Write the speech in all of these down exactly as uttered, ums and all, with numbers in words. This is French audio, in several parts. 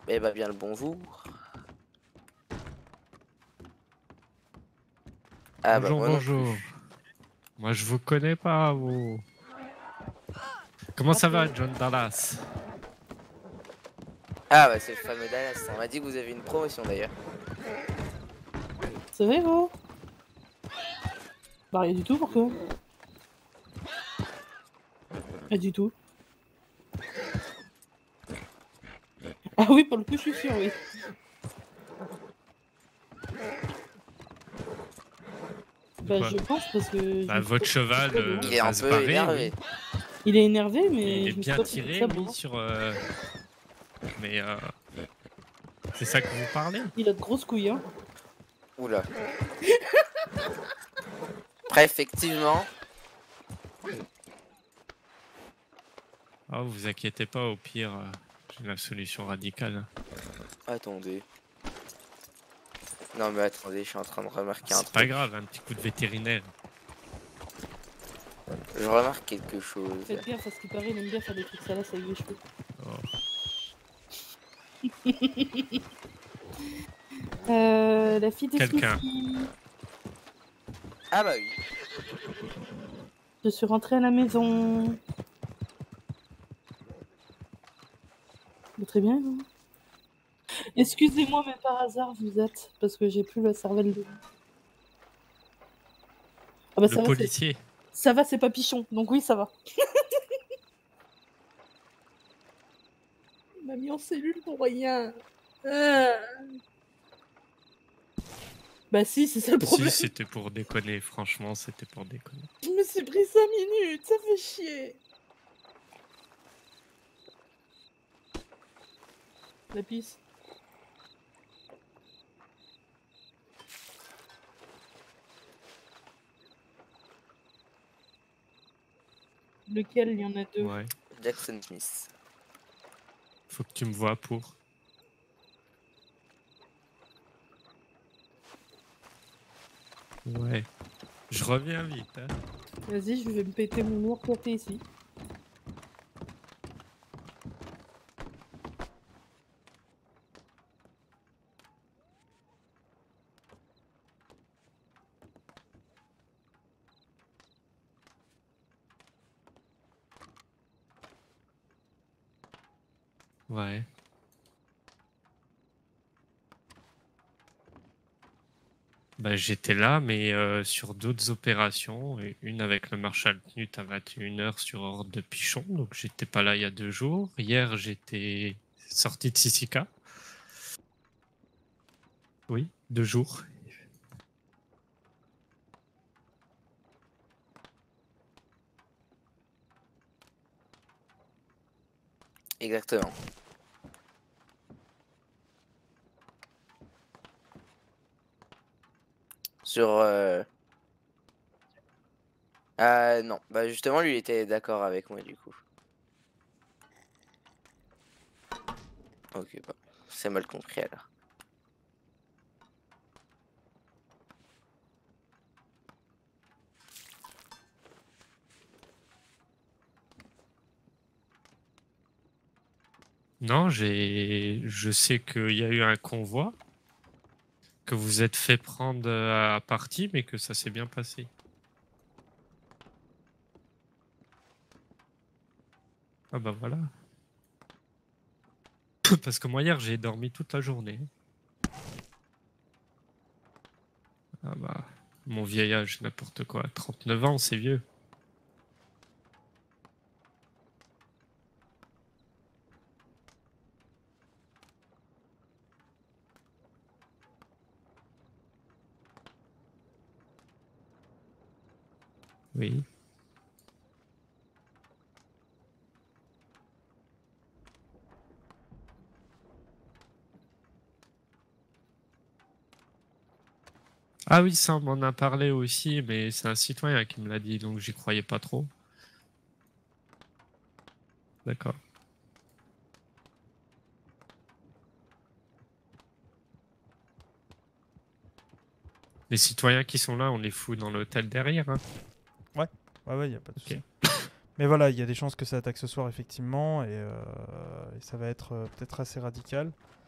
Eh bah bien le bonjour. Ah bah Bonjour, moi non bonjour. plus. Moi, je vous connais pas, vous. Comment ça va, John Dallas? Ah bah c'est le fameux Dallas. On m'a dit que vous avez une promotion d'ailleurs. C'est vrai, vous? Bah rien du tout, pourquoi? Pas du tout. Ah oui, pour le coup, je suis sûre, oui. Bah Quoi? je pense parce que... Bah, votre cheval euh, Il est va un se peu barrer, énervé. oui. Il est énervé, mais... Il est je me suis bien pas fait tiré, ça, oui, bon. sur... euh, Mais euh... c'est ça que vous parlez? Il a de grosses couilles, hein. Oula. Après effectivement. Oh, vous inquiétez pas, au pire, euh, j'ai la solution radicale. Attendez. Non mais attendez, je suis en train de remarquer un C'est pas truc. grave, un petit coup de vétérinaire. Je remarque quelque chose. Faites gaffe, parce qu'il paraît, il aime bien faire des trucs salaces avec les cheveux. Oh. Euh, la fille de Quelqu'un. Smithy. Ah bah oui. Je suis rentrée à la maison. Bah, très bien, vous. Excusez-moi, mais par hasard, vous êtes... Parce que j'ai plus la cervelle de... Ah bah Le ça va, policier. ça va, c'est pas Pichon, donc oui, ça va. Il m'a mis en cellule pour rien. Ah. Bah si, c'est ça le problème. Si, c'était pour déconner, franchement, c'était pour déconner. Je me suis pris cinq minutes, ça fait chier. La pisse. Lequel? Il y en a deux. Ouais. Jackson Smith. Faut que tu me vois pour. Ouais. Je reviens vite, hein. Vas-y, je vais me péter mon noir pour t'es ici. Ouais. Bah, j'étais là, mais euh, sur d'autres opérations, et une avec le Marshal Knut à vingt et une heures sur ordre de Pichon, donc j'étais pas là il y a deux jours. Hier, j'étais sorti de Sissika. Oui, deux jours. Exactement. Sur... Euh... Ah non, bah justement lui il était d'accord avec moi du coup. Ok, bah c'est mal compris alors. Non, j'ai, je sais qu'il y a eu un convoi, que vous êtes fait prendre à partie, mais que ça s'est bien passé. Ah bah voilà. Parce que moi hier j'ai dormi toute la journée. Ah bah, mon vieil âge, n'importe quoi. trente-neuf ans, c'est vieux. Oui. Ah oui, ça on m'en a parlé aussi, mais c'est un citoyen qui me l'a dit, donc j'y croyais pas trop. D'accord. Les citoyens qui sont là, on les fout dans l'hôtel derrière. Hein. Ouais, ouais, ouais, y a pas de Ok. souci. Mais voilà, il y a des chances que ça attaque ce soir, effectivement, et, euh, et ça va être euh, peut-être assez radical.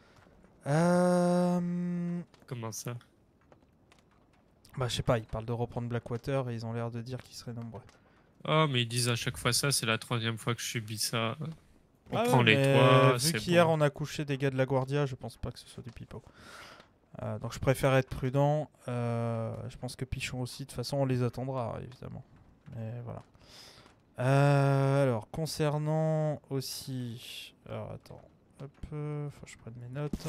Euh... Comment ça? Bah je sais pas, ils parlent de reprendre Blackwater et ils ont l'air de dire qu'ils seraient nombreux. Oh, mais ils disent à chaque fois ça, c'est la troisième fois que je subis ça. On Ah prend ouais, les mais toits, vu c'est qu'hier bon. on a couché des gars de la Guardia, je pense pas que ce soit du pipeau. Euh, donc je préfère être prudent. Euh, je pense que Pichon aussi, de toute façon on les attendra évidemment. Mais voilà. Euh, alors concernant aussi... Alors attends, hop, euh, faut que je prenne mes notes.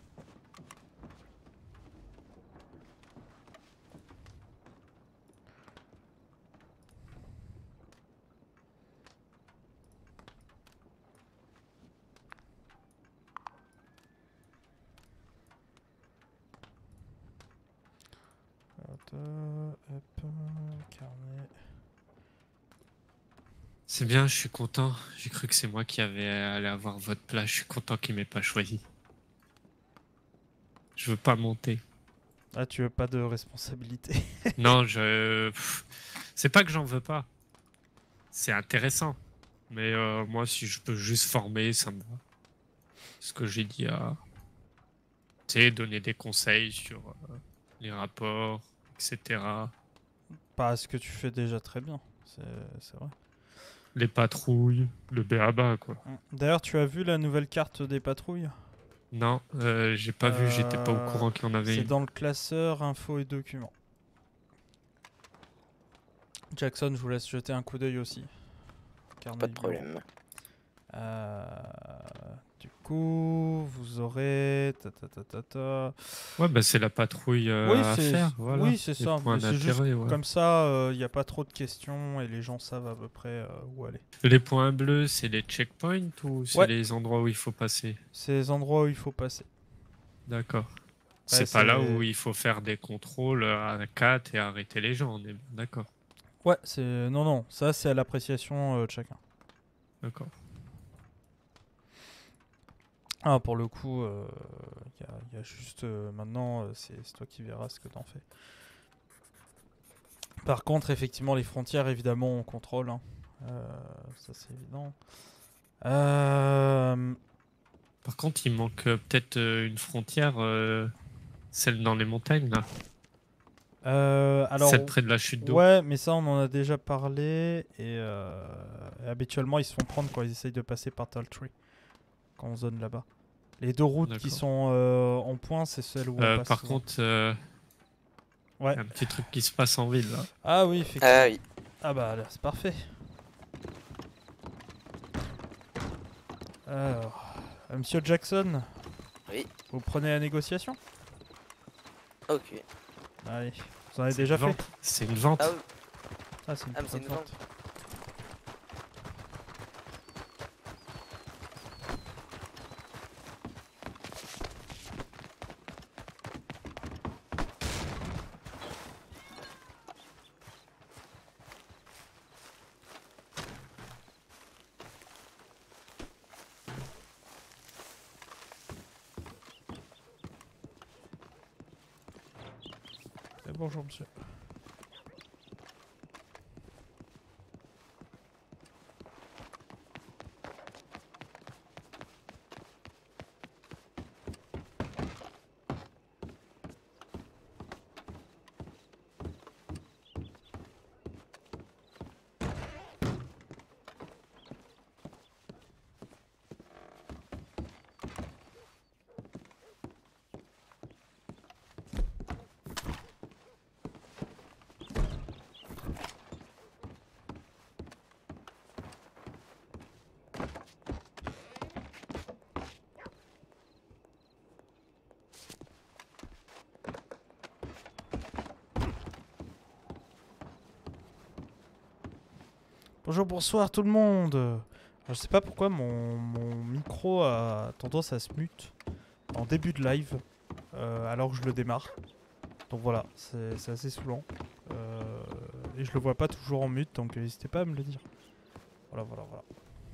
Hop, hop, carnet. C'est bien, je suis content. J'ai cru que c'est moi qui avais allé avoir votre place. Je suis content qu'il m'ait pas choisi. Je veux pas monter. Ah, tu veux pas de responsabilité? Non, je. Pff, c'est pas que j'en veux pas. C'est intéressant. Mais euh, moi, si je peux juste former, ça me va. Ce que j'ai dit à. Tu sais, donner des conseils sur euh, les rapports, et cetera. Pas ce que tu fais déjà très bien, c'est c'est vrai. Les patrouilles, le B A B A, quoi. D'ailleurs, tu as vu la nouvelle carte des patrouilles? Non, euh, j'ai pas vu, j'étais pas au Euh, courant qu'il y en avait C'est une. dans le classeur infos et documents. Jackson, je vous laisse jeter un coup d'œil aussi. Carnet Pas de de bureau. problème. Euh, du coup, vous aurez... ta, ta, ta, ta, ta. Ouais, bah c'est la patrouille euh, Oui, à c'est faire, voilà. oui, c'est Les ça. points Mais c'est juste d'intérêt, ouais. comme ça, il n'y a pas trop de questions et les gens savent à peu près euh, où aller. Les points bleus, c'est les checkpoints ou c'est Ouais. les endroits où il faut passer? C'est les endroits où il faut passer. D'accord. Ouais, C'est pas là c'est- où il faut faire des contrôles à quatre et arrêter les gens, on est bien d'accord. Ouais, c'est... Non, non, ça c'est à l'appréciation euh, de chacun. D'accord. Ah, pour le coup, il euh, y, y a juste... euh, maintenant, euh, c'est c'est toi qui verras ce que t'en fais. Par contre, effectivement, les frontières, évidemment, on contrôle. Hein. Euh, ça, c'est évident. Euh... Par contre, il manque euh, peut-être euh, une frontière, euh, celle dans les montagnes, là. Euh, alors, Celle près de la chute d'eau. ouais, mais ça, on en a déjà parlé. Et euh, habituellement, ils se font prendre quand ils essayent de passer par Taltree. Quand on zone là-bas. Les deux routes qui D'accord. sont euh, en point, c'est celles où on Euh, passe par souvent. contre, euh, Ouais. y a un petit truc qui se passe en ville, là. Ah oui, effectivement. Ah oui. Ah bah là, c'est parfait. Alors, euh, Monsieur Jackson, Oui. vous prenez la négociation? Ok. Allez, vous en avez C'est déjà une fait? vente. C'est une vente. Ah oui. Ah, c'est une Ah, mais c'est putain de une vente. Eh, bonjour monsieur. Bonjour, bonsoir tout le monde. Alors, je sais pas pourquoi mon, mon micro a tendance à se mute en début de live euh, alors que je le démarre. Donc voilà, c'est c'est assez saoulant. Euh, et je le vois pas toujours en mute, donc n'hésitez pas à me le dire. Voilà, voilà, voilà.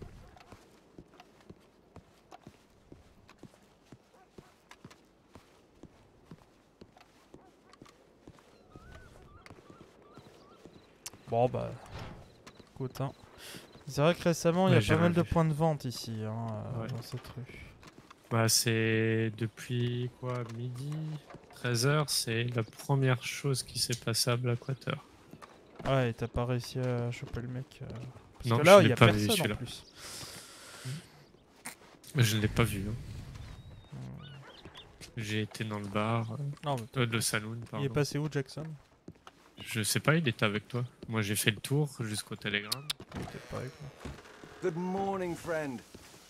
Bon bah, écoute, hein. C'est vrai que récemment il y a Ouais, pas j'ai mal de revu. points de vente ici, hein, euh, Ouais. dans cette rue. Bah, c'est depuis quoi, midi, treize heures, c'est la première chose qui s'est passée à Blackwater. Ouais, et t'as pas réussi à choper le mec. euh, Parce Non, que je là, il l'ai y a pas vu, personne en celui-là. plus. Je l'ai pas vu. hein. Hmm. J'ai été dans le bar, euh, Non, mais euh, le saloon, il est pardon. passé où, Jackson? Je sais pas, il était avec toi. Moi, j'ai fait le tour jusqu'au télégramme. Il était pas avec moi. Good morning, friend.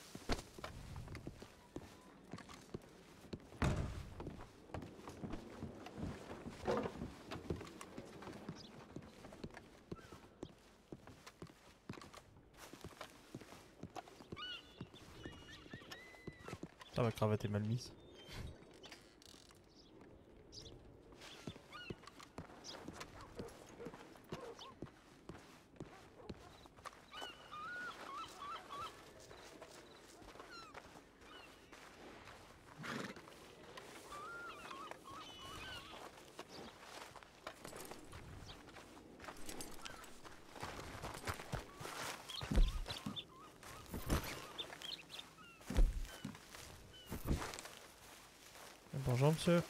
Ah, ma cravate est mal mise. Bonjour, monsieur.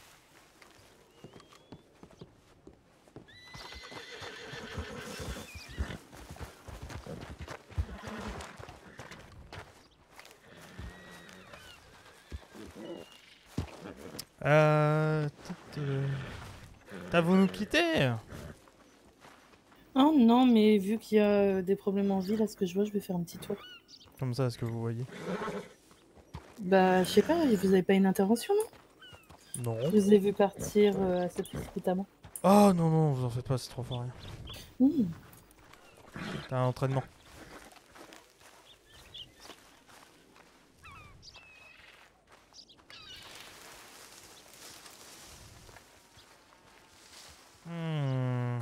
Euh... T'as voulu nous quitter? Oh non, mais vu qu'il y a euh, des problèmes en ville, à ce que je vois, je vais faire un petit tour. Comme ça, est-ce que vous voyez? Bah, je sais pas, vous avez pas une intervention, non? Non. Je vous ai vu partir euh, assez précipitamment. Oh non, non, vous en faites pas, c'est trop fort rien. Mmh. T'as un entraînement. Hmm.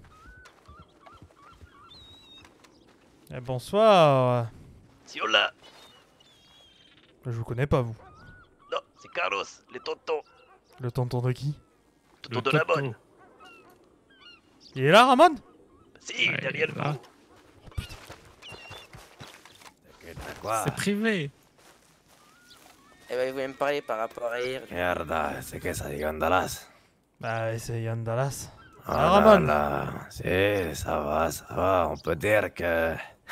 Eh, bonsoir. Siola, Je vous connais pas, vous. non, c'est Carlos, le tonton, Le tonton de qui? tonton de la Toto. bonne. Il est là, Ramon? Si, Ouais, derrière là. vous. Quoi? C'est privé. Eh ben, il voulait me parler par rapport à hier. Mierda, c'est que ça, digan Dallas. Bah, c'est Yann Dallas. Oh Ah, là Ramon. là, si, ça va, ça va. On peut dire que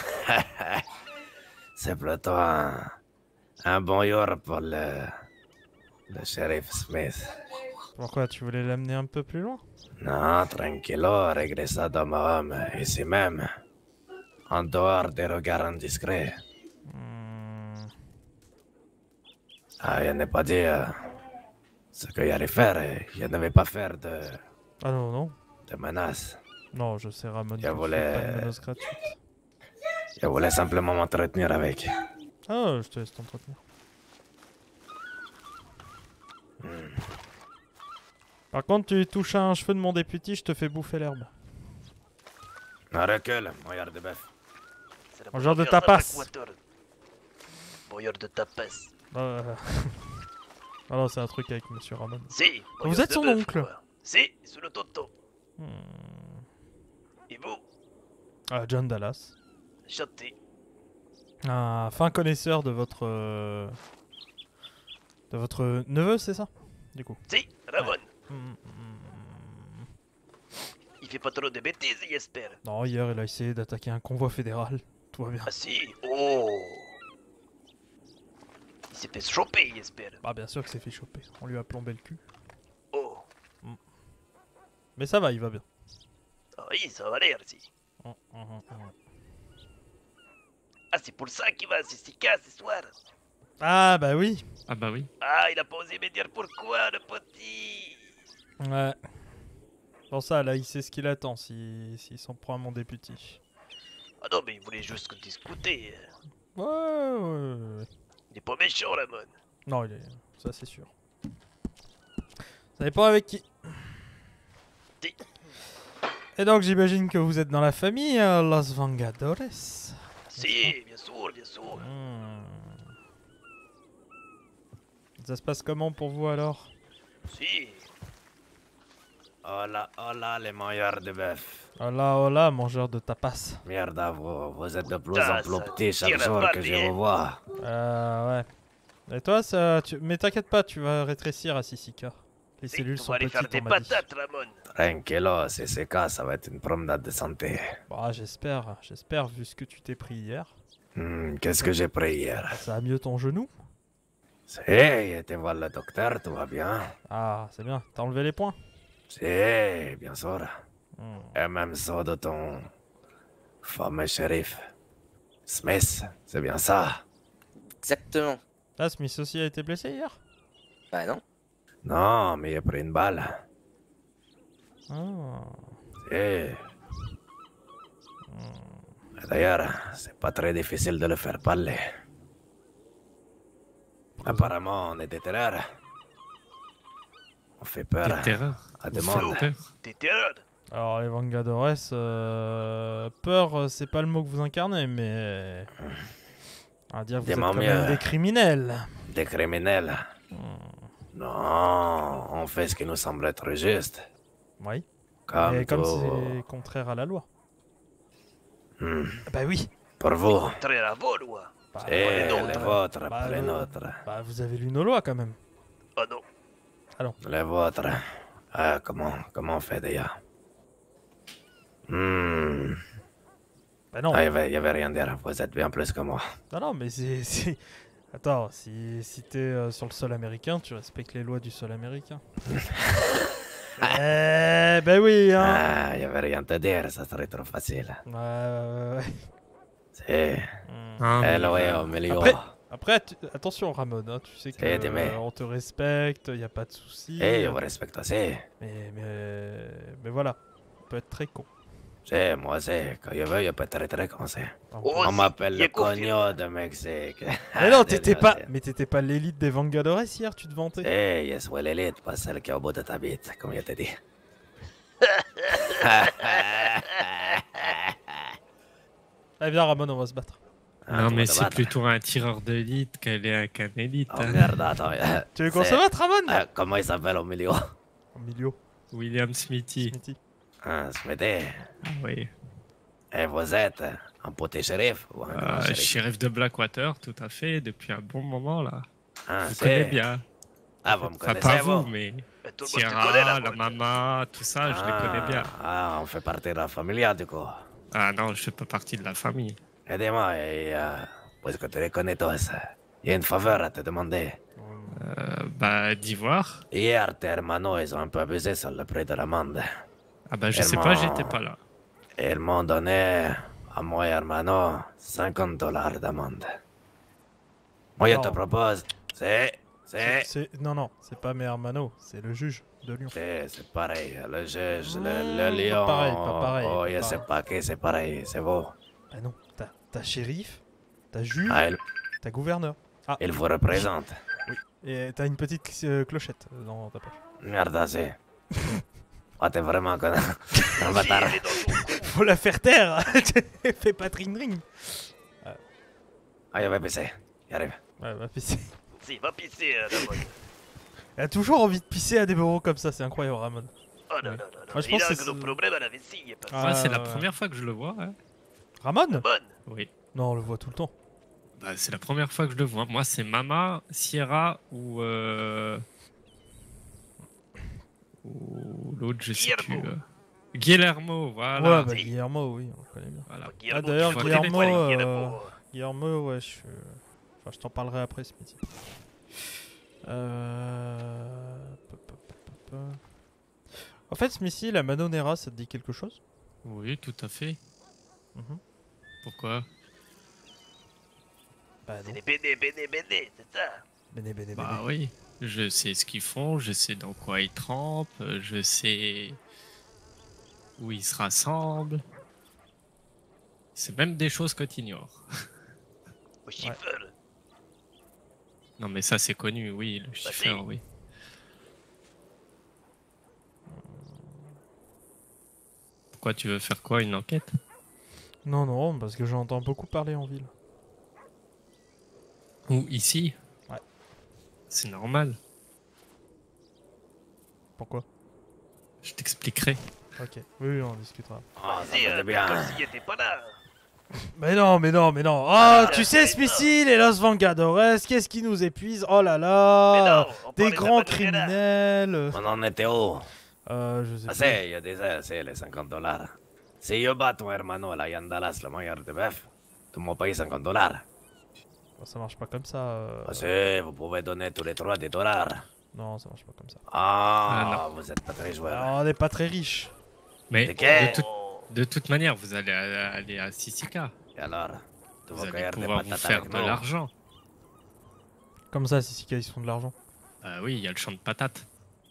c'est plutôt un, un bon jour pour le, le shérif Smith. Pourquoi, tu voulais l'amener un peu plus loin? Non, tranquilo, regresado a Mahom, ici même, en dehors des regards indiscrets. Hmm. Ah, je n'ai pas dit euh, ce qu'il allait faire, et je ne vais pas faire de, Ah non, non. de menaces. Non, je sais, Ramon. Je que tu voulais- fais pas de menaces gratuites. Je voulais simplement m'entretenir avec. Ah, je te laisse t'entretenir. Par contre, tu touches à un cheveu de mon député, je te fais bouffer l'herbe. Un recul, moyard de bœuf. C'est la Bonjour de bonne ambiance à tapas. Blackwater. Bonjour de tapas. Euh... Ah non, c'est un truc avec Monsieur Ramon. Si, Vous bonjour êtes de son bœuf, oncle. quoi. Si, c'est le tonton. Hmm. Et vous, Ah, John Dallas. chanté. Un fin connaisseur de votre... euh, De votre neveu, c'est ça? Du coup. Si, Ramon. Hmm, hmm. Il fait pas trop de bêtises, j'espère. Non, hier, il a essayé d'attaquer un convoi fédéral. Tout va bien. Ah si, oh. Il s'est fait choper, j'espère. Bah, bien sûr que c'est fait choper. On lui a plombé le cul. Oh. Mais ça va, il va bien. Ah oui, ça va l'air, si. Hmm, hmm, hmm, hmm. Ah, c'est pour ça qu'il va à Sessica ce soir. Ah, bah oui. Ah bah oui. Ah, il a pas osé me dire pourquoi, le petit. Ouais. Pour ça, là, il sait ce qu'il attend s'il si, s'il s'en prend à mon député. Ah non, mais il voulait juste discuter. Ouais, ouais, ouais, ouais. Il est pas méchant, Ramon. Non, il est... ça c'est sûr. Ça dépend avec qui. Si. Et donc, j'imagine que vous êtes dans la famille euh, Los Vengadores. Si, bien sûr, bien sûr. Hmm. Ça se passe comment pour vous alors? Si. Hola, hola, les moyards de bœuf. Hola, hola, mangeur de tapas. Mierda, vous, vous êtes de plus Ah, en plus ça petit chaque tire jour pas que je bien. vous vois. Euh, ouais. Et toi, ça, tu... mais t'inquiète pas, tu vas rétrécir à Sissika. Les Si, cellules on sont va aller faire petites, des on m'a dit. patates, Ramon. Tranquilo, si c'est cas, ça va être une promenade de santé. Bah, j'espère, j'espère, vu ce que tu t'es pris hier. Hmm, Qu'est-ce que j'ai pris hier? Ça va mieux ton genou? Si, j'ai été voir le docteur, tout va bien. Ah, c'est bien. T'as enlevé les points? Si, bien sûr. Hmm. Et même ça de ton fameux shérif. Smith, c'est bien ça? Exactement. Ah, Smith aussi a été blessé hier? Bah non. Non, mais il a pris une balle. Ah. Si. D'ailleurs, c'est pas très difficile de le faire parler. Apparemment, on est des terreurs. On fait peur Des terreurs. à Vous demande. faites peur. T'es terreur. Alors, les Vengadores, euh... peur, euh, c'est pas le mot que vous incarnez, mais... On va dire que vous Des êtes quand momies, même euh, des criminels. Des criminels. Hmm. Non, on fait ce qui nous semble être juste. Oui. Comme Et comme tout. c'est contraire à la loi. Hmm. Bah oui. Pour vous, Très à vos lois. Bah, c'est les les nôtres. vôtres, Bah, pas les euh, nôtres. Bah, vous avez lu nos lois quand même. Oh non. Les vôtres. Ah, comment, comment on fait d'ailleurs? Hmm. Bah non. Ah, il y avait, il y avait rien à dire, vous êtes bien plus que moi. Non, non, mais c'est... c'est- Attends, si, si t'es euh, sur le sol américain, tu respectes les lois du sol américain. eh, ben oui, hein. Ah, il y avait rien à dire, ça serait trop facile. Ouais, ouais, ouais. C'est Hmm. Hein, mais, elle est euh, au milieu. Après- Après, tu- attention Ramon, hein, tu sais que Eh, dis-moi. euh, on te respecte, y a pas de souci. Et je vous respecte aussi. Mais, mais, mais voilà, on peut être très con. C'est moi, c'est quand je veux, je peux être très con, c'est. On Oh, peut- On si, m'appelle il le est confirmé. cogno de Mexique. Mais non, t'étais Désolé. pas, mais t'étais pas l'élite des Vengadores hier, tu te vantais. Eh, je suis l'élite, pas celle qui est au bout de ta bite, comme je t'ai dit. Eh bien Ramon, on va se battre. Ah, non, tu mais vas te c'est battre. plutôt un tireur d'élite qu'elle est qu'un élite. Oh hein. merde, attends. euh, Tu veux qu'on c'est- se batte Ramon? euh, comment il s'appelle au milieu? Au milieu, William Smithy. Smithy. Ah, Smithy. Ah oui. Et vous êtes un petit shérif ou un grand Euh, shérif? shérif de Blackwater, tout à fait, depuis un bon moment là. Ah, Je vous c'est- connais bien. Ah, vous me Enfin, connaissez, pas vous? vous, mais Mais tout le monde te connaît, Sierra, Ramon. la maman, tout ça, je les connais bien. Ah, on fait partie de la famille, du coup. Ah non, je fais pas partie de la famille. Aidez-moi, et, euh, puisque tu les connais tous, il y a une faveur à te demander. Euh, bah, d'Ivoire. Hier, tes hermanos, ils ont un peu abusé sur le prix de l'amende. Ah bah, je sais Tellement- pas, j'étais pas là. Et ils m'ont donné, à moi et hermano, cinquante dollars d'amende. Moi, je te Non. propose, c'est, c'est, C'est- Non, non, c'est pas mes hermanos, c'est le juge de Lyon. c'est, c'est pareil. Le juge, Mmh, le, pas le lion, pareil, pas pareil, oh, pas je sais pareil. pas qui c'est pareil, c'est vous. Ah non, t'as t'as shérif, t'as juge, Ah, il, t'as gouverneur. Ah, il vous représente. et t'as une petite euh, clochette dans ta poche. Merde, c'est... Ah, t'es vraiment con... un Si, bâtard. elle est dans ton cou. Faut la faire taire. Fais pas tring-ring. Ah, je vais pisser. J'arrive. Ouais, va pisser. Si, va pisser, euh, Ramon. Elle a toujours envie de pisser à des bureaux comme ça, c'est incroyable Ramon. Oh non, Oui. non, non, non. Moi, je Il pense a que un gros c'est- problème à la vessie. Parce... Ah, Moi, c'est la ouais. première fois que je le vois. hein. Ramon? Ramon. Oui. Non, on le voit tout le temps. Bah, c'est la première fois que je le vois. Moi, c'est Mama, Sierra ou. Euh... Ou l'autre, je sais Guillermo. plus. euh. Guillermo, voilà. ouais, bah si. Guillermo, oui, on le connaît bien. Voilà. Guillermo, Ah, d'ailleurs, tu connais Guillermo, pas les euh, Guillermo. Guillermo, ouais, je... Enfin, je t'en parlerai après, Smithy. Euh... pa, pa, pa, pa, pa. En fait, Smithy, la Manonera, ça te dit quelque chose? Oui, tout à fait. Mhm. Pourquoi? Bah C'est non. des béné, béné, béné, c'est ça. Béné, béné, Bah béné. oui. Je sais ce qu'ils font, je sais dans quoi ils trempent, euh, je sais où ils se rassemblent. C'est même des choses que tu ignores. Au chiffre. Non mais ça c'est connu, oui, le chiffreur, si. oui. Pourquoi tu veux faire quoi, une enquête? Non, non, parce que j'entends beaucoup parler en ville. Ou ici? Ouais. C'est normal, Pourquoi? je t'expliquerai. Ok, oui, oui, on discutera. Ah, ça Vas-y, fait euh, du bien. comme s'il était pas là. Mais non, mais non, mais non. Oh, tu sais, ce missile et Los Vengadores, qu'est-ce qui nous épuise? Oh là Mais là. non, on Des parlait de grands Padrona. criminels. On en était où? Euh, je sais Ah, pas. c'est, yo disais, c'est les cinquante dollars. Si yo bats ton hermano allá en Dallas, le meilleur de bœuf, tu m'as payé cinquante dollars. Ça marche pas comme ça. euh. Ah, si, vous pouvez donner tous les trois des dollars. Non, ça marche pas comme ça. Ah, vous êtes pas très joueur. Alors, on n'est pas très riches. Mais C'est de, que- toute- de toute manière, vous allez a- aller à Sisika. Et alors? Tu Vous vas allez cueillir des pouvoir vous patates faire avec de nous? l'argent. Comme ça, si ils font de l'argent. Ah oui, il y a le champ de patates.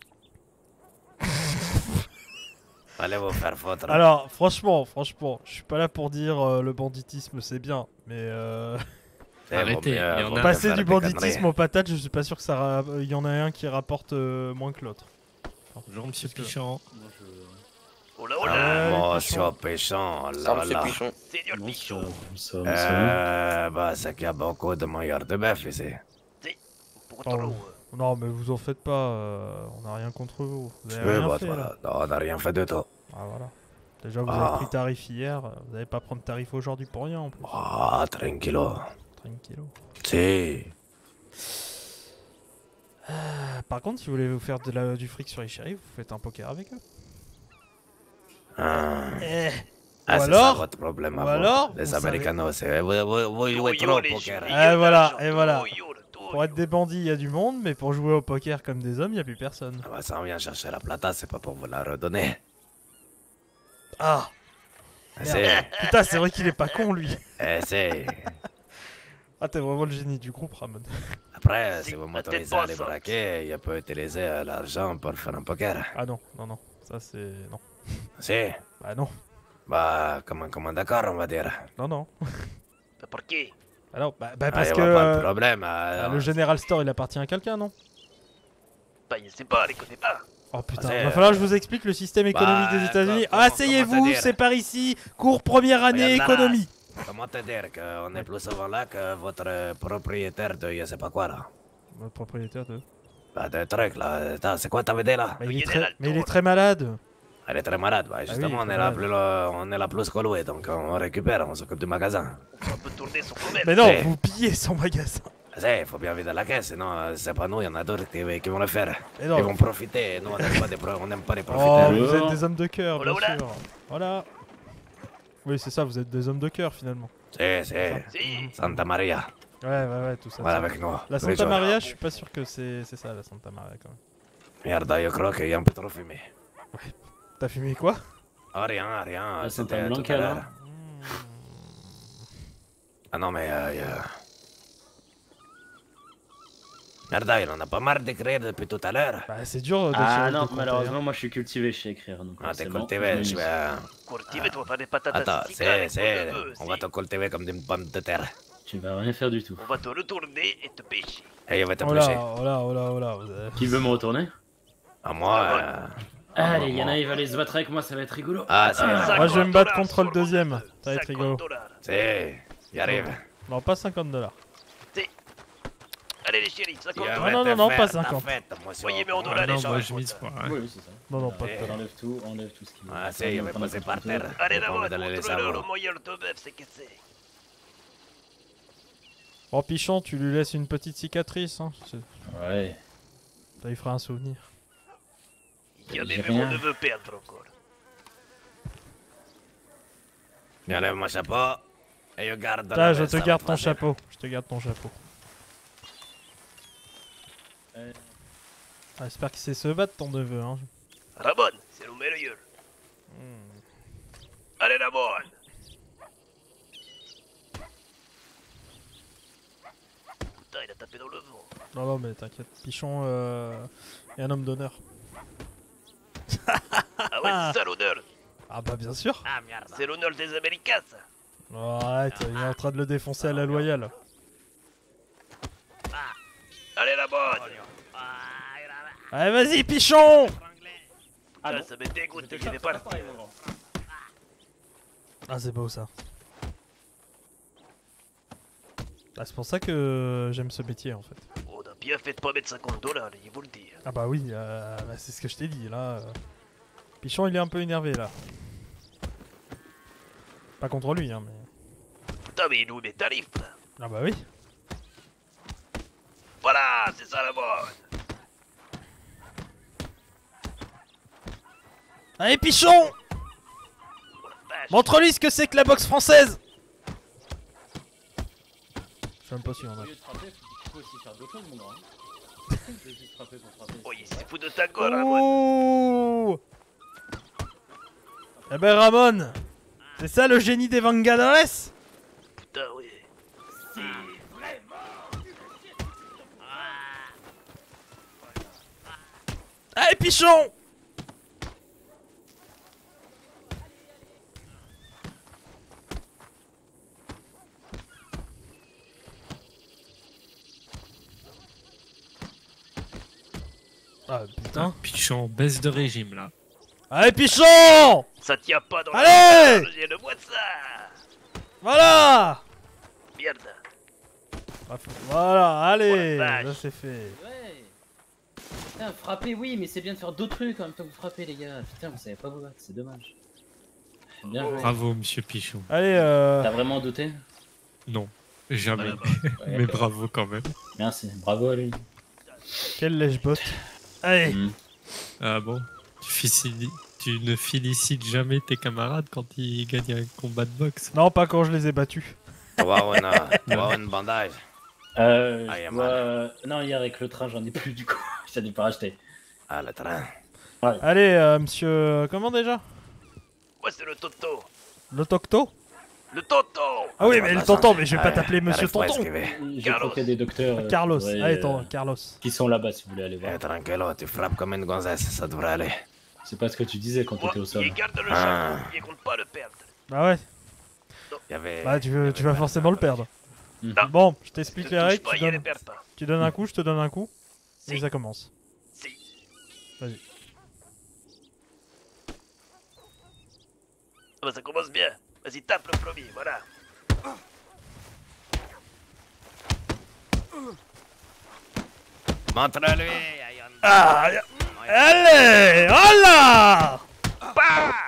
Allez vous faire foutre. Alors, franchement, franchement, je suis pas là pour dire euh, le banditisme c'est bien, mais euh, C'est arrêtez, vaut mieux- il y en vaut a- mieux passer faire du des banditisme conneries. aux patates, je suis pas sûr que ça. ra- Il y en a un qui rapporte euh, moins que l'autre. Bonjour, monsieur Parce que- Pichon. Oh là, Ah, oh là. Ouais, Monsieur Péchon, Ça, là, monsieur là. Pichon. Seigneur Pichon. Euh, bah, c'est qu'il y a beaucoup de meilleurs de bœuf ici. Pour Pardon. trop. euh, Non, mais vous en faites pas, euh, on a rien contre vous. Vous avez Oui, rien bah, fait, voilà. là. Non, on n'a rien fait de tout. Ah, voilà. Déjà, vous Ah. avez pris tarif hier, euh, vous n'allez pas prendre tarif aujourd'hui pour rien en plus. Ah, tranquillo. Tranquillo. Si. Euh, par contre, si vous voulez vous faire de la, du fric sur les shérifs, vous faites un poker avec eux. Ah, Eh. Ah, Ou c'est alors- ça votre problème. ou à vous. alors, Les vous savez- Américanos, c'est. Vous, vous, vous jouez tout trop au les poker. chéris, Eh, voilà, l'argent, et voilà. tout, yo, tout, Pour être yo. des bandits, il y a du monde, mais pour jouer au poker comme des hommes, il n'y a plus personne. Ah, bah, ça, on vient chercher la plata, c'est pas pour vous la redonner. Ah. C'est. Putain, c'est vrai qu'il est pas con, lui. Eh, c'est. Ah, t'es vraiment le génie du groupe, Ramon. Après, si C'est vous la m'autorisez tête à les pensante. braquer, il peut utiliser euh, l'argent pour faire un poker. Ah non, non, non. Ça, c'est... Non. Si. Bah non. Bah, comme, comme d'accord, on va dire. Non, non. Mais pour qui? Ah non, bah, bah Ah, parce y a que... pas de euh, problème. bah, euh, le General Store, il appartient à quelqu'un, non? Bah, je sais pas, les connais pas. Oh putain, c'est, va falloir que je euh, vous explique le système économique bah, des États-Unis. comment- comment Asseyez-vous, te dire c'est par ici. Cours première année, Regarde là. économie. Comment te dire qu'on est plus souvent là que votre euh, propriétaire de je sais pas quoi là? Votre propriétaire de... Bah, de trucs là. Attends, c'est quoi ta vidéo là? Mais Le il, est General très... Mais il est Store. très malade. Elle est très malade. Bah, justement, on, est la malade. plus, euh, on est la plus collouée, donc on récupère, on s'occupe du magasin. On peut tourner son commerce. Mais non, Eh. vous pillez son magasin. Il faut bien vider la caisse, sinon euh, c'est pas nous, il y en a d'autres qui, qui vont le faire. Mais non. Ils vont profiter, nous on n'aime pas, des pro- on n'aime pas les Oh, profiteurs. vous êtes des hommes de cœur, Voilà, bien voilà. sûr. Voilà. Oui, c'est ça, vous êtes des hommes de cœur, finalement. Si, si, Si. Santa Maria, Ouais, ouais, ouais, tout ça. voilà ça. avec nous. La tous les Santa jours. Maria, je suis pas sûr que c'est c'est ça, la Santa Maria, quand même. Merde, je crois qu'il y a un peu trop fumé. T'as fumé quoi? Ah, rien, rien, La Santa c'était tout Blanca, à là. l'heure. Ah non, mais... Euh, y a- Merde, il en a pas marre d'écrire depuis tout à l'heure. Bah, c'est dur de Ah de non, compter, malheureusement, hein. moi je suis cultivé, je sais écrire. Donc, Ah, t'es forcément, cultivé, je je m'amuse. vais... Cultive-toi, faire des patates Attends, à Sisika, c'est, avec c'est... ton neveu, On va si. te cultiver comme des pommes de terre. Tu vas rien faire du tout. On va te retourner et te pêcher. Et je vais te Oh pêcher. là, oh là, oh là, oh là. vous avez- Qui veut me retourner? À moi... euh, Allez, il y en a, moi. il va aller se battre avec moi, ça va être rigolo. Ah, c'est... Ah. Moi, je vais me battre contre le deuxième. Ça va être rigolo. C'est... Y arrive. Non, pas cinquante dollars. Allez les chéris, cinquante Je non, vais non, te non, non, faire pas ta cinquante. fête, monsieur. Voyez, mais on doit Ah aller non, sur moi la je route. mise pas. hein. Oui, oui, c'est ça. Non, non, pas de Eh. dollars. Enlève tout, enlève tout ce qui Ah, si, il va passer par terre. Allez On là-bas, va donner les montre-le le savons. meilleur de bœuf, c'est que c'est. Bon, Pichon, tu lui laisses une petite cicatrice, hein. c'est- Ouais. Ça lui fera un souvenir. Jamais J'ai vu mon rien. neveu perdre encore. J'enlève mon chapeau. Et je garde Là, la je veste, te ça garde va ton passer. chapeau. Je te garde ton chapeau. Euh. Ah, j'espère qu'il sait se battre, ton neveu, hein. Ramon, c'est le meilleur. Allez Ramon. Putain, il a tapé dans le vent. Non, non, mais t'inquiète. Pichon euh, est un homme d'honneur. Ah ouais, c'est ça l'honneur. Ah bah bien sûr. Ah, merde. C'est l'honneur des Américains, ça. Oh, arrête, il est en train de le défoncer à la loyale. Allez Ramon. Allez, vas-y, Pichon. Putain, ça me dégoûte qu'il est parti. Ah, c'est beau ça. Ah, c'est pour ça que j'aime ce métier en fait. On a bien fait de pas mettre cinquante dollars, il vous le dit. Ah bah oui, euh, bah, c'est ce que je t'ai dit là. euh. Pichon il est un peu énervé là. Pas contre lui hein mais... Ça, mais nous, mes tarifs, là. Ah bah oui. Voilà, c'est ça la mode. Allez, Pichon! Oh la vache. Montre-lui ce que c'est que la boxe française! Je sais même pas si on Au a. lieu de frapper, tu peux aussi faire d'autres choses, mon grand. hein. Tu peux juste frapper pour frapper. Oh, il s'est foutu de ta gueule, Ramon. Ouh! Eh ben Ramon! C'est ça le génie des Vengadores? Putain, oui. C'est vraiment... Allez, Pichon! Ah putain. Pichon, baisse de régime là. Allez, Pichon! Ça tient pas dans Allez! la... J'ai le bois de ça. Voilà! Merde. Voilà, allez! Oh la vache. Là c'est fait. Ouais. Putain, frapper, oui, mais c'est bien de faire d'autres trucs en même temps que frapper, les gars. Putain, vous savez pas vous battre, c'est dommage. Bien joué. Bravo, monsieur Pichon. Allez, euh. T'as vraiment douté? Non, jamais. Voilà, Ouais, Mais bravo quand même. Merci, bravo à lui. Quel lèche-botte. Allez! Mm. Ah bon, tu, félicili- tu ne félicites jamais tes camarades quand ils gagnent un combat de boxe. Non, pas quand je les ai battus. Wow, un, uh, wow, un bandage. Euh, Ah, je y a dois- mal. Non, hier avec le train, j'en ai plus du coup. Je t'ai pas racheté. Ah, le train. Allez, euh, monsieur. Comment déjà? Moi, c'est le Toto. Le Tocto? Le Toto. Ah oui, mais le tonton, mais je vais pas Ouais, t'appeler monsieur arrive pas à tonton. esquiver. J'ai Carlos. croqué des docteurs. euh, Carlos, ouais, allez, euh, ton Carlos. qui sont là-bas si vous voulez aller voir. Eh, tranquillo, tu frappes comme une gonzesse, ça devrait aller. C'est pas ce que tu disais quand Moi, t'étais au sol. il garde le Ah. chapeau. Il compte pas le perdre. Bah ouais, Il y avait... bah tu, il y veux, avait tu vas pas- forcément le perdre. Mhm. Non. Bon, je Ne t'explique touche les règles, pas, tu il ne donnes, perd pas. tu donnes un coup, je te donne un coup, et Si. ça commence. Si. Vas-y. Ah bah, ça commence bien. Vas-y, tape le premier, voilà. Montre-lui, Ayan. Ah, allez, voilà! Bah!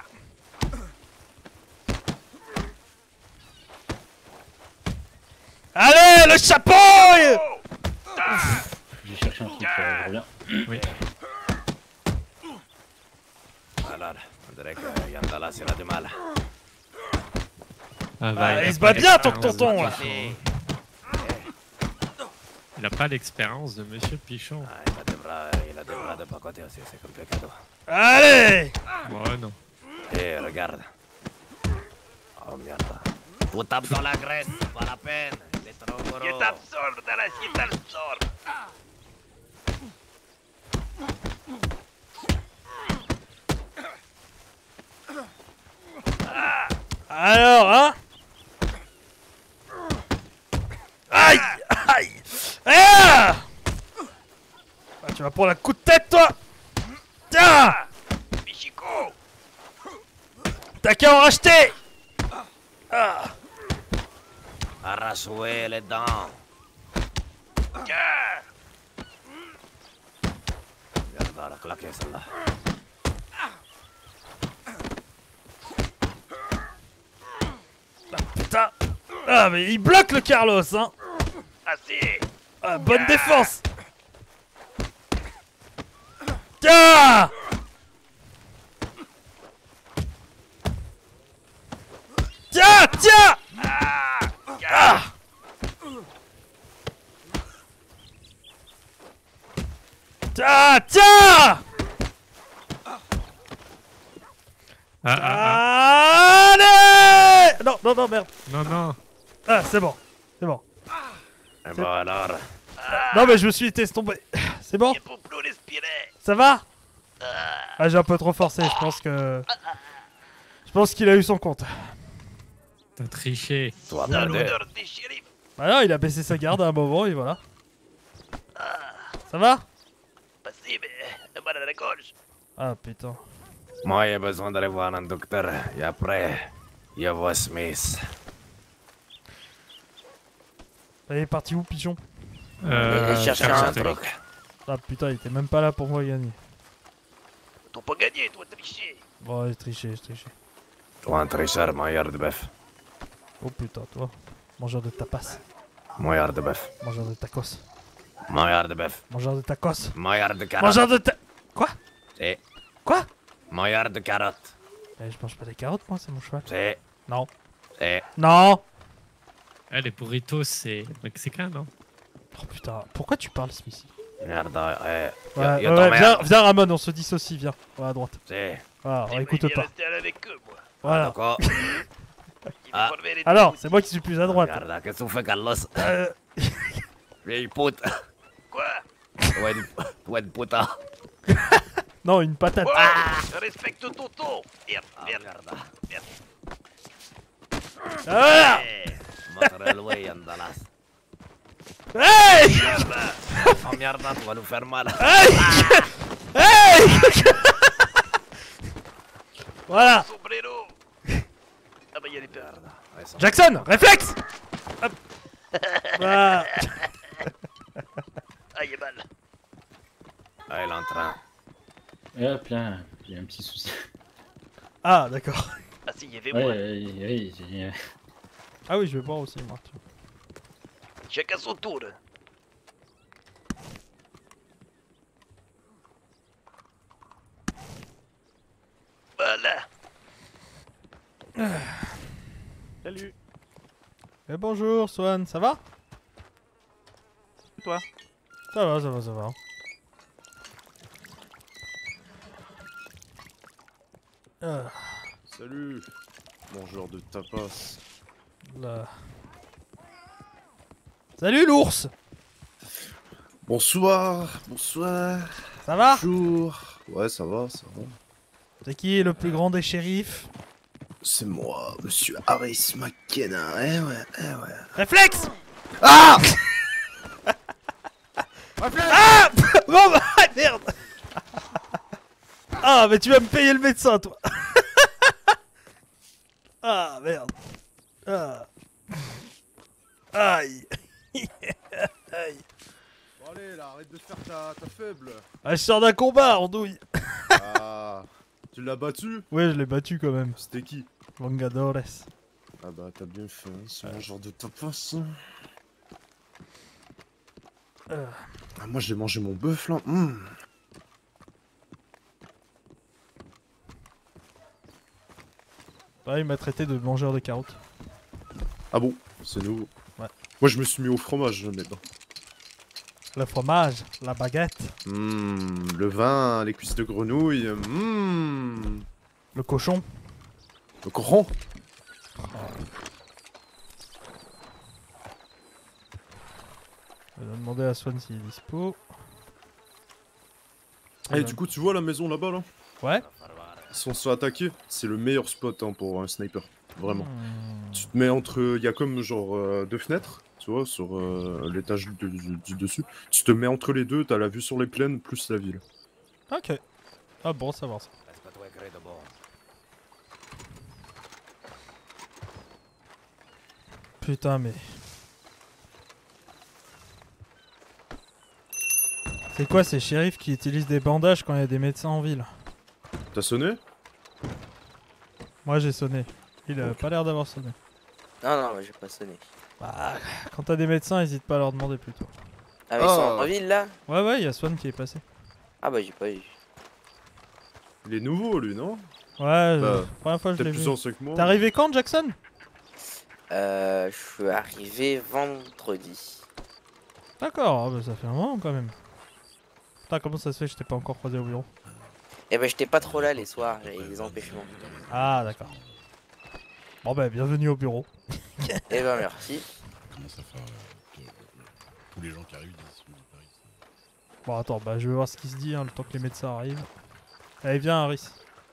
Allez, le chapeau! Oh! Ah! J'ai cherché un truc, euh, je reviens. Oui. Alors, on dirait que Yandala sera du mal. Ah, Ah, a il se pas bat bien, ton l'expérience tonton, de là. Pichon. Il a pas l'expérience de monsieur Pichon. Ah, il a des bras, il a des bras de pas côté aussi, c'est compliqué. Allez! Ouais, non. Eh, regarde. Oh merde. Vous tapes dans la graisse, c'est pas la peine. Il est trop gros. Je t'absorbe dans la je t'absorbe. Alors, hein? Aïe! Aïe! Ah! Ah, tu vas prendre un coup de tête, toi! Tiens! Michiko! T'as qu'à en racheter! Ah! Arrache-ouais les dents. Tiens! Regarde, elle a claqué celle-là. Putain! Ah, mais il bloque le Carlos, hein! Assez! Ah, bonne défense! Tiens! Tiens! Tiens! Ah! Tiens! Ah! Tiens! Tiens! Ah, ah, Allez! Non, non, non, merde. ah. Non, non. Ah, c'est bon. C'est bon. Et bon alors, Non, mais je me suis estompé. C'est bon? Il faut plus respirer! Ça va? Ah, j'ai un peu trop forcé. Je pense que. Je pense qu'il a eu son compte. T'as triché. toi Dans perdu. l'odeur des shérifs! Bah non, il a baissé sa garde à un moment et voilà. Ça va? Pas si, mais j'ai mal à la gorge. Ah putain. Moi, j'ai besoin d'aller voir un docteur. Et après, je vois Smith. Il est parti où, pigeon? Euh, Allez, chercher cherche un un truc. truc. Ah putain, il était même pas là pour moi gagner. T'as pas gagné, toi, triché! Bon, j'ai triché, j'ai triché. Toi, un tricheur, meilleur de bœuf. Oh putain, toi. Mangeur de tapas. Mangeur de bœuf. Mangeur de tacos. Mangeur de bœuf. Mangeur de tacos. Mangeur de carottes. Mangeur de ta... Quoi? Si. Quoi? Mangeur de carottes. Eh, je mange pas des carottes, moi, c'est mon cheval. Si. Non. Si. Non. Eh, les burritos, c'est mexicain, non? Oh putain, pourquoi tu parles, Smithy? Merde, eh. Ouais, Y'a ouais, y'a ouais, ton viens, merde. viens Ramon, on se dissocie, viens. On va à droite. Si. Voilà, on Eh, écoute mais pas. rester avec eux, moi. Voilà. D'accord. Il Ah. faut lever les Alors, deux. c'est moi qui suis plus à droite. Regarde, qu'est-ce que tu fais, Carlos? Euh, Vieille pute. Quoi? Ouais, une, ouais, une putain. non, une patate. Wow, respecte ton ton. Merde, Ah, merde, merde. merde. Ah Eh, mozzarella, y andalas. Hey! Merde. Oh merde, tu vas nous faire mal. Hey! Hey! Voilà. Sombrero. Ah bah y'a les peurs. Ouais, ça- Jackson, réflexe. Hop. Voilà. Ah y'a mal. Ah, il est en train. Et hop là, il y a un petit souci. Ah, d'accord. Ah si, y'avait Ouais, moi. ouais, ouais, j'ai- Ah oui, je vais boire aussi, moi. Chacun son tour. Voilà. Salut. Eh bonjour, Swan, ça va? Toi? Ça va, ça va, ça va. Ah, Salut. Mangeur de tapas. là. Salut l'ours! Bonsoir. Bonsoir. Ça va? Bonjour. Ouais, ça va, ça va. C'est qui le plus grand des shérifs? C'est moi, monsieur Harris McKenna. Eh ouais, eh ouais. Réflexe! Ah! Ah! Bon bah, merde! Ah, mais tu vas me payer le médecin, toi! Ah, merde! Ah. Aïe! Aïe! Bon allez, là, arrête de faire ta, ta faible. Ah, je sors d'un combat, en douille! Ah. Tu l'as battu? Ouais, je l'ai battu quand même. C'était qui? Vengadores. Ah bah t'as bien fait, hein, ce mangeur de tapas. hein. Euh. Ah, moi j'ai mangé mon bœuf là. Mmh. Ouais, il m'a traité de mangeur de carottes. Ah bon, c'est nouveau. Ouais. Moi je me suis mis au fromage maintenant. Le fromage, la baguette, Mmh, le vin, les cuisses de grenouille. Mmh. le cochon. Le coron. Je vais demander à Swan s'il est dispo. Eh, du coup, tu vois la maison là-bas là? Ouais. Si on se fait attaquer, c'est le meilleur spot hein, pour un sniper. Vraiment. Hmm. Tu te mets entre. Il y a comme genre euh, deux fenêtres, tu vois, sur euh, l'étage du, du- du dessus. Tu te mets entre les deux, t'as la vue sur les plaines plus la ville. Ok. Ah bon, ça va ça. Laisse-toi écrire de bon. Putain, mais. C'est quoi ces shérifs qui utilisent des bandages quand il y a des médecins en ville? T'as sonné? Moi j'ai sonné. Il a pas l'air d'avoir sonné. Non, non, moi j'ai pas sonné. Bah, quand t'as des médecins, hésite pas à leur demander plutôt. Ah, mais ils sont Oh. en ville là? Ouais, ouais, il y a Swan qui est passé. Ah, bah j'ai pas vu. Il est nouveau lui, non? Ouais, Bah, euh, première fois que je T'es l'ai plus vu. ancien que moi. T'es arrivé quand, Jackson? Euh, je suis arrivé vendredi. D'accord, ah bah, ça fait un moment quand même. Putain, comment ça se fait que je t'ai pas encore croisé au bureau? Eh ben, j'étais pas trop là les soirs, j'avais des empêchements. Ah, d'accord. Bon bah, bienvenue au bureau. Eh ben, merci. Commence à faire euh, que- tous les gens qui arrivent disent oui, Paris. Bon, attends, bah je vais voir ce qui se dit hein, le temps que les médecins arrivent. Allez, viens, Harris.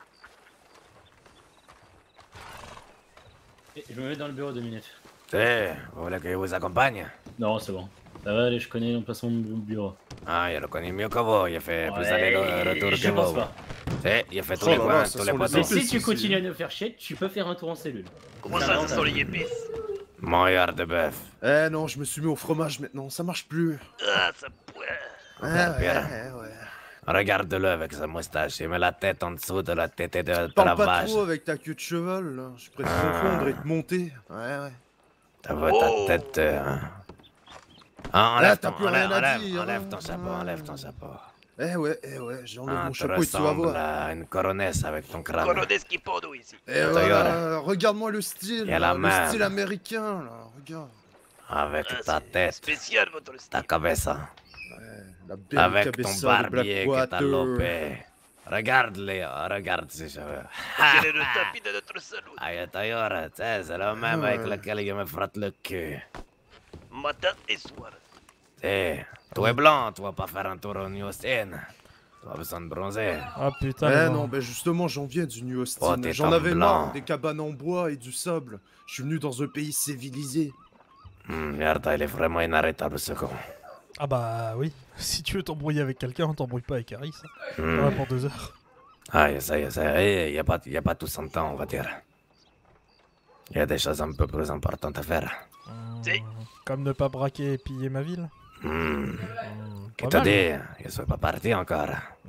Et je me mets dans le bureau deux minutes. Eh, vous voulez que je vous accompagne? Non, c'est bon. Ça va, allez, je connais l'emplacement de mon bureau. Ah, je le connais mieux que vous, il a fait plus aller-retour je que pense vous. pas. Eh, il a fait tous Oh les là coins, là, ça tous sent les les poteaux. Mais Plus, si tu aussi. continues à nous faire chier, tu peux faire un tour en cellule. Comment ça, ça sent les épices? Mangeur de bœuf. Eh non, je me suis mis au fromage maintenant, ça marche plus. Ah, ça pourrait. Ouais, Pierre. ouais, ouais. Regarde-le avec sa moustache, il met la tête en dessous de la tête de, de la Parle pas vache. trop avec ta queue de cheval là, je préfère Ah. confondre et te monter. Ouais, ouais. T'as vu Oh. ta tête. Euh... Ah, Là, enlève t'as ton, plus rien enlève, à enlève, dire, enlève hein. ton chapeau, enlève ton chapeau. Eh ouais, eh ouais, j'enlève Ah, mon tu chapeau et tu vas ressembles voir. à une coronesse avec ton crâne. Colones qui podo ici. Eh Attends, voilà, regarde-moi le style, Y a la là, le même. style américain, là, regarde. Avec Ah, ta c'est tête, spécial votre ta style. cabeza. Ouais, la belle Avec ton cabeza de Black barbier que t'as Water. lopé. Regarde Léo, regarde ses cheveux. Quel est le tapis de notre salon? Aïe, d'ailleurs, tu sais, c'est le même avec Ouais. lequel je me frotte le cul. Matin et soir. Eh, tu es blanc, tu vas pas faire un tour au New Austin. Tu as besoin de bronzer. Ah putain. Eh mais non, ben justement, j'en viens du New Oh, Austin. t'es J'en comme avais blanc. marre des cabanes en bois et du sable. Je suis venu dans un pays civilisé. Hmm, merde, il est vraiment inarrêtable ce con. Ah bah oui. Si tu veux t'embrouiller avec quelqu'un, on t'embrouille pas avec Harris. Hein. Hmm. Ça va pour deux heures. Ah, je sais, je sais. Il n'y a, pas- y a pas tout son temps, on va dire. Il y a des choses un peu plus importantes à faire. Si. Comme ne pas braquer et piller ma ville. Hmm. Hmm, Qui pas te mal. dit? Je suis pas parti encore.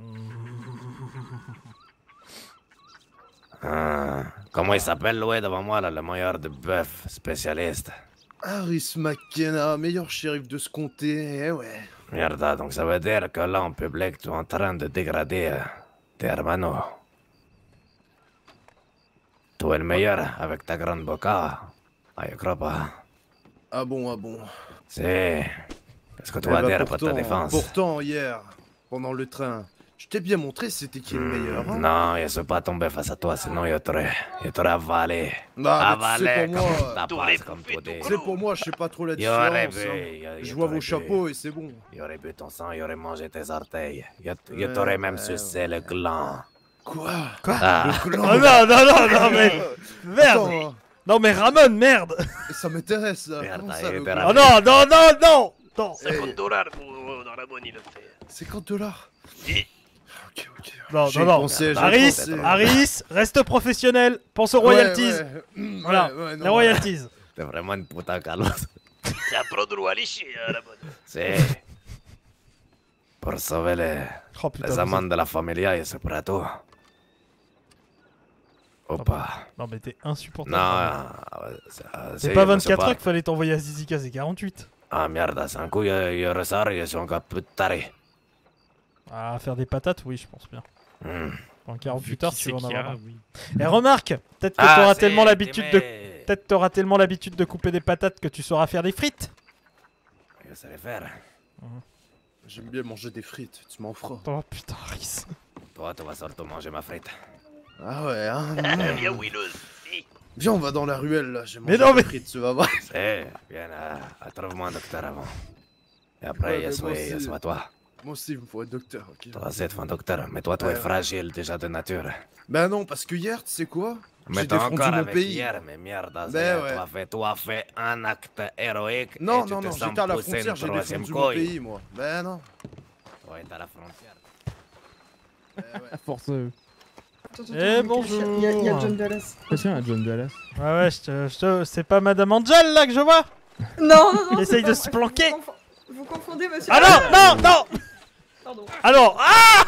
Ah, comment il s'appelle, loué devant moi, là, le meilleur de bœuf, spécialiste? Harris McKenna, meilleur shérif de ce comté, eh ouais. Merde, donc ça veut dire que là, en public, tu es en train de dégrader euh, tes hermanos. Tu es le meilleur avec ta grande boca. Ah, je crois pas. Ah bon, ah bon. C'est... Qu'est-ce que tu Eh vas bah, dire pour ta pourtant- défense? Pourtant, hier, pendant le train, je t'ai bien montré c'était qui le meilleur, hein. Non, je suis pas tombé face à toi, sinon je t'aurais... Je t'aurais avalé. Bah, mais tu sais, avalé pour comme moi, ta T'aurais passe, comme bouffé tout tout dit. tu sais, pour moi, je sais pas trop la Il aurait différence. bu, hein. il- il Je vois t'aurait vos bu. chapeaux et c'est bon. Il aurait bu ton sang, il aurait mangé tes orteils. Je, je Ouais, t'aurais même ouais, sucé le gland. Quoi Ah. Le gland. Oh non, non, non, non, mais. Merde! Attends, Non, mais Ramon, merde! ça m'intéresse, ça. Merde, Comment il ça, le était gland Oh non, non, non, non! Non! cinquante dollars pour dans la bonne il le fait. cinquante dollars. Et Ok, ok. Non, J'y non, ai non. pensé, j'y ai Harris, pensé. Harris, reste professionnel, pense aux royalties. Ouais, ouais. Mm, Voilà, ouais, ouais, non, les royalties. T'es vraiment une putain, Carlos. c'est un prodro à lécher à la bonne. C'est... Pour sauver les, Oh putain. les vous amants êtes- de la familia, je suis prêt à tout. Ou pas. Non, mais t'es insupportable. Non, euh, c'est- euh, C'est si, pas je sais vingt-quatre heures qu'il fallait t'envoyer à Zizika, c'est quarante-huit. Ah merde, c'est un coup, je, je ressors et je suis encore plus taré. Ah, faire des patates, oui, je pense bien. Hmm. En quarante-huit Vu heures, qui tu c'est vas en qu'il y a, avoir. oui. Et remarque, peut-être que Ah, t'auras si, tellement l'habitude de. mais- Peut-être t'auras tellement l'habitude de couper des patates que tu sauras faire des frites. Je sais les faire. J'aime bien manger des frites, tu m'en feras. Oh putain, Harris. Toi, tu vas surtout manger ma frite. Ah ouais, hein. Eh mm. bien oui le si. Viens, on va dans la ruelle, là. J'ai Mais mangé non, des mais- frites, tu vas voir. C'est, viens, euh, trouve-moi un docteur avant. Et après, Ouais, je mais moi suis, je aussi. suis à toi. Moi aussi, il me faut un docteur, ok. Toi aussi, tu es un docteur, mais toi, tu es Ouais. fragile déjà de nature. Ben non, parce que hier, tu sais quoi? Mais J'ai t'as défendu encore mon avec pays. hier, mais merde, Ben Zéa, ouais. tu, as fait, tu as fait un acte héroïque Non, et tu non, te non, sens j'étais à la pousser une frontière, j'ai troisième défendu mon couille. pays, moi. Ben non. Tu es à la frontière. Forceux. Eh bonjour. Il y, a- il y a John Dallas. Tiens, John Dallas. Ouais, ouais, je te, je te- c'est pas Madame Angel là que je vois. Non, non, non. Essaye c'est de pas se moi. planquer. Vous, confo- vous confondez, monsieur. Ah non, non, non. Pardon. Alors, ah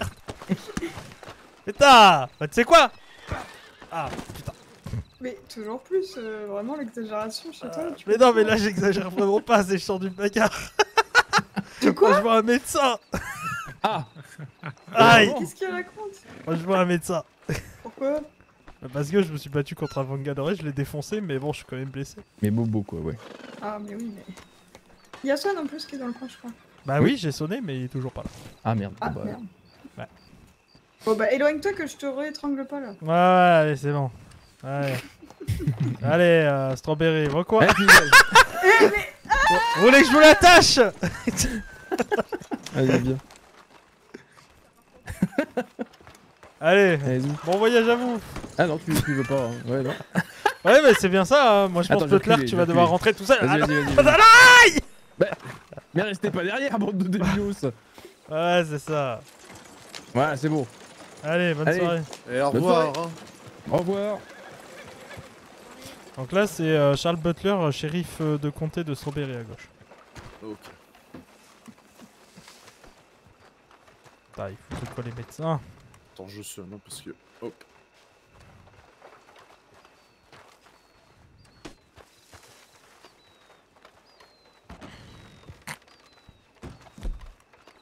Putain, bah, tu sais quoi? Ah putain. Mais toujours plus, euh, vraiment l'exagération chez toi. tu Mais peux non, mais pas. là j'exagère vraiment pas, c'est je sors d'une bagarre. De quoi? Moi je vois un médecin. Ah. Aïe. Qu'est-ce qu'il raconte? Moi je vois un médecin. Pourquoi? Bah, Parce que je me suis battu contre un Vangadore, je l'ai défoncé, mais bon, je suis quand même blessé. Mais bobo quoi, ouais. Ah, mais oui, mais. Il y a Swan en plus qui est dans le coin, je crois. Bah oui, j'ai sonné, mais il est toujours pas là. Ah merde. Ah, bah, merde. Ouais. Bon, bah, éloigne-toi que je te réétrangle pas là. Ouais, ouais, allez, c'est bon. Allez. Allez, euh, Strawberry, vois quoi? Eh, puis, Vous voulez que je vous l'attache? Allez, viens. Allez, Allez-y. bon voyage à vous. Ah non, tu, tu veux pas. Hein. Ouais, non. Ouais, mais c'est bien ça, hein. Moi je pense Attends, que je vais Butler, reculer, tu je vas vais devoir reculer. rentrer tout seul. Vas-y, Ah, vas-y, non. vas-y. Bah, mais restez pas derrière, bande de débilos. Ouais, c'est ça. Voilà, c'est bon. Allez, bonne Allez. soirée. Et au Bonne revoir, soirée. hein. Au revoir. Donc là, c'est euh, Charles Butler, euh, shérif euh, de comté de Strawberry à gauche. Ok. Putain, il faut que quoi les médecins. Attends, je sonne, hein, parce que... Hop.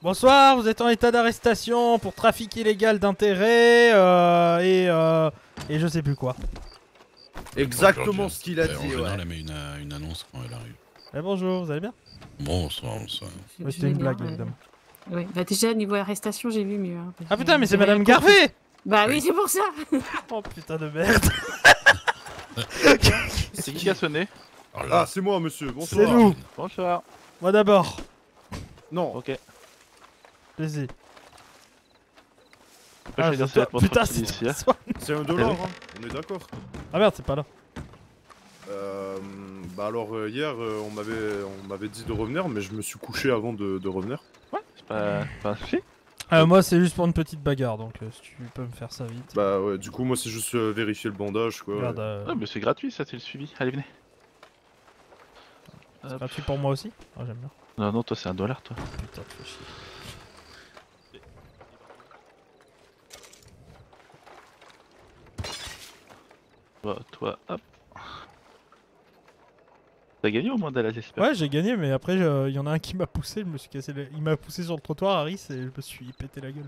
Bonsoir, vous êtes en état d'arrestation pour trafic illégal d'intérêts euh, et, euh, et je sais plus quoi. Exactement ce qu'il a D'ailleurs, dit, en général, ouais. elle met une, euh, une annonce quand elle arrive. Eh, bonjour, vous allez bien? Bonsoir, bonsoir. Ouais, Je c'était une vais blague, bien, ouais. évidemment. Oui, bah déjà, niveau arrestation, j'ai vu mieux. Hein, parce Ah que putain, mais c'est j'ai rien Madame compris. Garvey! Bah oui, c'est pour ça. Oh putain de merde. C'est qui qui a sonné? Ah, c'est moi, monsieur. Bonsoir. C'est nous. Bonsoir. Moi d'abord. Non. Ok. Vas-y. Pourquoi je vais dire c'est ça va toi. être mon Putain, sortie c'est d'ici, hein. toi. C'est un dollar, hein. On est d'accord. Ah merde, c'est pas là. Euh, bah alors euh, hier euh, on m'avait on m'avait dit de revenir mais je me suis couché avant de, de revenir. Ouais, c'est pas, pas un souci. Euh, moi, c'est juste pour une petite bagarre, donc euh, si tu peux me faire ça vite. Bah ouais, du coup moi c'est juste euh, vérifier le bandage quoi. Regarde, euh, Ouais, mais c'est gratuit, ça, c'est le suivi. Allez, venez. c'est Hop. gratuit pour moi aussi. Ah, j'aime bien. Non, non, toi, c'est un dollar, toi. Putain, tu fais chier. Toi, toi, hop. T'as gagné au moins Dallas, j'espère. Ouais, j'ai gagné, mais après, il y en a un qui m'a poussé, je me suis cassé le... Il m'a poussé sur le trottoir, Harris, et je me suis pété la gueule.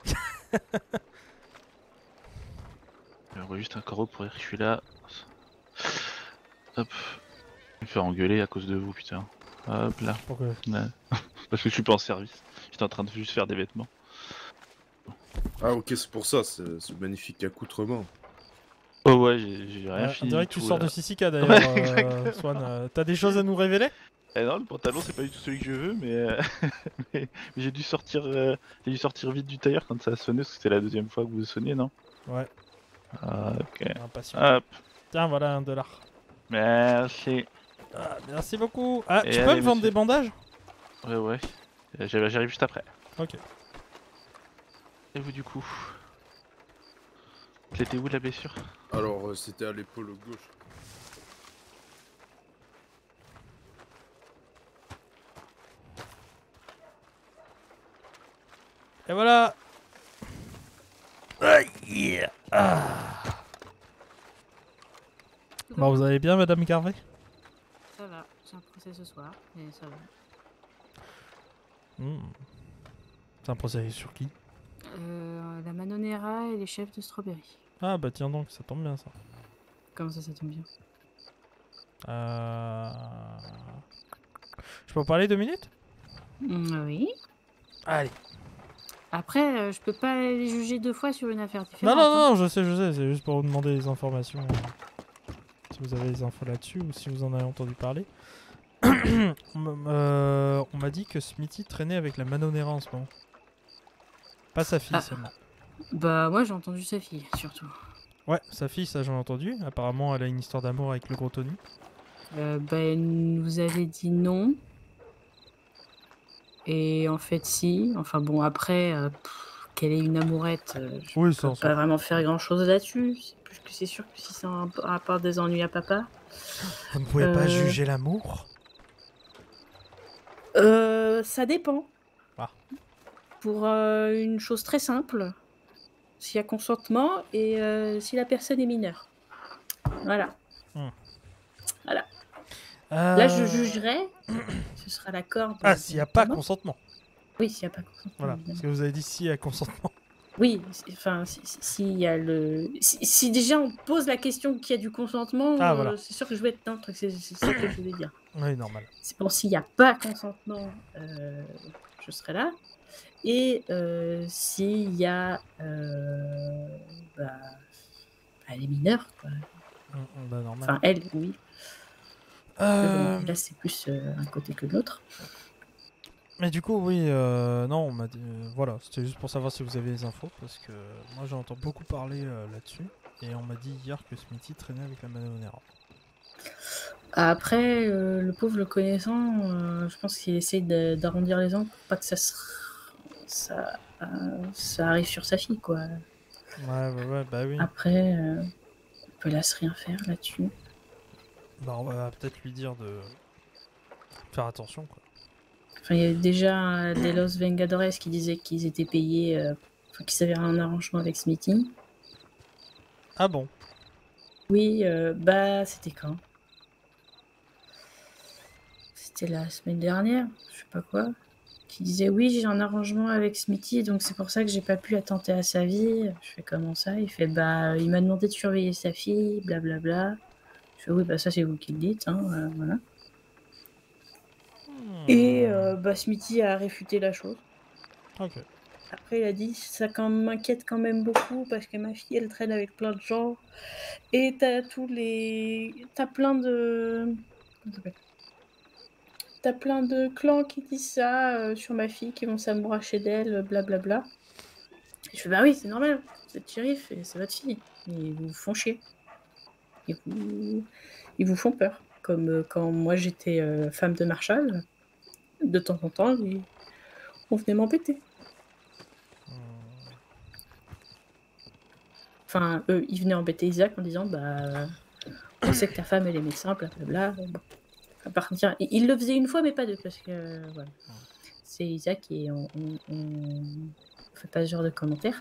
Je vois juste un corps pour dire que je suis là. Hop. Je vais me faire engueuler à cause de vous, putain. Hop là. Pourquoi? Là. Parce que je suis pas en service. J'étais en train de juste faire des vêtements. Ah ok c'est pour ça, c'est ce magnifique accoutrement. Oh ouais, j'ai j'ai rien Euh, fini. on dirait du que tu tout, sors là. de Sissika d'ailleurs, Ouais, euh, exactement. Swan. euh, T'as des choses à nous révéler? Eh non, le pantalon c'est pas du tout celui que je veux, mais, euh, mais, mais j'ai dû sortir, euh, j'ai dû sortir vite du tailleur quand ça a sonné, parce que c'était la deuxième fois que vous sonnez, non? Ouais. Ah, ok. Impatient. Hop. Tiens, voilà un dollar. Merci. Ah, merci beaucoup. Ah, Et tu peux allez, me vendre monsieur. des bandages? Ouais, ouais. Euh, j'arrive j'arrive juste après. Ok. Et vous, du coup? C'était où la blessure? Alors euh, c'était à l'épaule gauche. Et voilà. Aïe, yeah. Ah. Bon, vous allez bien, Madame Garvey? Ça va, j'ai un procès ce soir, mais ça va. Hmm. C'est un procès sur qui? Euh, la Manonera et les chefs de Strawberry. Ah bah tiens donc, ça tombe bien ça. Comment ça, ça tombe bien? Euh... Je peux en parler deux minutes? Mm, Oui. Allez. Après, euh, je peux pas les juger deux fois sur une affaire Non, différente. non, hein. non, je sais, je sais, c'est juste pour vous demander des informations. euh, Si vous avez des infos là-dessus ou si vous en avez entendu parler. on m- euh, on m'a dit que Smithy traînait avec la Manonera en ce moment. Pas sa fille Ah. seulement. Bah, moi j'ai entendu sa fille, surtout. Ouais, sa fille, ça j'en ai entendu. Apparemment, elle a une histoire d'amour avec le gros Tony. Euh, bah, elle nous avait dit non. Et en fait, si. Enfin bon, après, euh, pff, qu'elle ait une amourette, euh, je Oui, peux ça, on s'en pas fout. vraiment faire grand chose là-dessus. C'est plus que c'est sûr que si ça rapporte des ennuis à papa. Vous ne pouvez pas Euh, juger l'amour? Euh, ça dépend. Ah. Pour euh, une chose très simple, s'il y a consentement et euh, si la personne est mineure. Voilà. Hmm. Voilà. Euh, Là, je jugerai. Ce sera l'accord. de- Ah, s'il n'y a pas directement. consentement. Oui, s'il n'y a pas consentement. Voilà, évidemment. parce que vous avez dit s'il y a consentement. Oui, c'est- enfin, si- si- s'il y a le. Si, si déjà on pose la question qu'il y a du consentement, Ah, euh, voilà. c'est sûr que je vais être dans le truc. C'est c'est ça que je voulais dire. Oui, normal. C'est bon, s'il n'y a pas consentement, euh, je serai là. Et euh, s'il y a. Euh, bah, elle est mineure, quoi. Mm, mm, bah, normal. Enfin, elle, oui. Euh, Là, c'est plus euh, un côté que l'autre. Mais du coup, oui, euh, non, on m'a dit. euh, voilà, c'était juste pour savoir si vous avez les infos, parce que moi j'entends beaucoup parler euh, là-dessus. Et on m'a dit hier que Smithy traînait avec la Manonera. Après, euh, le pauvre le connaissant, euh, je pense qu'il essaye de- d'arrondir les angles pour pas que ça, se... ça, euh, ça arrive sur sa fille, quoi. Ouais, ouais, ouais, bah oui. Après, euh, on peut laisse rien faire là-dessus. Bah, on va peut-être lui dire de faire attention, quoi. Enfin, il y a déjà euh, des Los Vengadores qui disaient qu'ils étaient payés, euh, enfin, qu'ils avaient un arrangement avec Smithy. Ah bon? Oui, euh, bah, c'était quand? C'était la semaine dernière, je sais pas quoi. qui disait oui, j'ai un arrangement avec Smithy, donc c'est pour ça que j'ai pas pu attenter à sa vie. Je fais comment ça? Il fait bah, il m'a demandé de surveiller sa fille, blablabla. Je fais oui, bah ça c'est vous qui le dites, hein, euh, voilà. Et euh, bah, Smithy a réfuté la chose. Ok. Après, il a dit ça quand m'inquiète quand même beaucoup parce que ma fille elle traîne avec plein de gens et t'as tous les t'as plein de comment ça s'appelle t'as plein de clans qui disent ça euh, sur ma fille qui vont s'amouracher d'elle, blablabla. Et je fais bah oui, c'est normal, vous êtes shérif et c'est votre fille. Ils vous font chier. Ils vous, ils vous font peur. Comme euh, quand moi j'étais euh, femme de Marshall, de temps en temps, ils... on venait m'embêter. Enfin, eux, ils venaient embêter Isaac en disant bah, on sait que ta femme elle est médecin, blablabla. Bon. À partir... Il le faisait une fois, mais pas deux, parce que euh, voilà. C'est Isaac et on, on, on fait pas ce genre de commentaires.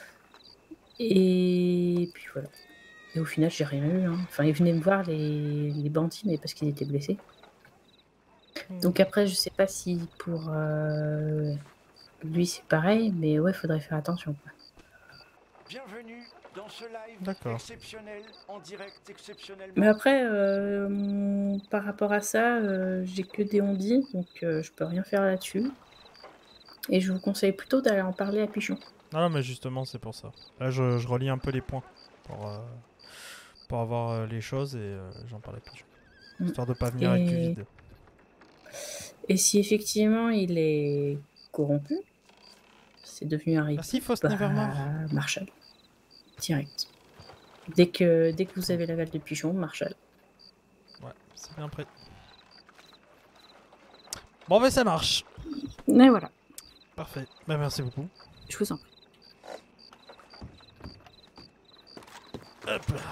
Et puis voilà. Et au final, j'ai rien eu. Hein. Enfin, ils venaient me voir les, les bandits, mais parce qu'ils étaient blessés. Donc après, je sais pas si pour euh, lui c'est pareil, mais ouais, faudrait faire attention. Quoi. Bienvenue dans ce live D'accord. exceptionnel, en direct exceptionnellement. Mais après, euh, mon- par rapport à ça, euh, j'ai que des on-dit, donc euh, je peux rien faire là-dessus. Et je vous conseille plutôt d'aller en parler à Pichon. Non, non, mais justement, c'est pour ça. Là, je, je relis un peu les points pour, euh, pour avoir euh, les choses et euh, j'en parle à Pigeon. Mm. Histoire de pas venir avec du Et... vide. Et si effectivement il est corrompu, c'est devenu un rival. Merci, Faust Nevermore. Marshall. Direct. Dès que, dès que vous avez l'aval de Pigeon, Marshall. Ouais, c'est bien prêt. Bon, ben ça marche. Et voilà. Parfait. Ben, merci beaucoup. Je vous en prie. Hop là.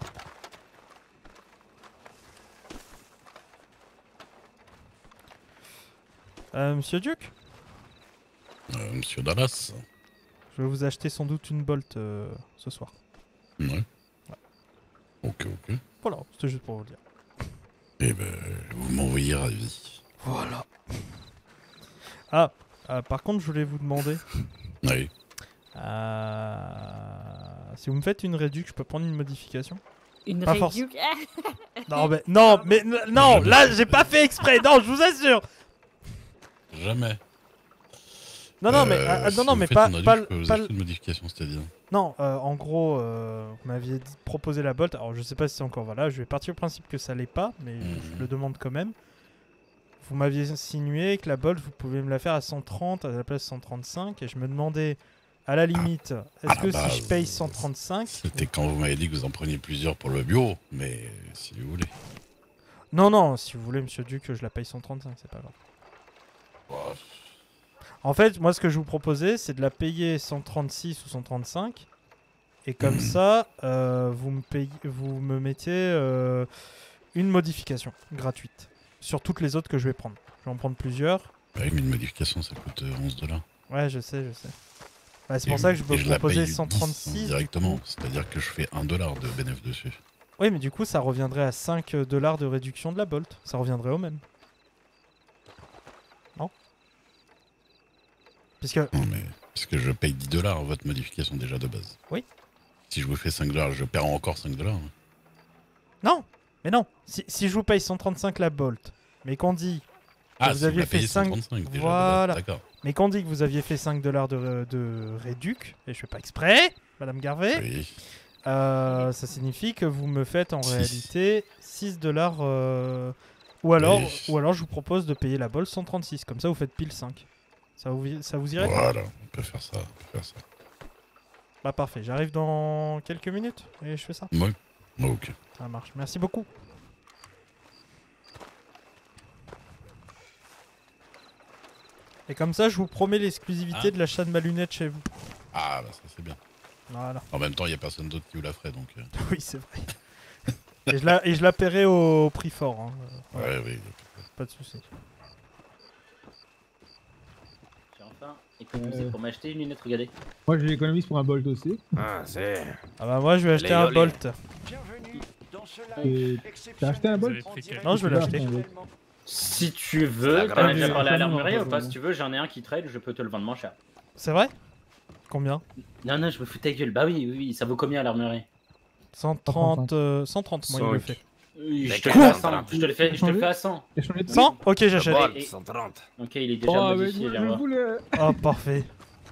Euh, Monsieur Duke euh, Monsieur Dallas. Je vais vous acheter sans doute une Bolt euh, ce soir. Ouais. Ouais. Ok, ok. Voilà, c'était juste pour vous le dire. Eh ben, vous m'envoyez ravi. Voilà. Ah, euh, par contre, je voulais vous demander. Oui. Euh, si vous me faites une réduc, je peux prendre une modification? Une pas réduc forc- Non, mais non, mais n- non, Jamais. là, j'ai pas fait exprès. Non, je vous assure. Jamais. Non, non, mais Euh, ah, si non, non, vous mais faites pas, une réduc, pas, je peux vous pas acheter une modification, c'est-à-dire. Non, euh, en gros, euh, vous m'aviez dit- proposé la Bolt. Alors, je sais pas si c'est encore valable. Je vais partir du principe que ça l'est pas, mais Mhm. je le demande quand même. Vous m'aviez insinué que la Bolt, vous pouvez me la faire à cent trente à la place de cent trente-cinq. Et je me demandais, à la limite, est-ce Ah que bah, si je paye cent trente-cinq... C'était quand vous m'avez dit que vous en preniez plusieurs pour le bio, mais si vous voulez. Non, non, si vous voulez, monsieur Duc, que je la paye cent trente-cinq, c'est pas grave. Oh, En fait, moi, ce que je vous proposais, c'est de la payer cent trente-six ou cent trente-cinq. Et comme ça, euh, vous, me payez, vous me mettez euh, une modification gratuite sur toutes les autres que je vais prendre. Je vais en prendre plusieurs. ouais, mais une modification, ça coûte euh, onze dollars. Ouais, je sais, je sais. Bah, c'est Et pour ça que oui, je peux et vous la proposer paye cent dix trente-six. directement, c'est-à-dire que je fais un dollar de bénéfice dessus. Oui, mais du coup, ça reviendrait à cinq dollars de réduction de la Bolt. Ça reviendrait au même. Non? Puisque... Non, mais parce que je paye dix dollars votre modification déjà de base. Oui. Si je vous fais cinq dollars, je perds encore cinq dollars. Non, mais non. Si, si je vous paye cent trente-cinq la Bolt, mais qu'on dit que Ah, vous si vous aviez la fait payez cinq... cent trente-cinq déjà, voilà. d'accord. Mais qu'on dit que vous aviez fait cinq dollars de, de réduc, et je fais pas exprès, Madame Garvey, Oui. euh, ça signifie que vous me faites en réalité six dollars. Euh, ou, alors, Oui. ou alors je vous propose de payer la Bolt cent trente-six, comme ça vous faites pile cinq. Ça vous, ça vous irait? Voilà, on peut faire ça, on peut faire ça. Bah parfait, j'arrive dans quelques minutes et je fais ça. Ouais, ok. Ça marche, merci beaucoup. Et comme ça, je vous promets l'exclusivité Hein de l'achat de ma lunette chez vous. Ah, bah ça c'est bien. Voilà. En même temps, il n'y a personne d'autre qui vous la ferait, donc... euh, Oui, c'est vrai. et, je la, et je la paierai au prix fort. Hein. Euh, Ouais, voilà. oui. Pas de soucis. J'ai enfin économisé Euh. pour m'acheter une lunette, regardez. Moi, je l'économise pour un Bolt aussi. Ah, c'est... Ah bah moi je vais acheter un Bolt. Bienvenue dans ce Et live T'as acheté un Vous Bolt avez pris quel- Non, je vais J'ai l'acheter. acheté un Bolt. Si tu C'est veux, la t'en grave as déjà vie. parlé à l'armurerie Non, ou pas? non. Si tu veux, j'en ai un qui trade, je peux te le vendre moins cher. C'est vrai? Combien? Non, non, je me fous de ta gueule. Bah oui, oui, oui, ça vaut combien à l'armurerie? cent trente, euh, cent trente, moi il me le fait. Oui, je Mais te le fais à cent cent. trente. Je te le fais, je te le fais à cent. cent? Ok, j'achète. Bolt, Et- cent trente. Ok, il est déjà Oh, mais modifié, je, viens je voir. voulais. Oh, parfait.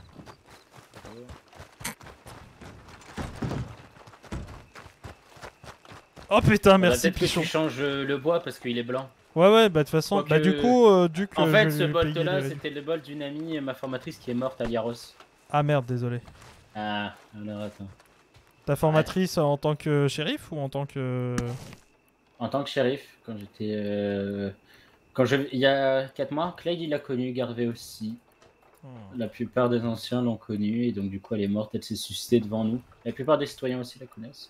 Oh putain, Faudra merci peut-être que Pichon. tu changes euh, le bois parce qu'il est blanc. Ouais, ouais, bah de toute façon, Quoique- bah du coup, euh, du que En fait, je ce vais lui bolt payer là, les- c'était le bolt d'une amie, ma formatrice qui est morte à Liaros. Ah merde, désolé. Ah, alors attends. Ta formatrice en tant que shérif ou en tant que... En tant que shérif, quand j'étais. euh, Quand je... Il y a quatre mois, Clegg il l'a connu, Garvey aussi. Oh. La plupart des anciens l'ont connue et donc du coup elle est morte, elle s'est suscitée devant nous. La plupart des citoyens aussi la connaissent.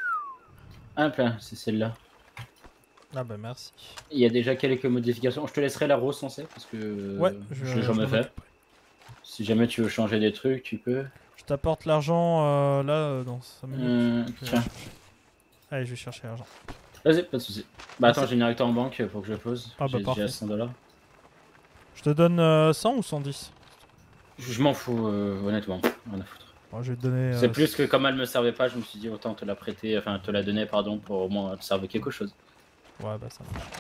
Hop là, c'est celle-là. Ah bah merci. Il y a déjà quelques modifications. Je te laisserai la recenser parce que Ouais, je, je- j'en je ai m'en fait. occuperai. Si jamais tu veux changer des trucs, tu peux. Je t'apporte l'argent euh, là euh, dans cinq minutes. Euh, Je vais tiens. chercher. Allez, je vais chercher l'argent. Vas-y, pas de soucis. Bah attends, Merci. j'ai une directeur en banque pour que je pose. Ah bah J'ai- parfait. J'ai cent dollars. Je te donne euh, cent ou cent dix? Je m'en fous, euh, honnêtement. Rien à foutre. Bon, je vais te donner... C'est euh, plus que comme elle me servait pas, je me suis dit autant te la prêter, enfin te la donner, pardon, pour au moins te servir quelque chose. Ouais, bah ça marche.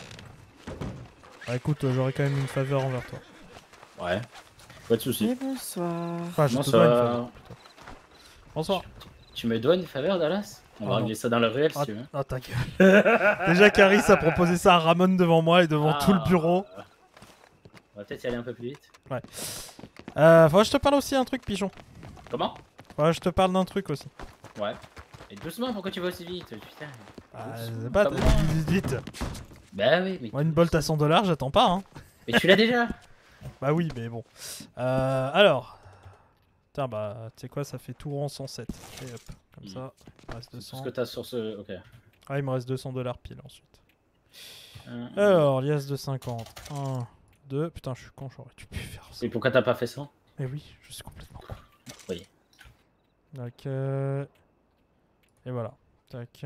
Bah écoute, euh, j'aurais quand même une faveur envers toi. Ouais. Pas de soucis. bonsoir. Enfin, je te Bonsoir. dois une faveur. plutôt. Bonsoir. Tu me dois une faveur, Dallas? On Oh va non. régler ça dans le réel si Ah, tu veux. ah, ta gueule. Déjà, Caris a proposé ça à Ramon devant moi et devant tout le Ah. bureau. On va peut-être y aller un peu plus vite. Ouais. Euh, faudrait que je te parle aussi un truc, Pigeon. Comment? Faudrait que je te parle d'un truc aussi. Ouais. Et doucement, pourquoi tu vas aussi vite? Putain. Ah, Doucement, c'est pas, comme moi. vite, vite. Bah oui, mais. Moi, une bolt à cent dollars, j'attends pas, hein. Mais tu l'as déjà? Bah oui, mais bon. Euh, alors. Tiens, bah, tu sais quoi, ça fait tout rond cent sept. Et hop, comme Mm. ça, il me reste deux C'est ce cents. que t'as sur ce. Ok. Ah, il me reste deux cents dollars pile ensuite. Euh, Alors, liasse de cinquante. un, deux. Putain, je suis con, j'aurais dû plus faire ça. Et pourquoi t'as pas fait ça? Mais oui, je suis complètement con. Oui. Donc, euh... et voilà. Tac.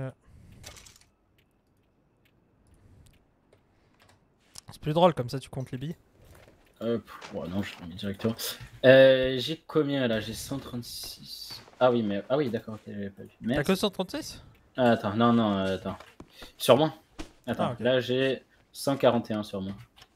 C'est plus drôle, comme ça tu comptes les billes. Euh, pff, ouais, non, je l'ai mis directement. Euh, j'ai combien là? J'ai cent trente-six. Ah oui, mais. Ah oui, d'accord, ok, j'avais pas vu. T'as Merci. que cent trente-six? Ah, attends, non, non, euh, attends. Sur moi. Attends, Ah, ok. là j'ai cent quarante et un sur moi.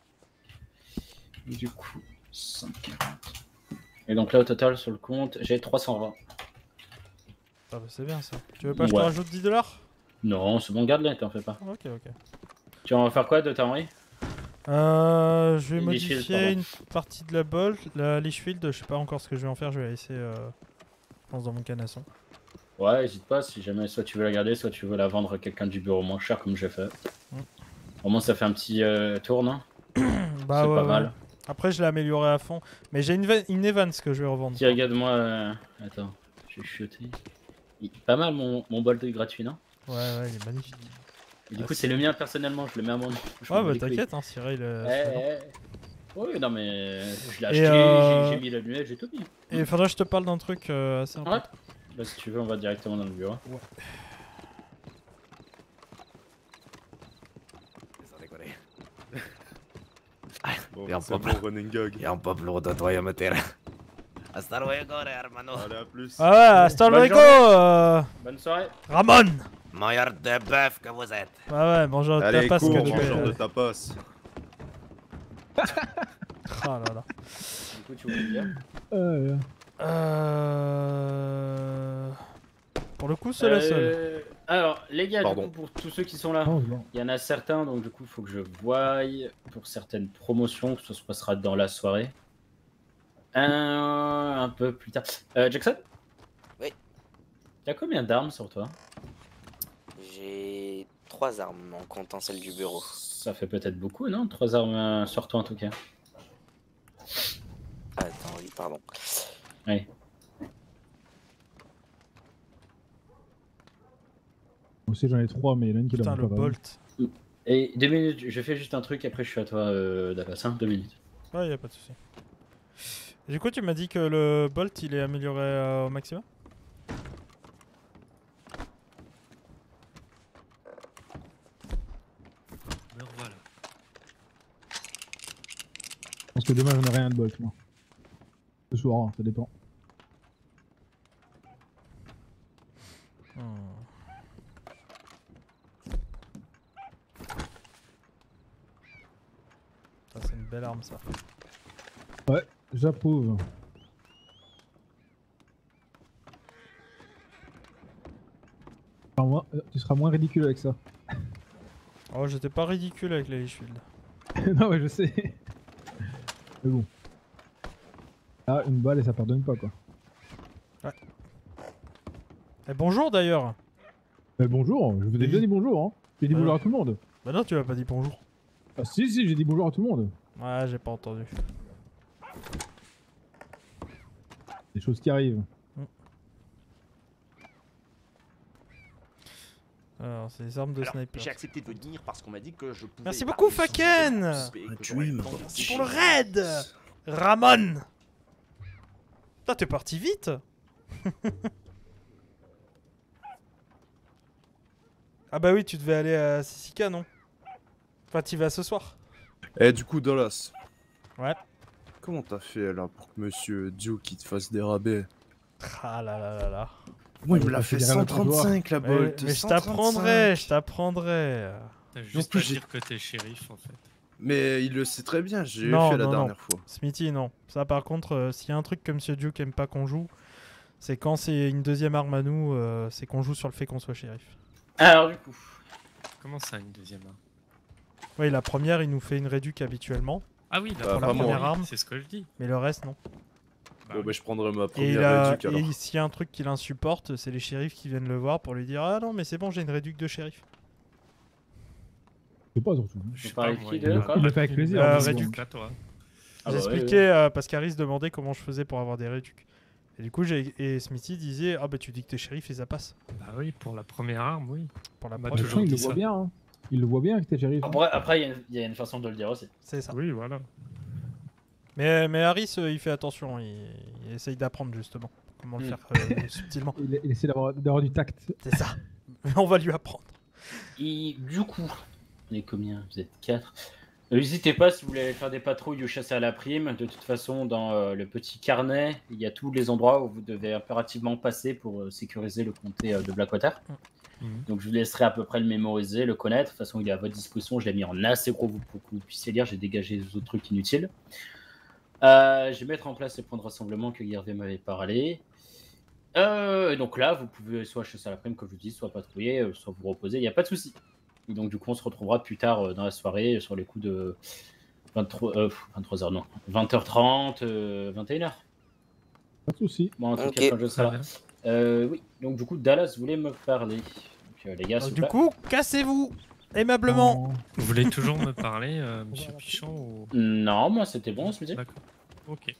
Du coup, cent quarante. Et donc là au total sur le compte, j'ai trois cent vingt. Ah bah c'est bien ça. Tu veux pas que je te Ouais. rajoute dix dollars? Non, c'est bon, garde-les, t'en fais pas. Ok, ok. Tu vas en faire quoi de ta Henri? Euh, je vais Leash modifier Field, pardon. une partie de la bolt. La leash field, je sais pas encore ce que je vais en faire, je vais la laisser, euh, je pense, dans mon canasson. Ouais, hésite pas, si jamais soit tu veux la garder, soit tu veux la vendre à quelqu'un du bureau moins cher comme j'ai fait. Mm. Au moins ça fait un petit euh, tour, non? Bah C'est ouais, pas ouais. mal. Après, je l'ai amélioré à fond. Mais j'ai une, va- une Evans que je vais revendre. Tiens, regarde-moi. euh, Attends, je vais chuter. Il- Pas mal mon, mon bolt gratuit, non? Ouais, ouais, il est magnifique. Et du Ah, coup, si. c'est le mien personnellement, je le mets à mon nom. Je Ouais, m'en bats bah les couilles. t'inquiète, hein, Cyril. euh, Eh, c'est bon. eh. Oui, non, mais je l'ai Et, acheté, euh, j'ai j'ai mis la nuée, j'ai tout mis. Et il faudrait que je te parle d'un truc euh, assez Ouais. important. Bah, si tu veux, on va directement dans le bureau. Ouais. Sans déconner. Bon, Et un c'est peuple. bon, running gag. Et un peuple de toi et me terre. Hasta luego, hermano. Allez, à plus. Ah ouais, hasta Bonne luego, journée. euh, Bonne soirée. Ramon. Meilleur de bœuf que vous êtes. Ouais, ouais, mangeur de Allez, tapas cours, que tu mangeur es. de tapas. Ah là là. Du coup, tu voulais dire Euh, Euh... Pour le coup, c'est la seule. Euh, Alors, les gars, Pardon. du coup, pour tous ceux qui sont là, oh, non. il y en a certains, donc du coup, il faut que je voie pour certaines promotions, que ça se passera dans la soirée. Un, un peu plus tard. Euh, Jackson? Oui. T'as combien d'armes sur toi? J'ai trois armes en comptant celle du bureau. Ça fait peut-être beaucoup, non? Trois armes euh, sur toi en tout cas. Ah, attends, oui, pardon. Oui. Moi aussi j'en ai trois, mais il y en a une qui Putain, l'a le pas. bolt. Et deux minutes, je fais juste un truc, après je suis à toi, euh, Dallas, hein, deux minutes. Ouais, y a pas de souci. Et du coup, tu m'as dit que le bolt il est amélioré euh, au maximum? Me revoilà. Parce que demain, j'en ai rien de bolt, moi. Ce soir, hein, ça dépend. Hmm. Ça, c'est une belle arme, ça. Ouais, j'approuve. Alors moi, euh, tu seras moins ridicule avec ça. Oh, j'étais pas ridicule avec les shields. Non, ouais, je sais. Mais bon. Ah, une balle et ça pardonne pas, quoi. Ouais. Eh, bonjour d'ailleurs. Bah, bonjour, je vous ai Oui. déjà dit bonjour, hein. J'ai dit Bah bonjour non. à tout le monde. Bah non, tu m'as pas dit bonjour. Ah, si, si, j'ai dit bonjour à tout le monde. Ouais, j'ai pas entendu. Des choses qui arrivent. Alors, c'est des armes de Alors, sniper. j'ai accepté de venir parce qu'on m'a dit que je pouvais. Merci beaucoup, parler sans Faken. participer, que j'aurais le temps de C'est pour le raid. Ramon. Putain, t'es parti vite. Ah bah oui, tu devais aller à Sissika, non? Enfin, t'y vas ce soir. Eh, du coup, Dallas. Ouais. Comment t'as fait là pour que Monsieur Duke il te fasse des rabais? Ah là là là là. Moi, il me l'a fait cent trente-cinq la Mais- Bolt. Mais je cent trente-cinq. t'apprendrai, je t'apprendrai. T'as Non juste plus, à j'ai- dire que t'es shérif en fait. Mais il le sait très bien, j'ai Non, fait la non, dernière non. fois. Smithy, non. Ça, par contre, euh, s'il y a un truc que Monsieur Duke aime pas qu'on joue, c'est quand c'est une deuxième arme à nous, euh, c'est qu'on joue sur le fait qu'on soit shérif. Alors, du coup. Comment ça, une deuxième arme? Oui, la première, il nous fait une réduc habituellement. Ah oui, la pour la première, première oui, arme. c'est ce que je dis. Mais le reste, non. Bon, bah, je prendrai ma Et, première il a- réduc alors. et s'il y a un truc qui l'insupporte, c'est les shérifs qui viennent le voir pour lui dire: ah non, mais c'est bon, j'ai une réduc de shérif. Je sais pas, surtout. Je sais parles pas, avec moi, qui, il de m'a- quoi Il le fait avec plaisir. Euh, mais réduc. bon. Pas toi. Ah bah J'expliquais ouais, ouais. euh, parce qu'Aris demandait comment je faisais pour avoir des réducs. Et du coup, j'ai et Smithy disait: ah bah tu dis que t'es shérif et ça passe. Bah oui, pour la première arme, oui. Pour la On m'a première. toujours Il le dit voit ça. bien, hein. Il le voit bien que t'es shérif. Après, après, il y a une- il y, a une façon de le dire aussi. C'est ça. Oui, voilà. Mais, mais Harris, euh, il fait attention, il, il essaye d'apprendre justement comment le Hmm. faire euh, subtilement. Il, il essaie d'avoir d'avoir du tact. C'est ça. Mais on va lui apprendre. Et du coup, on est combien? Vous êtes quatre. N'hésitez pas si vous voulez aller faire des patrouilles ou chasser à la prime. De toute façon, dans euh, le petit carnet, il y a tous les endroits où vous devez impérativement passer pour euh, sécuriser le comté euh, de Blackwater. Mhm. Donc je vous laisserai à peu près le mémoriser, le connaître. De toute façon, il est à votre disposition. Je l'ai mis en assez gros pour que vous puissiez lire. J'ai dégagé les autres trucs inutiles. Euh, je vais mettre en place les points de rassemblement que Hervé m'avait parlé. Euh, et donc là, vous pouvez soit chasser à la prime, comme je vous dis, soit patrouiller, euh, soit vous reposer. Il n'y a pas de souci. Et donc du coup, on se retrouvera plus tard euh, dans la soirée sur les coups de vingt-trois, euh, vingt-trois heures, non, vingt heures trente, euh, vingt et une heures. Pas de soucis. Bon, en tout Ok. cas, quand je serai là. Euh, oui, donc du coup, Dallas voulait me parler. Donc, euh, les gars, Donc, s'il du vous plaît. coup, cassez-vous aimablement. Vous voulez toujours me parler, euh, Monsieur Pichon ou... Non, moi c'était bon, ce midi. D'accord. Ok.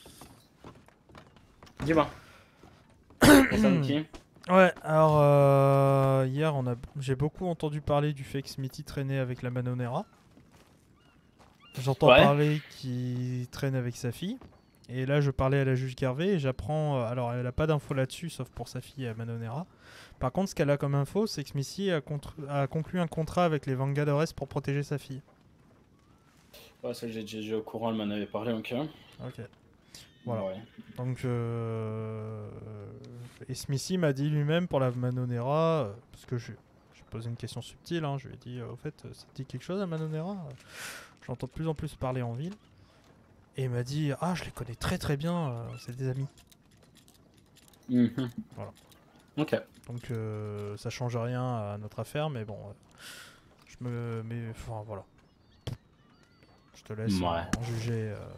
Dis-moi. Concerne qui? Ouais, alors euh, hier, on a, j'ai beaucoup entendu parler du fait que Smithy traînait avec la Manonera. J'entends Ouais. parler qu'il traîne avec sa fille. Et là, je parlais à la juge Garvey et j'apprends. euh, Alors, elle a pas d'infos là-dessus, sauf pour sa fille à Manonera. Par contre, ce qu'elle a comme info, c'est que Smithy a, contre- a conclu un contrat avec les Vangadores pour protéger sa fille. Ouais, ça j'ai déjà au courant, elle m'en avait parlé, ok. Ok. Voilà. Ouais. Donc, euh... et Smithy m'a dit lui-même pour la Manonera, euh, parce que je, j'ai posé une question subtile, hein, je lui ai dit, euh, au fait, euh, ça te dit quelque chose à Manonera? Euh, J'entends de plus en plus parler en ville. Et il m'a dit, ah, je les connais très très bien, euh, c'est des amis. Mhm. Voilà. Ok. Donc, euh, ça change rien à notre affaire, mais bon, euh, je me... Mais, enfin, voilà. Je te laisse Ouais. en, en juger. euh.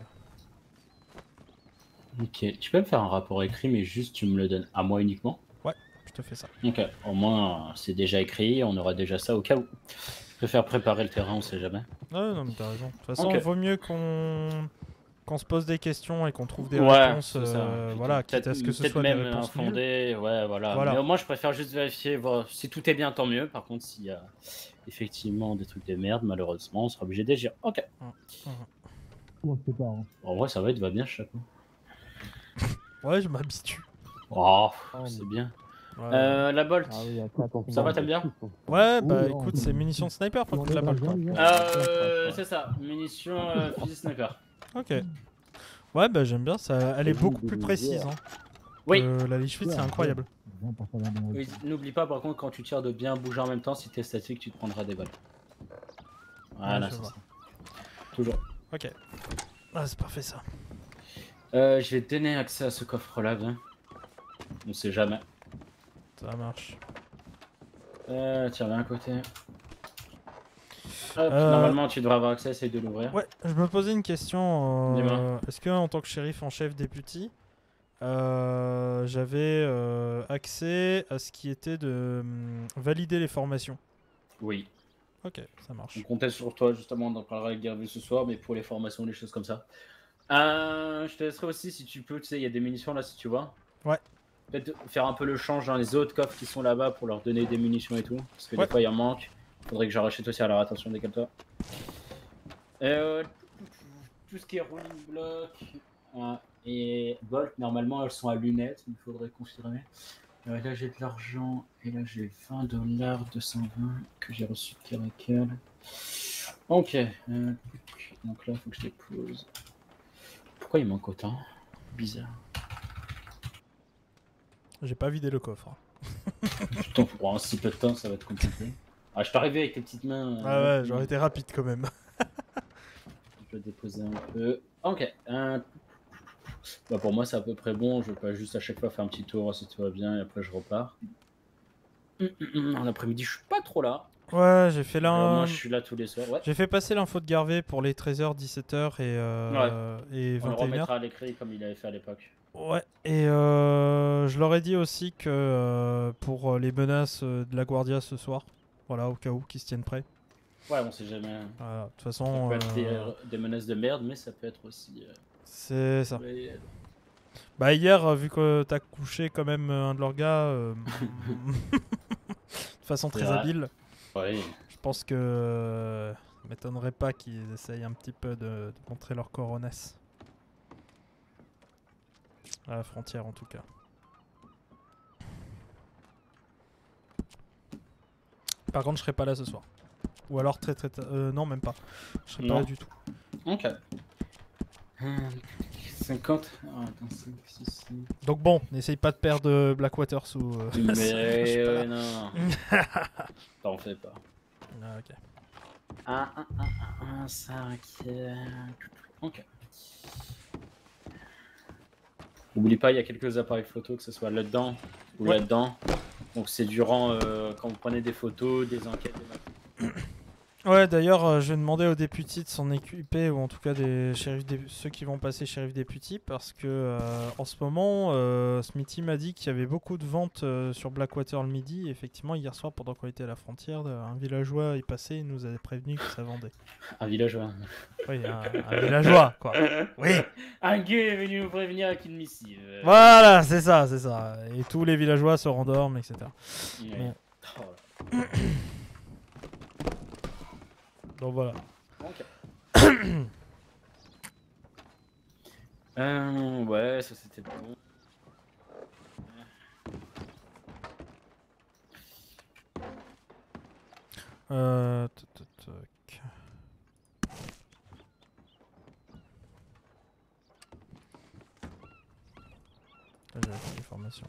Ok, tu peux me faire un rapport écrit, mais juste tu me le donnes à moi uniquement. Ouais, je te fais ça. Ok, au moins c'est déjà écrit, on aura déjà ça au cas où. Je préfère préparer le terrain, on sait jamais. Ouais, non, mais t'as raison. De toute façon, Ok. il vaut mieux qu'on qu'on se pose des questions et qu'on trouve des Ouais, réponses. c'est ça. euh, Puis voilà, quitte peut-être- à ce que ce peut-être soit même des réponses nulles. infondées, ouais, voilà. Voilà. Mais au moins, je préfère juste vérifier, voir si tout est bien, tant mieux. Par contre, s'il y a effectivement des trucs de merde, malheureusement, on sera obligé d'agir. Ok. Comment je prépare, hein. En vrai, ça va, il va bien, chaque coup. Ouais, je m'habitue. Oh, c'est bien. Ouais. Euh, la Bolt, Ah oui, attends, attends, ça va, t'aimes bien? Ouais, bah Oui, non, écoute, oui. c'est munitions de sniper, faut que la balle. quoi. Euh, c'est ça, munitions euh, fusil sniper. Ok. Ouais, bah j'aime bien, ça. Elle est beaucoup plus précise. Hein. Oui. Euh, la liche vite, c'est incroyable. Oui, n'oublie pas par contre quand tu tires de bien bouger en même temps, si t'es statique tu te prendras des balles. Voilà, Ouais, je c'est vois. ça. Toujours. Ok. Ah, c'est parfait ça. Euh, je vais te donner accès à ce coffre là, viens. On sait jamais. Ça marche. Euh, tiens, viens à côté. Hop, Euh, Normalement tu devrais avoir accès, essaye de l'ouvrir. Ouais, je me posais une question. Dis-moi. Euh, Est-ce que en tant que shérif en chef député, euh, j'avais euh, accès à ce qui était de hum, valider les formations? Oui. Ok, ça marche. On comptait sur toi justement, on en parlera avec Garvey ce soir, mais pour les formations, les choses comme ça. Euh, je te laisserai aussi si tu peux, tu sais, il y a des munitions là si tu vois. Ouais. Peut-être faire un peu le change dans les autres coffres qui sont là-bas pour leur donner des munitions et tout. Parce que Ouais. des fois il en manque. Faudrait que j'en rachète aussi, alors attention, décale-toi. Euh, tout ce qui est rolling block euh, et bolt, normalement elles sont à lunettes, il faudrait confirmer. Euh, là j'ai de l'argent et là j'ai vingt dollars deux cent vingt que j'ai reçu de Caracal. Ok, euh, donc là il faut que je dépose. Pourquoi il manque autant? Bizarre. J'ai pas vidé le coffre. Putain, pour un si peu de temps ça va être compliqué. Ah, je peux arriver avec tes petites mains. Ah euh, ouais, j'aurais été rapide quand même. Je vais déposer un peu. Ok. Un... Bah pour moi c'est à peu près bon. Je vais pas juste à chaque fois faire un petit tour si tout va bien et après je repars. En après-midi je suis pas trop là. Ouais, j'ai fait là. Alors, moi je suis là tous les soirs. Ouais. J'ai fait passer l'info de Garvey pour les treize heures, dix-sept heures et, euh, et On le vingt et une remettra heures. à l'écrit comme il avait fait à l'époque. Ouais, et euh, je leur ai dit aussi que euh, pour les menaces euh, de la Guardia ce soir, voilà, au cas où, qu'ils se tiennent prêts. Ouais, on sait jamais. Voilà, de toute Ça façon. peut être des, euh, des menaces de merde, mais ça peut être aussi. euh, C'est ça. ouais, Bah, hier, euh, vu que t'as couché quand même euh, un de leurs gars euh, de façon C'est très vrai. habile, Ouais. je pense que euh, ça m'étonnerait pas qu'ils essayent un petit peu de, de montrer leur coronesse. À la frontière en tout cas. Par contre, je serai pas là ce soir. Ou alors très très tard. Euh, non, même pas. Je serai pas Non. là du tout. Ok. Hum, cinquante. Ah, attends, cinq, six, sept. Donc bon, n'essaye pas de perdre Blackwater sous. euh, Mais je suis pas ouais, là. non. T'en fais pas. Ah, ok. un, un, un, un, cinq. Ok. N'oublie pas, il y a quelques appareils photo, que ce soit là-dedans ou Ouais. là-dedans. Donc c'est durant euh, quand vous prenez des photos, des enquêtes, des maps. Ouais, d'ailleurs, euh, je vais demander aux députés de s'en équiper, ou en tout cas des shérifs dé- ceux qui vont passer shérif député, parce que euh, en ce moment, euh, Smithy m'a dit qu'il y avait beaucoup de ventes euh, sur Blackwater le midi. Et effectivement, hier soir, pendant qu'on était à la frontière, euh, un villageois est passé et nous avait prévenu que ça vendait. Un villageois. Oui, un, un villageois, quoi. Oui. Un gueux est venu nous prévenir avec une missive. Euh, Voilà, c'est ça, c'est ça. Et tous les villageois se rendorment, et cetera. Ouais. Mais- Oh là. Donc voilà. Ok. Euh, ouais, ça c'était bon. Euh... toc, toc, toc. Là, j'avais fait les formations.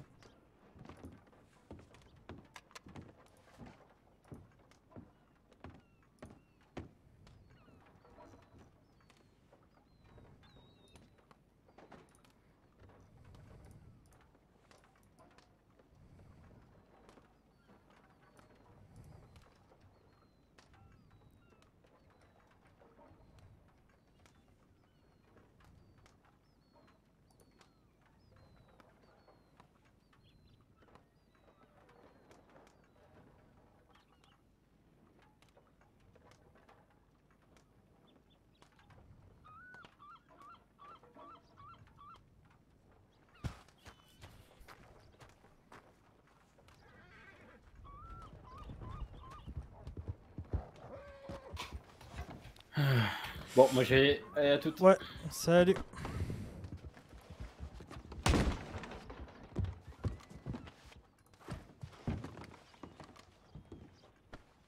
Bon, moi j'ai. Allez, à toutes. Ouais, salut.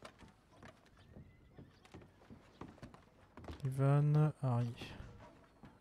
Ivan, Harry.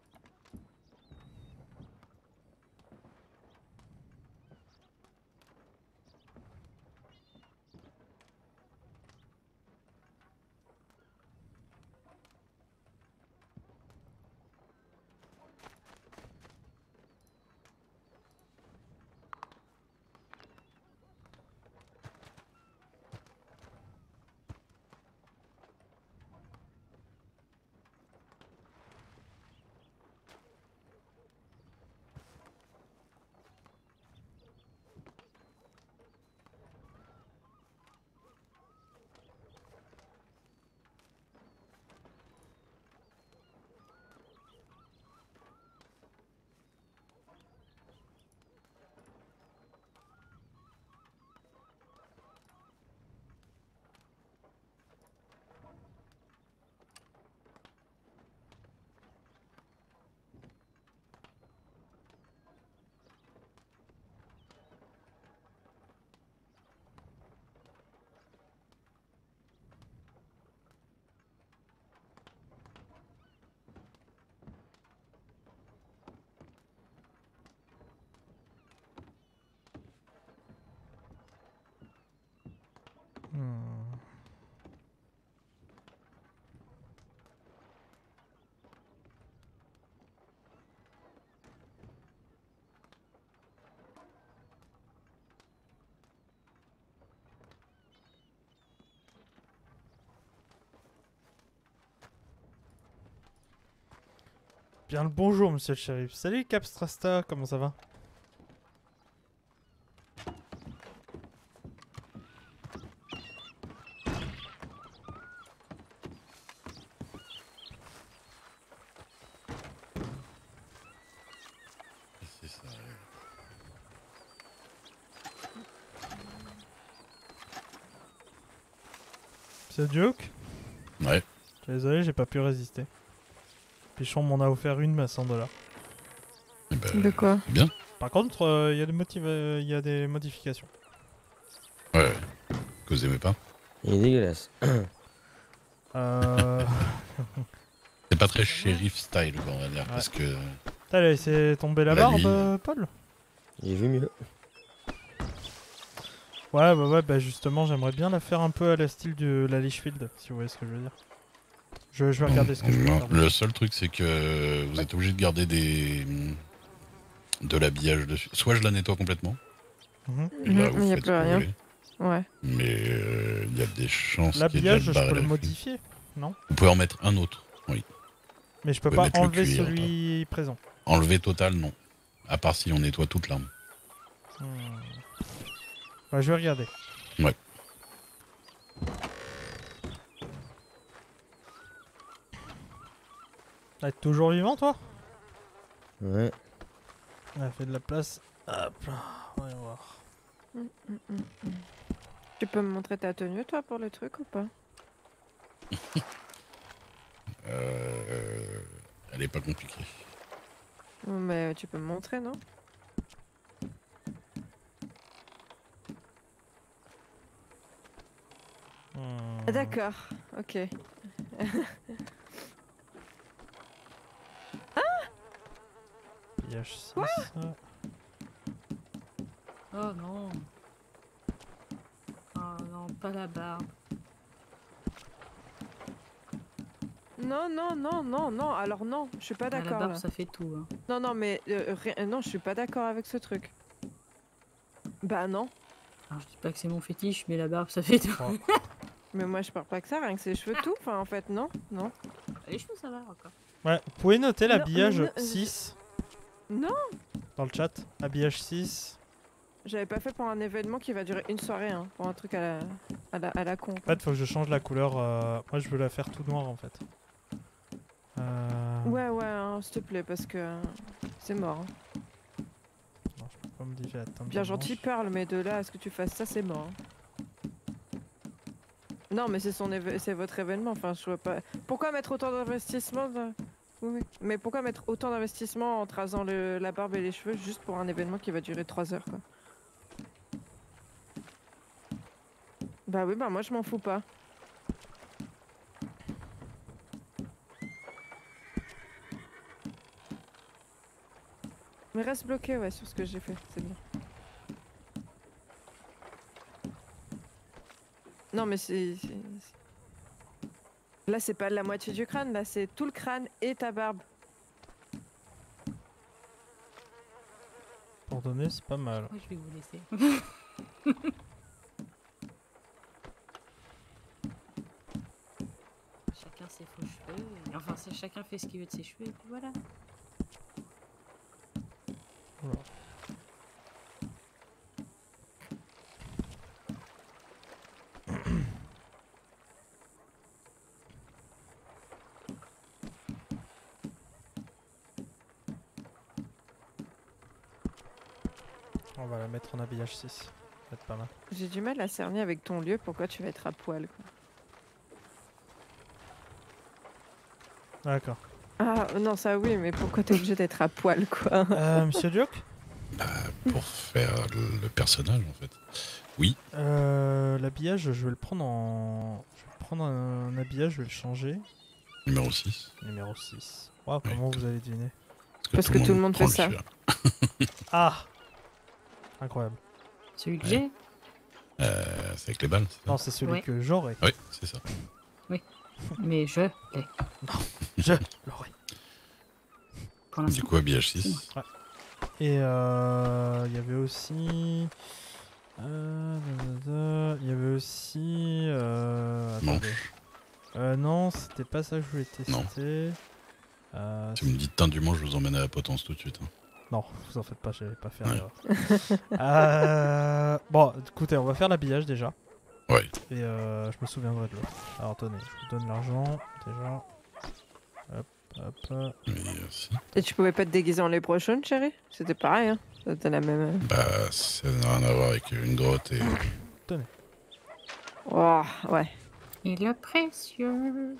Bien le bonjour, monsieur le shérif. Salut Capstrasta, comment ça va? C'est ça. ouais. Monsieur Duke? Ouais. Désolé, j'ai pas pu résister. Pichon m'en a offert une, mais à cent dollars. Ben, De quoi? Bien. Par contre, il y a des motiv- euh, y a des modifications. Ouais, ouais. Que vous aimez pas? Il est dégueulasse. Euh... C'est pas très shérif style, quoi, on va dire, parce que... T'as laissé tomber la La barbe, nuit. euh, Paul? J'ai vu mieux. Ouais, bah ouais, bah justement, j'aimerais bien la faire un peu à la style de la Lichfield, si vous voyez ce que je veux dire. Je, je vais regarder ce que je peux Non, faire. le seul truc, c'est que vous êtes obligé de garder des... de l'habillage dessus. Soit je la nettoie complètement. Mhm. Et là, Mhm, vous y a faites plus ce que vous rien. voulez. Ouais. Mais euh, il y a des chances qu'il y ait L'habillage, déjà je barré peux le la modifier, non? Vous pouvez en mettre un autre, oui. Mais je peux Vous pas pouvez mettre le enlever cuir, celui présent. Enlever total, non. À part si on nettoie toute l'arme. Hmm. Bah, je vais regarder. Ouais. T'es toujours vivant, toi? Ouais. On a fait de la place. Hop là, on va voir. Mm, mm, mm, mm. Tu peux me montrer ta tenue, toi, pour le truc ou pas? Euh... Elle est pas compliquée. Mais tu peux me montrer, non? Hmm. Ah, d'accord, ok. P H six. Quoi? Oh non. Oh non, pas la barbe. Non, non, non, non, non, alors non, je suis pas Ah, la d'accord. barbe, là. ça fait tout. Hein. Non, non, mais euh, rien- non, je suis pas d'accord avec ce truc. Bah non. Alors, je dis pas que c'est mon fétiche, mais la barbe, ça fait tout. Mais moi, je parle pas que ça, rien que ses cheveux, tout. Enfin, en fait, non, non. Les cheveux, ça va encore. Ouais, vous pouvez noter Non, l'habillage mais non, euh, six Non, dans le chat. Habillage six. j'avais pas fait pour un événement qui va durer une soirée, hein, pour un truc à la, à la, à la con. En quoi. fait, faut que je change la couleur. euh, Moi, je veux la faire tout noir en fait. Euh... Ouais, ouais, hein, s'il te plaît, parce que euh, c'est mort. hein. Non, je peux pas modifier la teinte Bien de gentil, manche. Pearl, mais de là à ce que tu fasses ça, c'est mort. hein. Non, mais c'est son éve- c'est votre événement. Enfin, je vois pas. Pourquoi mettre autant d'investissement dans- Oui, oui. Mais pourquoi mettre autant d'investissement en trasant le... la barbe et les cheveux juste pour un événement qui va durer trois heures, quoi. Bah oui, bah moi je m'en fous pas. Mais reste bloqué, ouais, sur ce que j'ai fait, c'est bien. Non, mais c'est... c'est- c'est- Là, c'est pas la moitié du crâne, là, c'est tout le crâne et ta barbe. Pour donner, c'est pas mal. Moi, je vais vous laisser. Chacun ses faux cheveux. et- Enfin, c'est- chacun fait ce qu'il veut de ses cheveux, et puis voilà. Voilà. On va la mettre en habillage six. Ça va être pas mal. J'ai du mal à cerner avec ton lieu pourquoi tu vas être à poil, quoi. D'accord. Ah, non, ça oui, mais pourquoi t'es obligé d'être à poil, quoi. Euh, Monsieur Duke Bah, pour faire le, le personnage, en fait. Oui. euh, L'habillage, je vais le prendre en... Je vais prendre un, un habillage, je vais le changer. Numéro six. Numéro six. Wow, comment vous avez deviné? Parce que tout le monde fait ça. Ah Incroyable. Celui que Ouais. j'ai Euh, c'est avec les balles, c'est ça? Non, c'est celui Ouais. que j'aurai. Oui, c'est ça. Oui. Mais je l'ai. Je l'aurai. Pour Du l'instant. coup, habillage six. Ouais. Et euh, il y avait aussi... euh, da, da, da, Il y avait aussi... Euh, attendez. Manche. Euh, non, c'était pas ça que je voulais tester. Euh, Tu me dis teint du Mans, je vous emmène à la potence tout de suite. hein. Non, vous en faites pas, j'allais pas faire Ouais. l'erreur. euh... Bon, écoutez, on va faire l'habillage déjà. Ouais. Et euh, je me souviendrai de l'autre. Alors attendez, je vous donne l'argent déjà. Hop, hop. hop. Et tu pouvais pas te déguiser en léprechaune, chérie? C'était pareil, hein. C'était la même. Bah, ça n'a rien à voir avec une grotte et. Tenez. Oh, ouais. Et le précieux.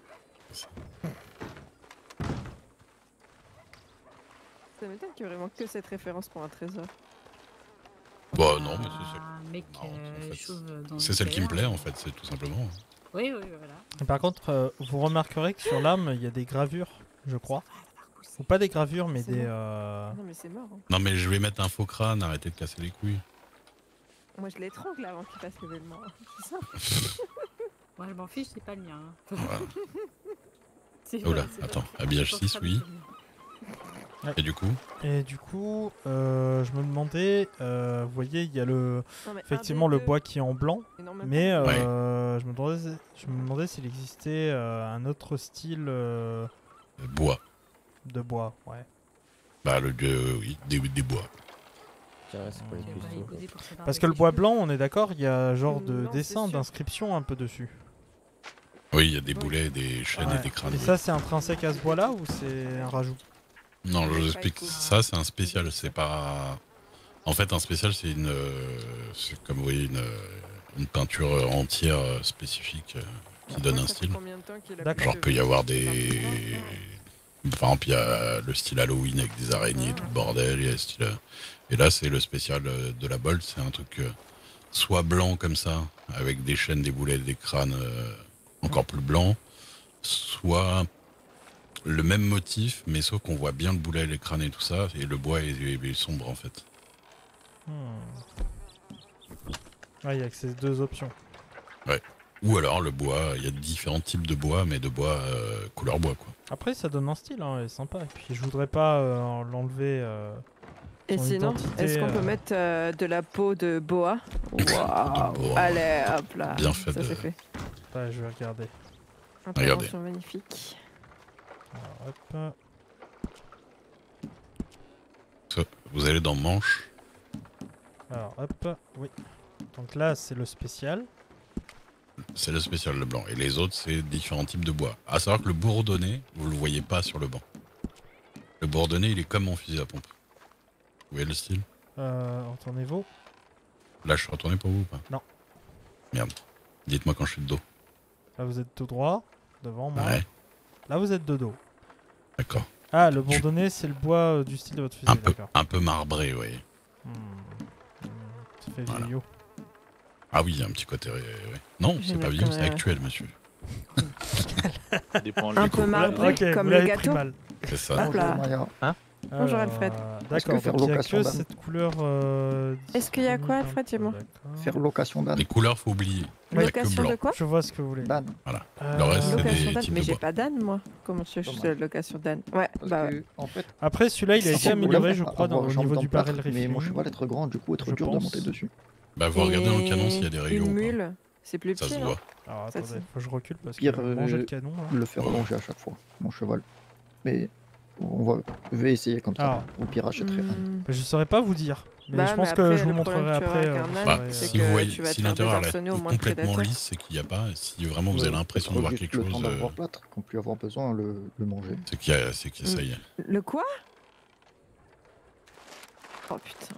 Ça m'étonne qu'il y ait vraiment que cette référence pour un trésor. Bah, non, mais c'est celle. Un mec euh, chauve dans C'est le celle qui me tailleur. plaît en fait, c'est tout simplement. Oui, oui, voilà. Et par contre, euh, vous remarquerez que sur l'arme, il y a des gravures, je crois. Ou pas des gravures, mais C'est des. mort. Euh... Non, mais c'est mort. Hein. Non, mais je vais mettre un faux crâne, arrêtez de casser les couilles. Moi, je l'étrangle avant qu'il fasse l'événement. C'est ça. Moi, je m'en fiche, c'est pas le mien. hein. Voilà. C'est Oh là, pas- c'est attends, pas- habillage c'est six, pas oui. le mien. Ouais. Et du coup Et du coup, euh, je me demandais, euh, vous voyez, il y a le, Non, mais un effectivement des le deux. bois qui est en blanc, Et non, même mais pas. euh, je me demandais, je me demandais s'il existait euh, un autre style euh, Bois. de bois, ouais. Bah, le dieu, oui, des, des bois. Parce que le bois blanc, on est d'accord, il y a genre de Non, c'est dessin, sûr. d'inscription un peu dessus. Oui, il y a des boulets, des chaînes Ouais. et des crânes. Et oui. ça, c'est intrinsèque à ce bois-là ou c'est un rajout? Non, je vous explique. Ça, c'est un spécial. C'est pas. En fait, un spécial, c'est une. euh, C'est comme vous voyez, une, euh, une peinture entière euh, spécifique euh, qui donne un style. Genre, peut y avoir des. Par exemple, il y a le style Halloween avec des araignées et tout le bordel. Il y a le style. euh, Et là, c'est le spécial euh, de la Bolt. C'est un truc euh, soit blanc comme ça, avec des chaînes, des boulets, des crânes euh, encore plus blancs, soit le même motif, mais sauf qu'on voit bien le boulet, les crânes et tout ça, et le bois est, est- est sombre en fait. Hmm. Ah, il y a que ces deux options. Ouais. Ou alors le bois, il y a différents types de bois, mais de bois euh, couleur bois quoi. Après, ça donne un style, hein, elle est sympa. Et puis, je voudrais pas euh, l'enlever. Euh, Et son sinon, identité, est-ce qu'on peut euh, mettre euh, de la peau de boa? Waouh! boa. Allez, hop là. Bien fait Ça de- c'est fait. Ouais, je vais regarder. Regardez. Intervention magnifique. Alors, hop. Ça, vous allez dans Manche, Alors, hop. Oui. Donc là, c'est le spécial. c'est le spécial le blanc, et les autres c'est différents types de bois. À savoir que le bourdonné, vous le voyez pas sur le banc. Le bourdonné, il est comme mon fusil à pompe. Vous voyez le style? Euh, retournez-vous. Là, je suis retourné pour vous ou pas? Non. Merde. Dites-moi quand je suis de dos. Là, vous êtes tout droit. Devant moi. Ouais. Là, vous êtes de dos. D'accord. Ah, le bourdonné, c'est le bois euh, du style de votre fusil. Un peu, D'accord. un peu marbré, oui. Hmm. Hmm, Ça fait Voilà. vieillot. Ah oui, il y a un petit côté. euh, ouais. Non, c'est Génial, pas vieux, comme, c'est euh, actuel, monsieur. Ça dépend Un du peu coup. marbré, Ok, comme vous le l'avez pris gâteau. mal. C'est ça. Hop là. Maya. Bonjour, Alors, Alfred. euh, Est-ce que D'accord, faire donc il n'y a location que d'âme cette couleur. euh, Est-ce qu'il y a quoi, disponible, Alfred, dis-moi? d'accord. Faire location d'âne. Les couleurs, faut oublier. Il y a que Location blanc. de quoi? Je vois ce que vous voulez. D'âne. Voilà. Euh, Le reste, c'est Location des d'âne? types Mais de j'ai bois. pas d'âne, moi. Comment tu fais juste Dommage. la location d'âne? Ouais, Parce bah. que, en fait, Après, celui-là, il a sans été problème, amélioré, je crois, dans, avoir au jambe niveau dans du le plâtre, barrel Mais mon refilling. cheval est trop grand, du coup, est trop Je dur de pense. monter dessus. Bah, vous regardez dans le canon s'il y a des rayons. Une ou pas. mule, c'est plus Ça petit, se non? voit. Alors Ça, attendez, c'est- faut que je recule parce Pire, que manger le euh, canon. Là. le faire allonger à chaque fois, mon cheval. Mais on va, je vais essayer comme ça. Alors. Au pire, achèterai un. Hmm. Je saurais pas vous dire. Mais Bah, je pense mais que après, je vous le montrerai problème que tu après. auras euh, avec vous un Bah, saurez, c'est si que vous voyez, tu vas te si faire l'intérieur est désarçonner au moins de complètement prédateurs. lisse, c'est qu'il n'y a pas. Si vraiment vous avez Ouais, l'impression de peut-être voir juste quelque le temps chose, d'avoir euh, plâtre, qu'on peut avoir besoin le, le manger. c'est qu'il y a, c'est qu'il ça y est. Le quoi? Oh putain.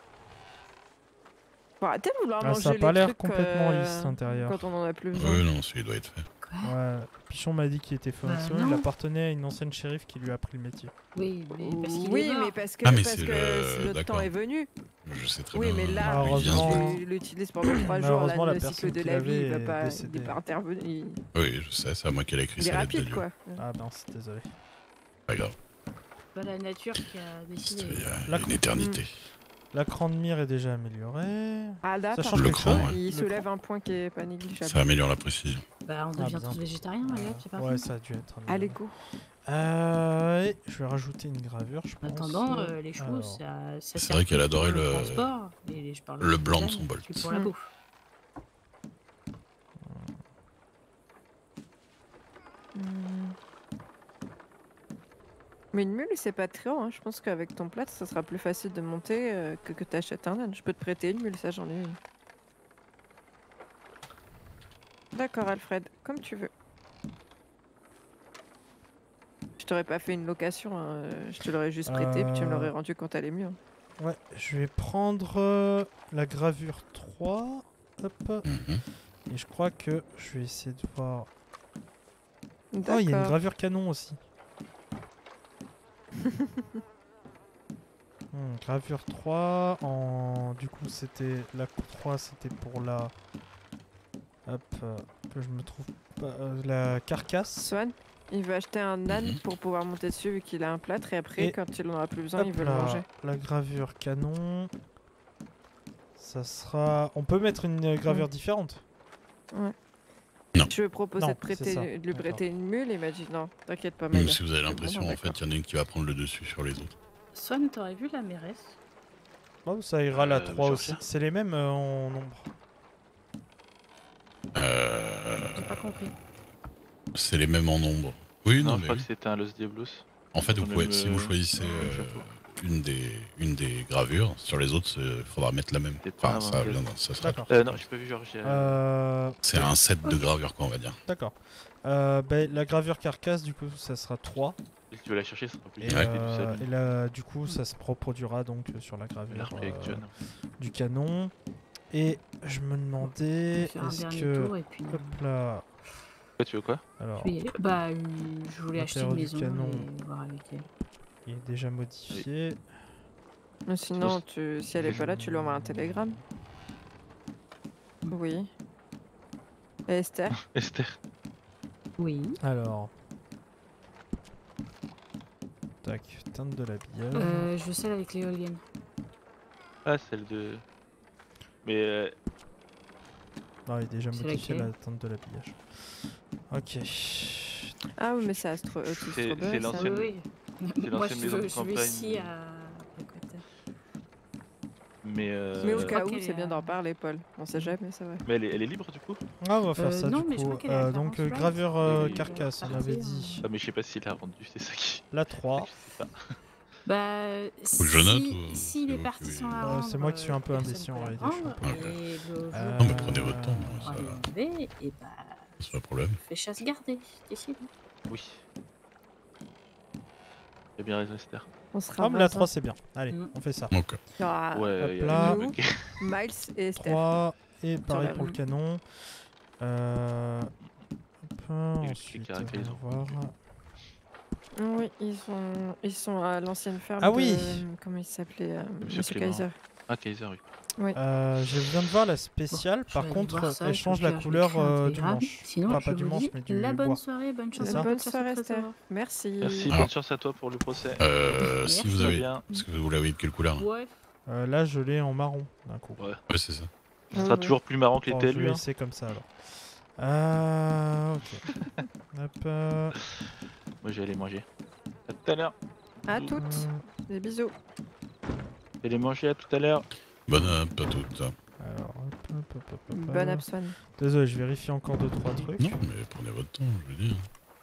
Faut arrêter de vouloir Ah, manger ça a les pas l'air trucs, complètement euh, lisse l'intérieur. quand on en a plus besoin. Ouais, non, celui doit être fait. Ouais, Pichon m'a dit qu'il était fonctionnel, il non. appartenait à une ancienne shérif qui lui a appris le métier. Oui, mais parce qu'il Oui, est mort. mais parce que, Ah, mais parce c'est que le- notre d'accord. temps est venu. Je sais très Oui, bien. mais là, Alors, il vient se heureusement- tu l'utilises pendant trois jours, Malheureusement, là, la le personne cycle de qui la vie, il l'avait va est pas, il décédée. est pas intervenu. il- Oui, je sais, c'est à moi qu'elle a écrit Il est ça, lettre de rapide, Dieu. quoi. Ah mince, désolé. Pas grave, Pas la nature qui a décidé. il y a La- une éternité. L'écran de mire est déjà amélioré. Ah là, Ça par change Le quelque cran, chose ouais. il Le soulève un point qui est pas négligeable. Ça améliore la précision. Bah, on Ah, devient bien. tous végétariens, regarde, c'est pas Ouais, fou. ça a dû être amélioré. Allez, go. Euh, et je vais rajouter une gravure, je En pense. attendant, euh, les chevaux, Alors. ça, ça C'est sert vrai qu'elle plus adorait pour le- transport, et je parle le des blanc de ânes son bol. que pour la Hmm. bouffe. Hmm. Mais une mule, c'est pas très haut. Hein. Je pense qu'avec ton plâtre, ça sera plus facile de monter euh, que que t'achètes un âne. Je peux te prêter une mule, ça j'en ai une. D'accord, Alfred, comme tu veux. Je t'aurais pas fait une location, hein. euh, Je te l'aurais juste prêté, puis tu me l'aurais Euh, rendu quand t'allais mieux. hein. Ouais, je vais prendre euh, la gravure trois. Hop. Et je crois que je vais essayer de voir. Oh, il y a une D'accord. gravure canon aussi. Hmm, gravure trois. En... Du coup, c'était. La trois, c'était pour la. Hop. euh, que je me trouve pas. euh, la carcasse. Swan, il veut acheter un âne pour pouvoir monter dessus vu qu'il a un plâtre et après, Et quand il en aura plus besoin, il Hop veut le là, manger. la gravure canon. Ça sera. On peut mettre une euh, gravure différente. Ouais. Non. Je lui ai proposé Non, de, c'est prêter, ça. de lui D'accord. prêter une mule, il m'a dit non, t'inquiète pas, Même Maya. si vous avez Je fais, l'impression, bon, bah, en fait, il y en a une qui va prendre le dessus sur les autres. Swan, t'aurais vu la mairesse? Oh, ça ira la Euh, trois me aussi. sortir. C'est les mêmes euh, en nombre. Euh... J'ai pas compris. C'est les mêmes en nombre. Oui, non, Non, je mais crois oui. que c'était un Los Diablos. En fait, Dans vous le pouvez, même, si vous euh, choisissez euh, chapeau. une, des, une des gravures, sur les autres, il faudra mettre la même. pas Enfin, un ça, modèle. viendra, ça sera. D'accord. Euh, non, j'ai pas vu Georges. Euh... C'est un set de gravures, quoi, on va dire. D'accord. Euh, ben, la gravure carcasse, du coup, ça sera trois. Si tu veux la chercher, ça sera plus Et, difficile euh, tout seul. et là, du coup, ça se reproduira donc euh, sur la gravure L'arc avec John. du canon. Et je me demandais, faire un est-ce dernier que... tour et puis, Hop là... Toi, tu veux quoi? Alors, Puis, bah, euh, je voulais acheter une l'intérieur maison du canon, et voir avec elle. il est déjà modifié. Mais sinon, tu, si elle est pas là, tu lui envoies un télégramme. Oui. Et Esther? Esther. Oui. Alors... Tac, teinte de l'habillage. Euh, je veux celle avec l'éolienne. Ah, celle de. Mais. Euh... Non, il est déjà C'est modifié laquelle la teinte de l'habillage. Ok. Ah oui, mais c'est Astro. Euh, C'est- Strawberry, c'est ça. l'ancienne- Oui, oui. c'est Moi, l'ancienne je maison veux, de je veux campagne. ici à Blackwater. Mais. Euh... Mais au cas où, qu'elle c'est est bien à- d'en parler, Paul. On sait jamais, c'est vrai. Mais elle est, elle est libre du coup? Ah, on va faire Euh, ça non, du mais je coup. crois qu'elle est à Euh, donc, euh, Florence gravure euh, Oui. carcasse, on avait dit. Ah, mais je sais pas s'il a rendu, c'est ça qui. La trois. Je sais pas. Bah, Faut que je note si, ou- s'il c'est est vous parti qui- sans la Euh, rendre, c'est moi qui suis un peu euh, indécis, en personne peut réalité, la je rendre, et le Euh, Non, mais prenez votre temps, on ça va va. l'enlever, et bah, C'est pas un problème. fais chasse gardée, décide. Oui. T'as bien raison, Esther. On sera Ah, mais la vingt trois, ans. c'est bien. Allez, Mm. on fait ça. Ok. Ah, Ouais, Hop il y a là. Nous, ok. Miles et Esther. trois. Et pareil la pour le ligne. canon. Euh... Hop, Et ensuite, caractère, ils on ont. va voir. Oui, ils sont, ils sont à l'ancienne ferme. Ah oui. de- Comment il s'appelait euh, Monsieur Monsieur Clément. Kaiser. Ah, Kaiser, oui. Oui. Euh, je viens de voir la spéciale. Je Par vais aller contre, voir ça, elle et change puis la là, je vais couleur écrire un euh, du télégramme. manche. Sinon, Enfin, je pas du vous manche, dis mais du la bonne bois. soirée, bonne C'est chance. ça Bonne sur ce soirée, trésor. Esther. Merci. Merci, Alors. bonne chance à toi pour le procès. Euh, si Merci. vous Très avez. bien. Parce que vous l'avez de quelle couleur? Ouais. Euh, là, je l'ai en marron d'un coup. Ouais. Ouais, c'est ça. Ce sera toujours plus marrant que les Bon, je vais télus. Hein. laisser comme ça alors. Euh, ok. Hop. euh, Moi, je vais aller manger. À tout à l'heure. À toutes. euh, Des bisous. Je vais aller manger à tout à l'heure. Bonne app à toutes. Alors, hop, hop, hop, hop, hop, Bonne hop. absonne. Désolé, je vérifie encore deux trois trucs. Non, mais prenez votre temps, je veux dire.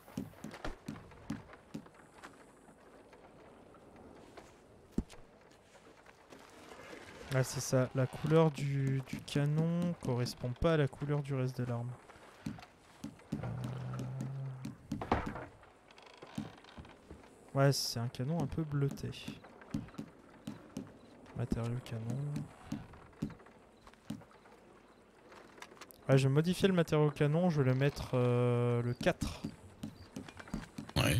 Ah, c'est ça. La couleur du, du canon correspond pas à la couleur du reste de l'arme. Euh, Ouais, c'est un canon un peu bleuté. Matériau canon. Ouais, je vais modifier le matériau canon, je vais le mettre euh, le quatre. Ouais.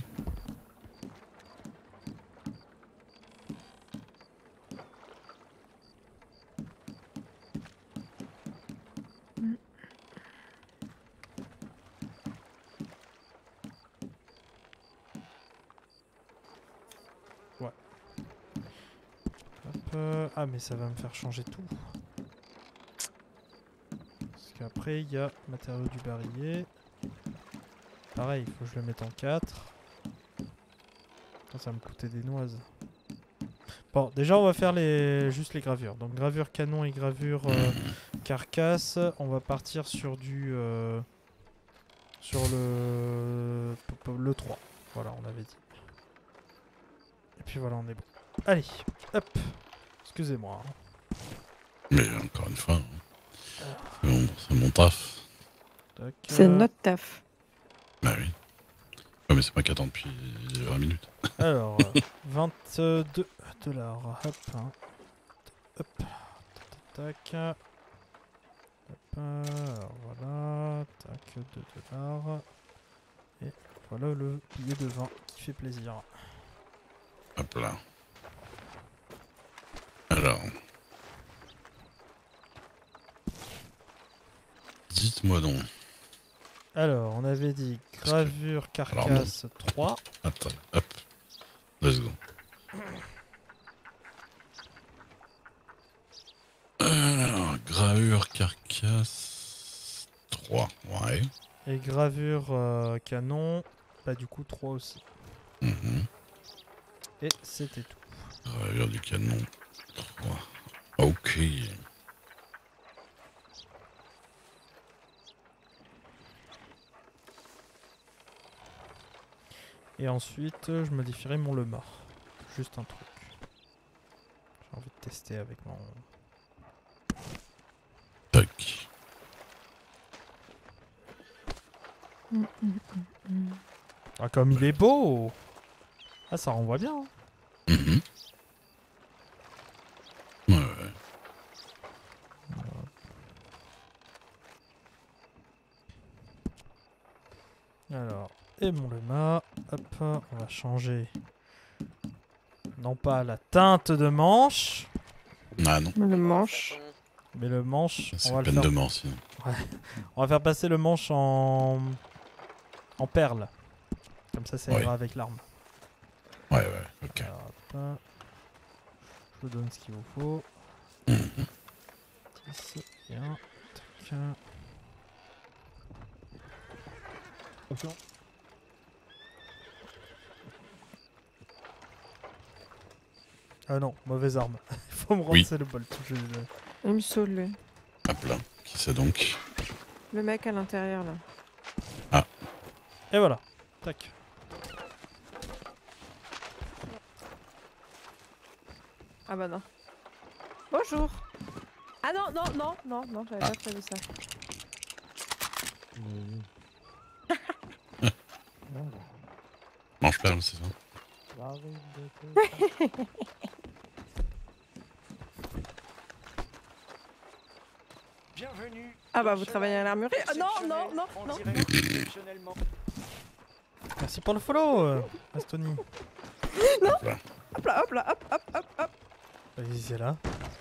Ouais. Hop, euh, Ah, mais ça va me faire changer tout. Parce qu'après, il y a matériau du barillet. Pareil, il faut que je le mette en quatre. Ça, ça va me coûter des noises. Bon, déjà, on va faire les juste les gravures. Donc, gravure canon et gravure euh, carcasse. On va partir sur du... euh, sur le... le trois. Voilà, on avait dit. Et puis voilà, on est bon. Allez, hop. Excusez-moi. hein. Mais encore une fois, hein, c'est mon, c'est mon taf. Tac, C'est euh, notre taf. Bah oui. Ouais, mais c'est moi qui attends depuis vingt minutes. Alors, euh, vingt-deux dollars. Hop. hein. Hop. Tac. tac. Hop. Alors voilà. Tac. deux dollars. Et voilà le billet de vingt qui fait plaisir. Hop là. Alors. Dites-moi donc. Alors, on avait dit gravure carcasse trois. Attends, hop. Deux secondes. Alors, gravure carcasse trois. Ouais. Et gravure euh, canon, bah du coup trois aussi. Mhm. Et c'était tout. Gravure du canon trois. Ok. Et ensuite, euh, je modifierai mon lemar. Juste un truc. J'ai envie de tester avec mon... Tac. Mm, mm, mm, mm. Ah, comme il est beau! Ah, ça renvoie bien. hein. Mhm. Ouais, ouais. Alors, et mon lemar. Hop, on va changer. Non pas la teinte de manche. Ah non. Le manche. Mais le manche, C'est on va le peine faire... de mort sinon. Ouais. On va faire passer le manche en en perle. Comme ça, ça Ouais. ira avec l'arme. Ouais, ouais, ok. Alors, hop. Je vous donne ce qu'il vous faut. Mhm. dix, bien. Tac. Attention. Ah non, mauvaise arme. Il faut me Oui. renforcer le bolt. Je- Il me saoule, lui. Hop là. Qui c'est donc? Le mec à l'intérieur, là. Ah. Et voilà. Tac. Ah bah non. Bonjour. Ah non, non, non, non, non, j'avais Ah. pas prévu ça. Mange perle, c'est ça? Bienvenue. Ah bah vous travaillez à l'armurerie. Ah non, non, non, En non. direct exceptionnellement. Merci pour le follow, euh, Astony. Non. Hop là. Hop là, hop là, hop, hop, hop, hop. Vas-y, là.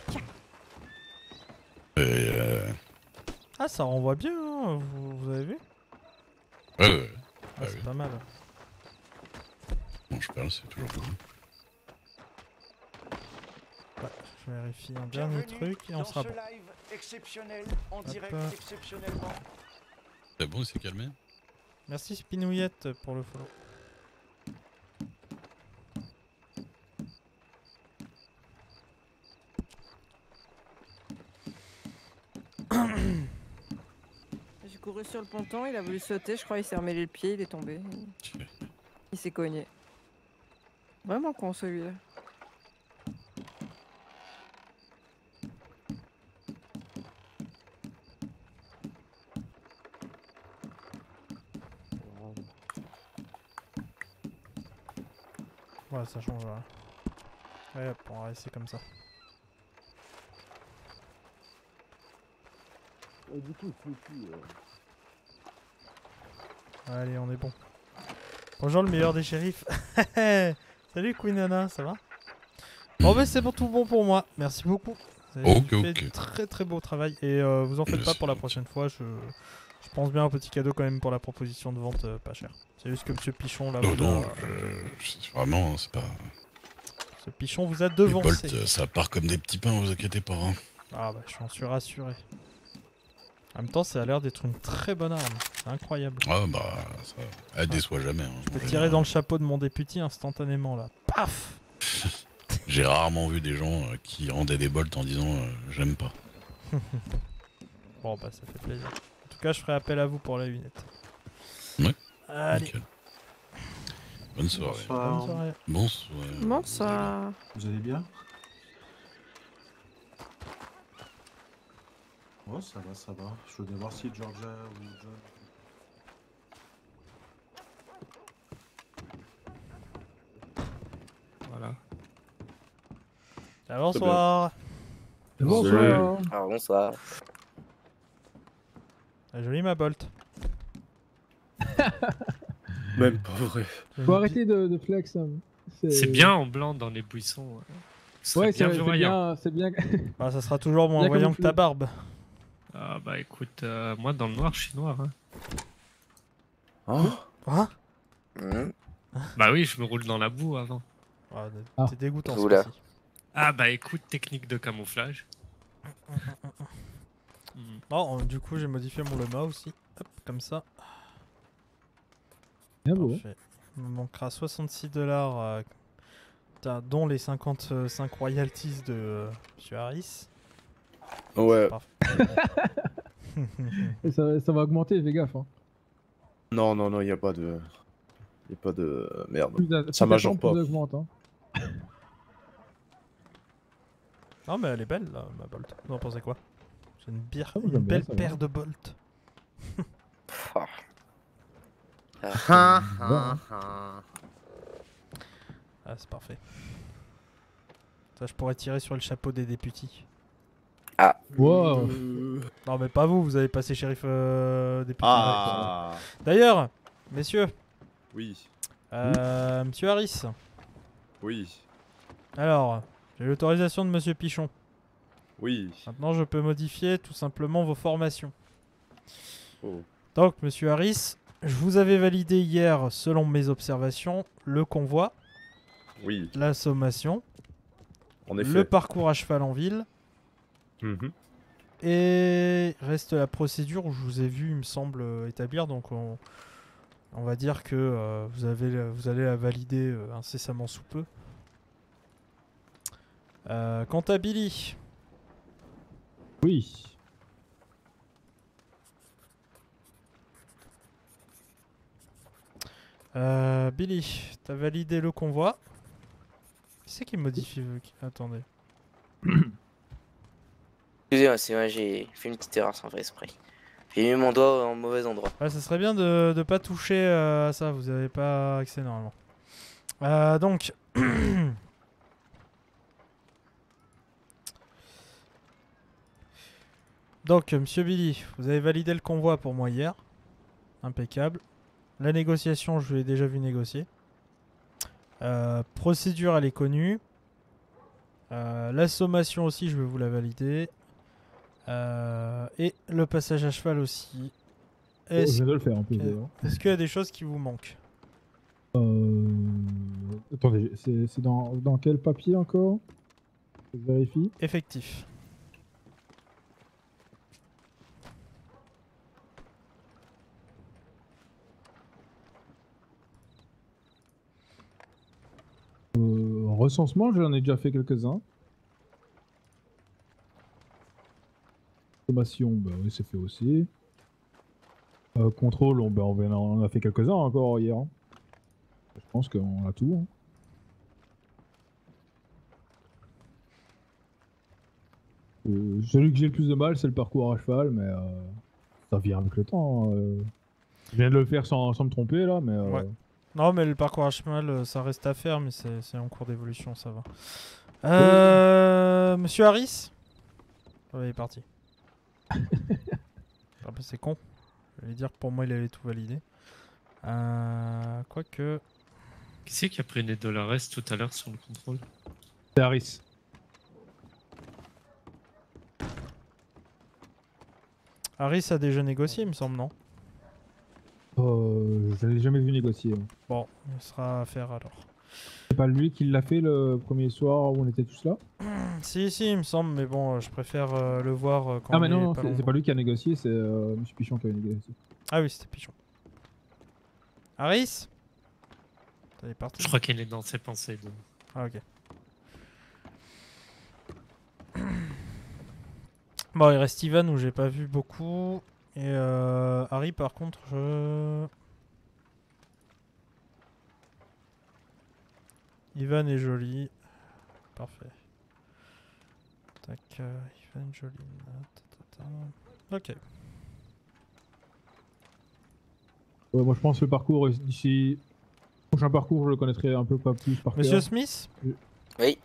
Et euh... Ah, ça renvoie bien, hein, vous, vous avez vu? Ouais, ouais, ouais. Ah, Bah c'est oui. pas mal. Mange perle, c'est toujours cool. Ouais, je vérifie un dernier Bienvenue truc et on dans sera ce bon. live exceptionnel en Hop. direct exceptionnellement. C'est bon, il s'est calmé? Merci Spinouillette pour le follow. J'ai couru sur le ponton, il a voulu sauter, je crois il s'est remêlé le pied, il est tombé. Il s'est cogné. Vraiment con celui-là. Ouais, ça change. Là. Ouais, hop, on va essayer comme ça. du coup, c'est qui euh... Allez, on est bon. Bonjour le meilleur des shérifs. Salut Queen Anna, ça va? Bon bah c'est pour tout bon pour moi, merci beaucoup. Vous avez Ok, fait ok. très très beau travail et euh, vous en faites pas pour la prochaine fois, je, je pense bien un petit cadeau quand même pour la proposition de vente euh, pas cher. C'est juste que Monsieur Pichon là, Non, vous non, a- je- je- vraiment, c'est pas... ce Pichon vous a Les devancé. bolts, euh, ça part comme des petits pains, vous inquiétez pas. Hein. Ah bah je suis rassuré. En même temps ça a l'air d'être une très bonne arme, c'est incroyable. Ah bah, ça... elle déçoit jamais. Hein. Je peux tirer dans le chapeau de mon député instantanément là. Paf. J'ai rarement vu des gens euh, qui rendaient des bolts en disant euh, j'aime pas. Bon bah ça fait plaisir. En tout cas je ferai appel à vous pour la lunette. Ouais. Allez. Nickel. Bonne soirée. Bonne soirée. Bonsoir. Bonsoir. Vous allez bien? Oh, ça va, ça va. Je voulais voir si Georgia ou John. Voilà. Ah, bonsoir. Bonsoir. Ah, bonsoir. Ah, jolie ma Bolt. Même pas vrai. Faut arrêter de, de flex. hein. C'est bien en blanc dans les buissons. Ce Ouais, serait c'est bien c'est voyant. bien. C'est bien. Ah, ça sera toujours moins Bien voyant que camouflé. ta barbe. Ah bah écoute, euh, moi dans le noir, je suis noir. Hein. Oh. Hein Bah oui, je me roule dans la boue avant. Ah, Ah. c'est dégoûtant ce Oula. coup-ci. Ah bah écoute, technique de camouflage. Oh, du coup, j'ai modifié mon lema aussi. Hop, comme ça. Bien beau. Parfait. Il me manquera soixante-six dollars, euh, t'as- dont les cinquante-cinq royalties de euh, Monsieur Harris. Ouais. Et ça, ça va augmenter, fais gaffe. Hein. Non, non, non, il a pas de. Y a pas de. Merde. Plus t'as- plus Ça majore t'attends, pas. plus ça augmente, hein. Non, mais elle est belle, là, ma Bolt. Vous en pensez quoi? C'est une, bière, Ah, une j'aime bien, belle ça va. paire de Bolt. Ah. Ah, c'est parfait. Ça, je pourrais tirer sur le chapeau des députés. Ah. Wow. Non, mais pas vous, vous avez passé shérif euh, député. Ah. D'ailleurs, messieurs. Oui. Euh, Monsieur Harris. Oui. Alors, j'ai l'autorisation de Monsieur Pichon. Oui. Maintenant, je peux modifier tout simplement vos formations. Oh. Donc, Monsieur Harris, je vous avais validé hier, selon mes observations, le convoi, Oui. la sommation, En effet. le parcours à cheval en ville, Mhm. et reste la procédure où je vous ai vu, il me semble, euh, établir. Donc, on, on va dire que euh, vous, avez, la- vous allez la valider euh, incessamment sous peu. Euh, quant à Billy. Oui. Euh, Billy, t'as validé le convoi. Qui c'est qui modifie le- Attendez. Excusez-moi, c'est moi, j'ai fait une petite erreur sans faire exprès. J'ai mis mon doigt au mauvais endroit. Ouais, ça serait bien de ne pas toucher euh, à ça, vous avez pas accès normalement. Euh, donc. donc, euh, Monsieur Billy, vous avez validé le convoi pour moi hier. Impeccable. La négociation, je l'ai déjà vu négocier. Euh, procédure, elle est connue. Euh, la sommation aussi, je vais vous la valider. Euh, et le passage à cheval aussi. Oh, Est-ce je viens de le faire en plus. que- d'ailleurs. Est-ce qu'il y a des choses qui vous manquent? Euh... Attendez, c'est c'est dans, dans quel papier encore? Je vérifie. Effectif. Euh, recensement, j'en ai déjà fait quelques-uns. Sommation, bah oui, c'est fait aussi. Euh, contrôle, on, bah, on vient- on en a fait quelques-uns encore hier. hein. Je pense qu'on a tout. hein. Euh, celui que j'ai le plus de mal, c'est le parcours à cheval, mais euh, ça vient avec le temps. hein, euh. Je viens de le faire sans, sans me tromper là, mais. euh, Ouais. Non, mais le parcours à cheval, euh, ça reste à faire, mais c'est c'est en cours d'évolution, ça va. Euh, Monsieur Harris. Oh, il est parti. Ah bah, c'est con. Je vais dire que pour moi, il avait tout validé. Euh, Quoique. Qui c'est qui a pris des dollars tout à l'heure sur le contrôle? C'est Harris. Harris a déjà négocié, il me semble, non? Euh, je l'ai jamais vu négocier. hein. Bon, il sera à faire alors. C'est pas lui qui l'a fait le premier soir où on était tous là? Si, si, il me semble, mais bon, euh, je préfère euh, le voir euh, quand Ah, on mais est non, pas c'est loin. c'est pas lui qui a négocié, c'est euh, M. Pichon qui a négocié. Ah oui, c'était Pichon. Harris? T'es parti? Je crois qu'il est dans ses pensées. donc. Ah, ok. Bon, il reste Ivan où j'ai pas vu beaucoup. Et euh, Harry, par contre, je. Ivan est joli. Parfait. Tac, euh, Ivan joli. Ta, ta, ta. Ok. Ouais, moi je pense que le parcours d'ici. Le prochain parcours, je le connaîtrai un peu pas plus par Monsieur cœur. Smith? Oui.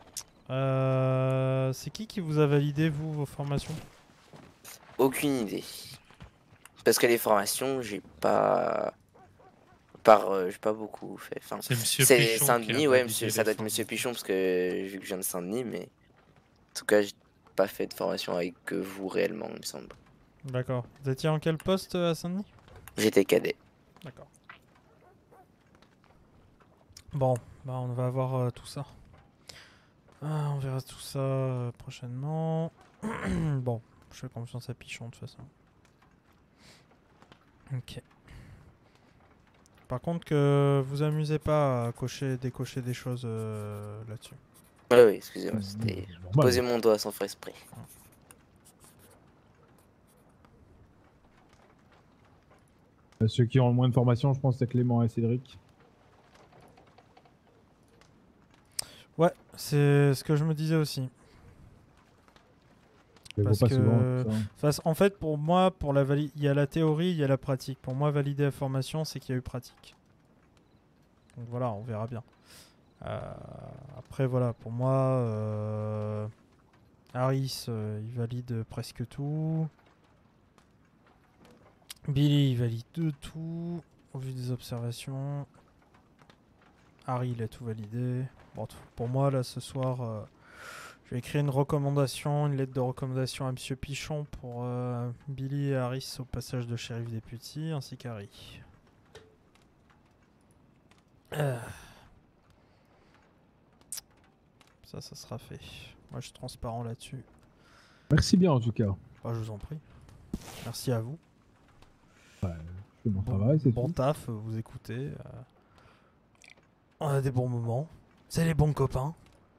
Euh, c'est qui qui vous a validé, vous, vos formations? Aucune idée. Parce que les formations, j'ai pas. Par, euh, j'ai pas beaucoup fait. Enfin, C'est Monsieur c'est Pichon qui a Saint-Denis, ouais, validé monsieur, les ça doit être Monsieur Pichon parce que vu que je viens de Saint-Denis, mais en tout cas, j'ai pas fait de formation avec euh, vous réellement, il me semble. D'accord. Vous étiez en quel poste euh, à Saint-Denis? J'étais cadet. D'accord. Bon, bah on va voir euh, tout ça. Ah, on verra tout ça euh, prochainement. Bon, je fais confiance à Pichon de toute façon. Ok. Par contre, que vous amusez pas à cocher, décocher des choses euh, là-dessus. Ouais, oui, excusez-moi, c'était. Poser mon doigt sans faire exprès. Euh, Ceux qui ont le moins de formation, je pense, c'est Clément et Cédric. Ouais, c'est ce que je me disais aussi. Je les vois Parce pas que, souvent, ça. face- en fait, pour moi, pour la vali- il y a la théorie, il y a la pratique. Pour moi, valider la formation, c'est qu'il y a eu pratique. Donc voilà, on verra bien. Euh, après, voilà, pour moi, euh, Harris, euh, il valide presque tout. Billy, il valide de tout. Au vu des observations. Harry, il a tout validé. Bon, t- pour moi, là, ce soir, euh, je vais écrire une recommandation, une lettre de recommandation à Monsieur Pichon pour euh, Billy et Harris au passage de shérif député, ainsi qu'Harry. Euh. Ça, ça sera fait. Moi, je suis transparent là-dessus. Merci bien en tout cas. Bah, je vous en prie. Merci à vous. Ouais, je fais mon travail, c'est Bon tout. taf, vous écoutez. euh. On a des bons moments. C'est les bons copains.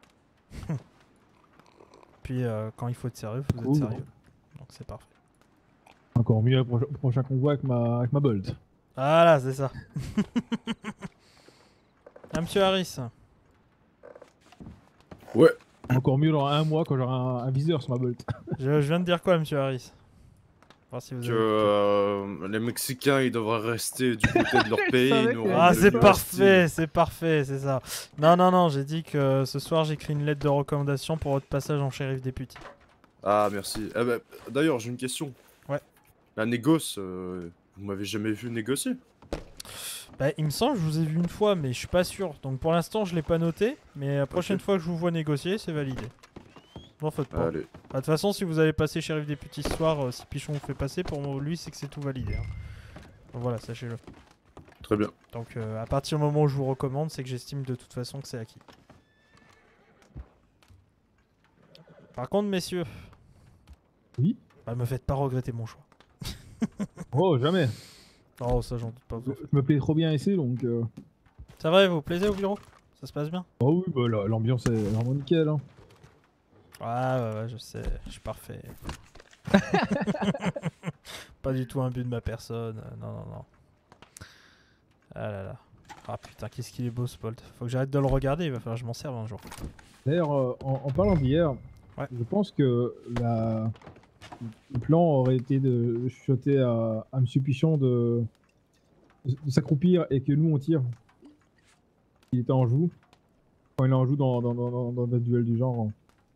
Puis euh, quand il faut être sérieux, vous êtes Cool. sérieux. Donc c'est parfait. Encore mieux le prochain, prochain convoi avec ma, avec ma Bolt. Voilà, c'est ça. Ah, Monsieur Harris. Ouais. Encore mieux dans un mois quand j'aurai un, un viseur sur ma Bolt. Je, je viens de dire quoi, Monsieur Harris? Voir si vous Que avez- euh, les Mexicains ils devraient rester du côté de leur pays. nous, on Ah, est c'est du parfait, c'est parfait, c'est ça. Non, non, non, j'ai dit que ce soir j'écris une lettre de recommandation pour votre passage en shérif député. Ah, merci. Eh ben, d'ailleurs, j'ai une question. Ouais. La négoce, euh, vous m'avez jamais vu négocier? Bah, il me semble que je vous ai vu une fois, mais je suis pas sûr. Donc pour l'instant, je l'ai pas noté. Mais la prochaine Ok. fois que je vous vois négocier, c'est validé. N'en faites pas. Allez. Bah, de toute façon, si vous allez passer shérif député ce soir, euh, si Pichon vous fait passer, pour lui, c'est que c'est tout validé. hein. Donc voilà, sachez-le. Très bien. Donc euh, à partir du moment où je vous recommande, c'est que j'estime de toute façon que c'est acquis. Par contre, messieurs. Oui. Bah, me faites pas regretter mon choix. Oh, jamais. Oh, ça, j'en doute pas. Je me plais trop bien ici donc. Euh... C'est vrai, vous vous plaisez au bureau? Ça se passe bien? Oh oui, bah, la- l'ambiance est vraiment nickel. Hein. Ouais, ouais, ouais, je sais, je suis parfait. Pas du tout un but de ma personne, euh, non, non, non. Ah là là. Ah putain, qu'est-ce qu'il est beau ce Bolt. Faut que j'arrête de le regarder, il va falloir que je m'en serve un jour. D'ailleurs, euh, en, en parlant d'hier, je pense que la... le plan aurait été de chuchoter à, à Monsieur Pichon de, de s'accroupir et que nous on tire. Il était en joue. Quand il est en joue dans, dans, dans, dans, dans des duels du genre.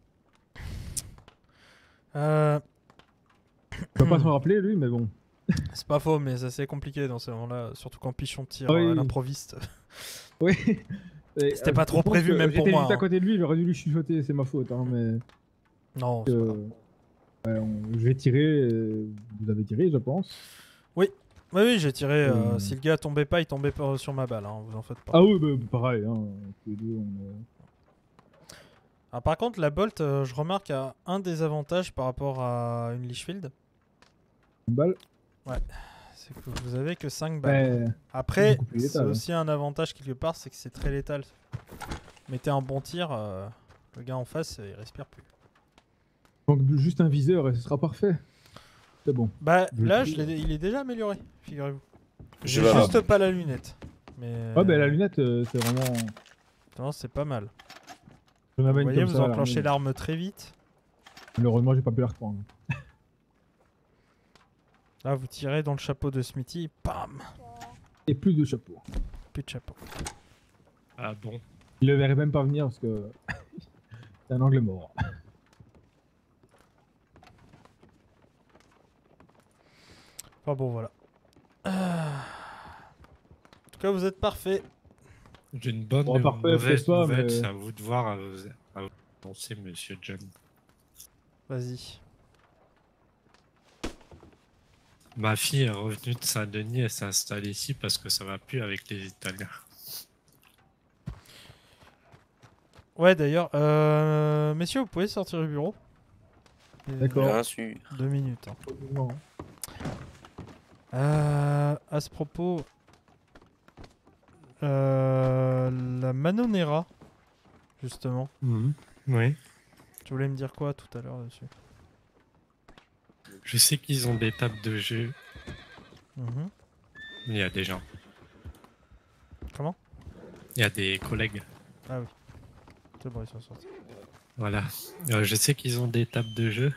Euh... Il peut pas s'en rappeler lui, mais bon. C'est pas faux, mais c'est assez compliqué dans ces moments-là, surtout quand Pichon tire Oui. euh, à l'improviste. Oui. Et, C'était euh, pas je trop pense prévu que même pour j'étais moi. juste à hein. côté de lui, j'aurais dû lui chuchoter, c'est ma faute, hein, mais. Non, que... ouais, on- je vais tirer. euh, Vous avez tiré, je pense. Oui, oui, oui, j'ai tiré. euh, Euh. Si le gars tombait pas, il tombait pas sur ma balle, hein, vous en faites pas. Ah oui, bah, pareil. Hein, tous les deux, on est- Ah, par contre, la Bolt, euh, je remarque a un désavantage par rapport à une Lichfield. Une balle. Ouais, c'est que vous avez que cinq balles. Ouais, Après, beaucoup plus c'est létal, hein. aussi un avantage quelque part, c'est que c'est très létal. Mettez un bon tir, euh, le gars en face, euh, il respire plus. Donc juste un viseur et ce sera parfait. C'est bon. Bah Je là, le je l'ai- il est déjà amélioré, figurez-vous. Je J'ai vais juste voir. pas la lunette. Mais... Ouais, bah la lunette, euh, c'est vraiment. Non, c'est pas mal. J'en Vous avais une voyez, comme vous ça, enclenchez mais- l'arme très vite. Malheureusement, j'ai pas pu la reprendre. Là, vous tirez dans le chapeau de Smithy. Bam. Et plus de chapeau. Plus de chapeau. Ah bon. Il le verrait même pas venir parce que c'est un angle mort. Enfin bon, voilà. Ah. En tout cas, vous êtes parfait. J'ai une bonne Bon, et une parfait, mauvaise fais pas, nouvelle, mais- c'est à vous de voir, à vous, à vous annoncer, monsieur John. Vas-y. Ma fille est revenue de Saint-Denis et s'est installée ici parce que ça va plus avec les Italiens. Ouais, d'ailleurs, euh... messieurs, vous pouvez sortir du bureau. Et- D'accord. Bien sûr. Deux minutes. hein. Non. Euh, à ce propos, euh, la Manonera, justement. Oui. Tu voulais me dire quoi tout à l'heure dessus? Je sais qu'ils ont des tables de jeu. Mhm. Il y a des gens. Comment? Il y a des collègues. Ah oui. C'est bon, ils sont sortis. Voilà. Euh, je sais qu'ils ont des tables de jeu.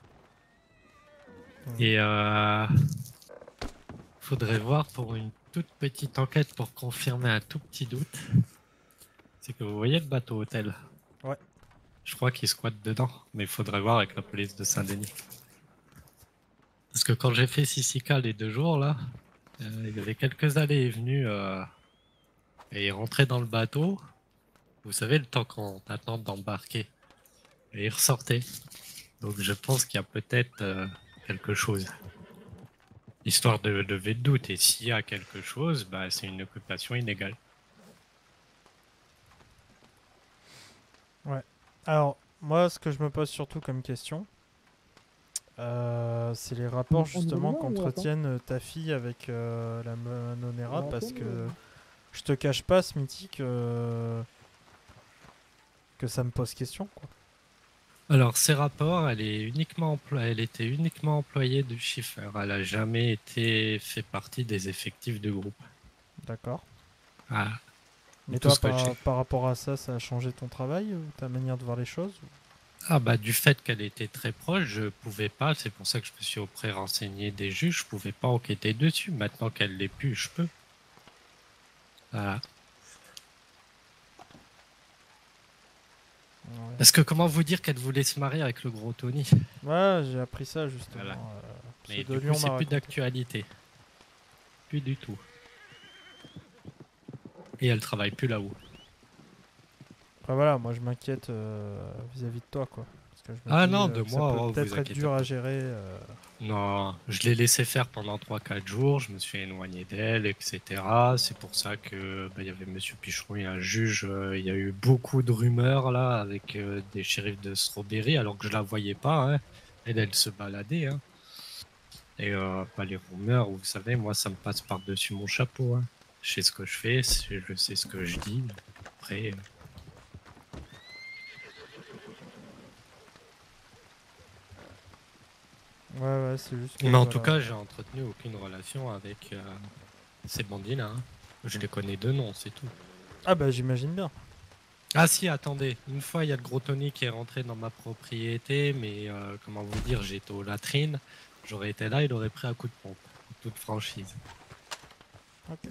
Et euh, faudrait voir pour une toute petite enquête pour confirmer un tout petit doute. C'est que vous voyez le bateau hôtel. Ouais. Je crois qu'ils squattent dedans, mais il faudrait voir avec la police de Saint-Denis. Parce que quand j'ai fait Sisica les deux jours là, euh, il y avait quelques allées et venues euh, et ils rentraient dans le bateau. Vous savez le temps qu'on attend d'embarquer. Et ils ressortaient. Donc je pense qu'il y a peut-être euh, quelque chose. Histoire de lever le doute. Et s'il y a quelque chose, bah, c'est une occupation illégale. Ouais. Alors, moi, ce que je me pose surtout comme question, euh, c'est les rapports On- on justement demande ou on attend qu'entretiennent euh, ta fille avec euh, la Manonera, On parce attend, que ou- je te cache pas, Smithy, que... que ça me pose question, quoi. Alors ces rapports, elle est uniquement emplo- elle était uniquement employée de Schiffer. Elle a jamais été fait partie des effectifs du groupe. D'accord. Ah. Mais Tout toi, ce que je par, sais. par rapport à ça, ça a changé ton travail ou ta manière de voir les choses ou- Ah bah du fait qu'elle était très proche, je pouvais pas, c'est pour ça que je me suis auprès renseigné des juges, je pouvais pas enquêter dessus. Maintenant qu'elle l'est plus, je peux. Voilà. Ouais. Parce que comment vous dire qu'elle voulait se marier avec le gros Tony? Ouais, j'ai appris ça justement. Voilà. euh, Mais ceux du de coup, Lyon c'est m'a plus raconté. d'actualité. Plus du tout. Et elle travaille plus là-haut. Après voilà, moi je m'inquiète euh, vis-à-vis de toi, quoi. Parce que je me Ah dis, non, euh, de que ça moi, peut oh, peut-être vous être inquiétez dur pas. à gérer. euh. Non, je l'ai laissé faire pendant trois quatre jours, je me suis éloigné d'elle, et cetera. C'est pour ça que bah, il y avait Monsieur Picheron et un juge. euh, Il y a eu beaucoup de rumeurs là avec euh, des shérifs de Strawberry, alors que je la voyais pas. Hein. Elle, elle se baladait. Hein. Et euh, bah, les rumeurs, vous savez, moi, ça me passe par-dessus mon chapeau. Hein. Je sais ce que je fais, je sais ce que je dis. Après. euh, Ouais, ouais, c'est juste. que, Mais en voilà. tout cas, j'ai entretenu aucune relation avec euh, ces bandits-là. Hein. Je les connais de nom, c'est tout. Ah bah j'imagine bien. Ah si, attendez. Une fois, il y a le gros Tony qui est rentré dans ma propriété, mais euh, comment vous dire, j'étais aux latrines. J'aurais été là, il aurait pris un coup de pompe. en toute franchise. Ok.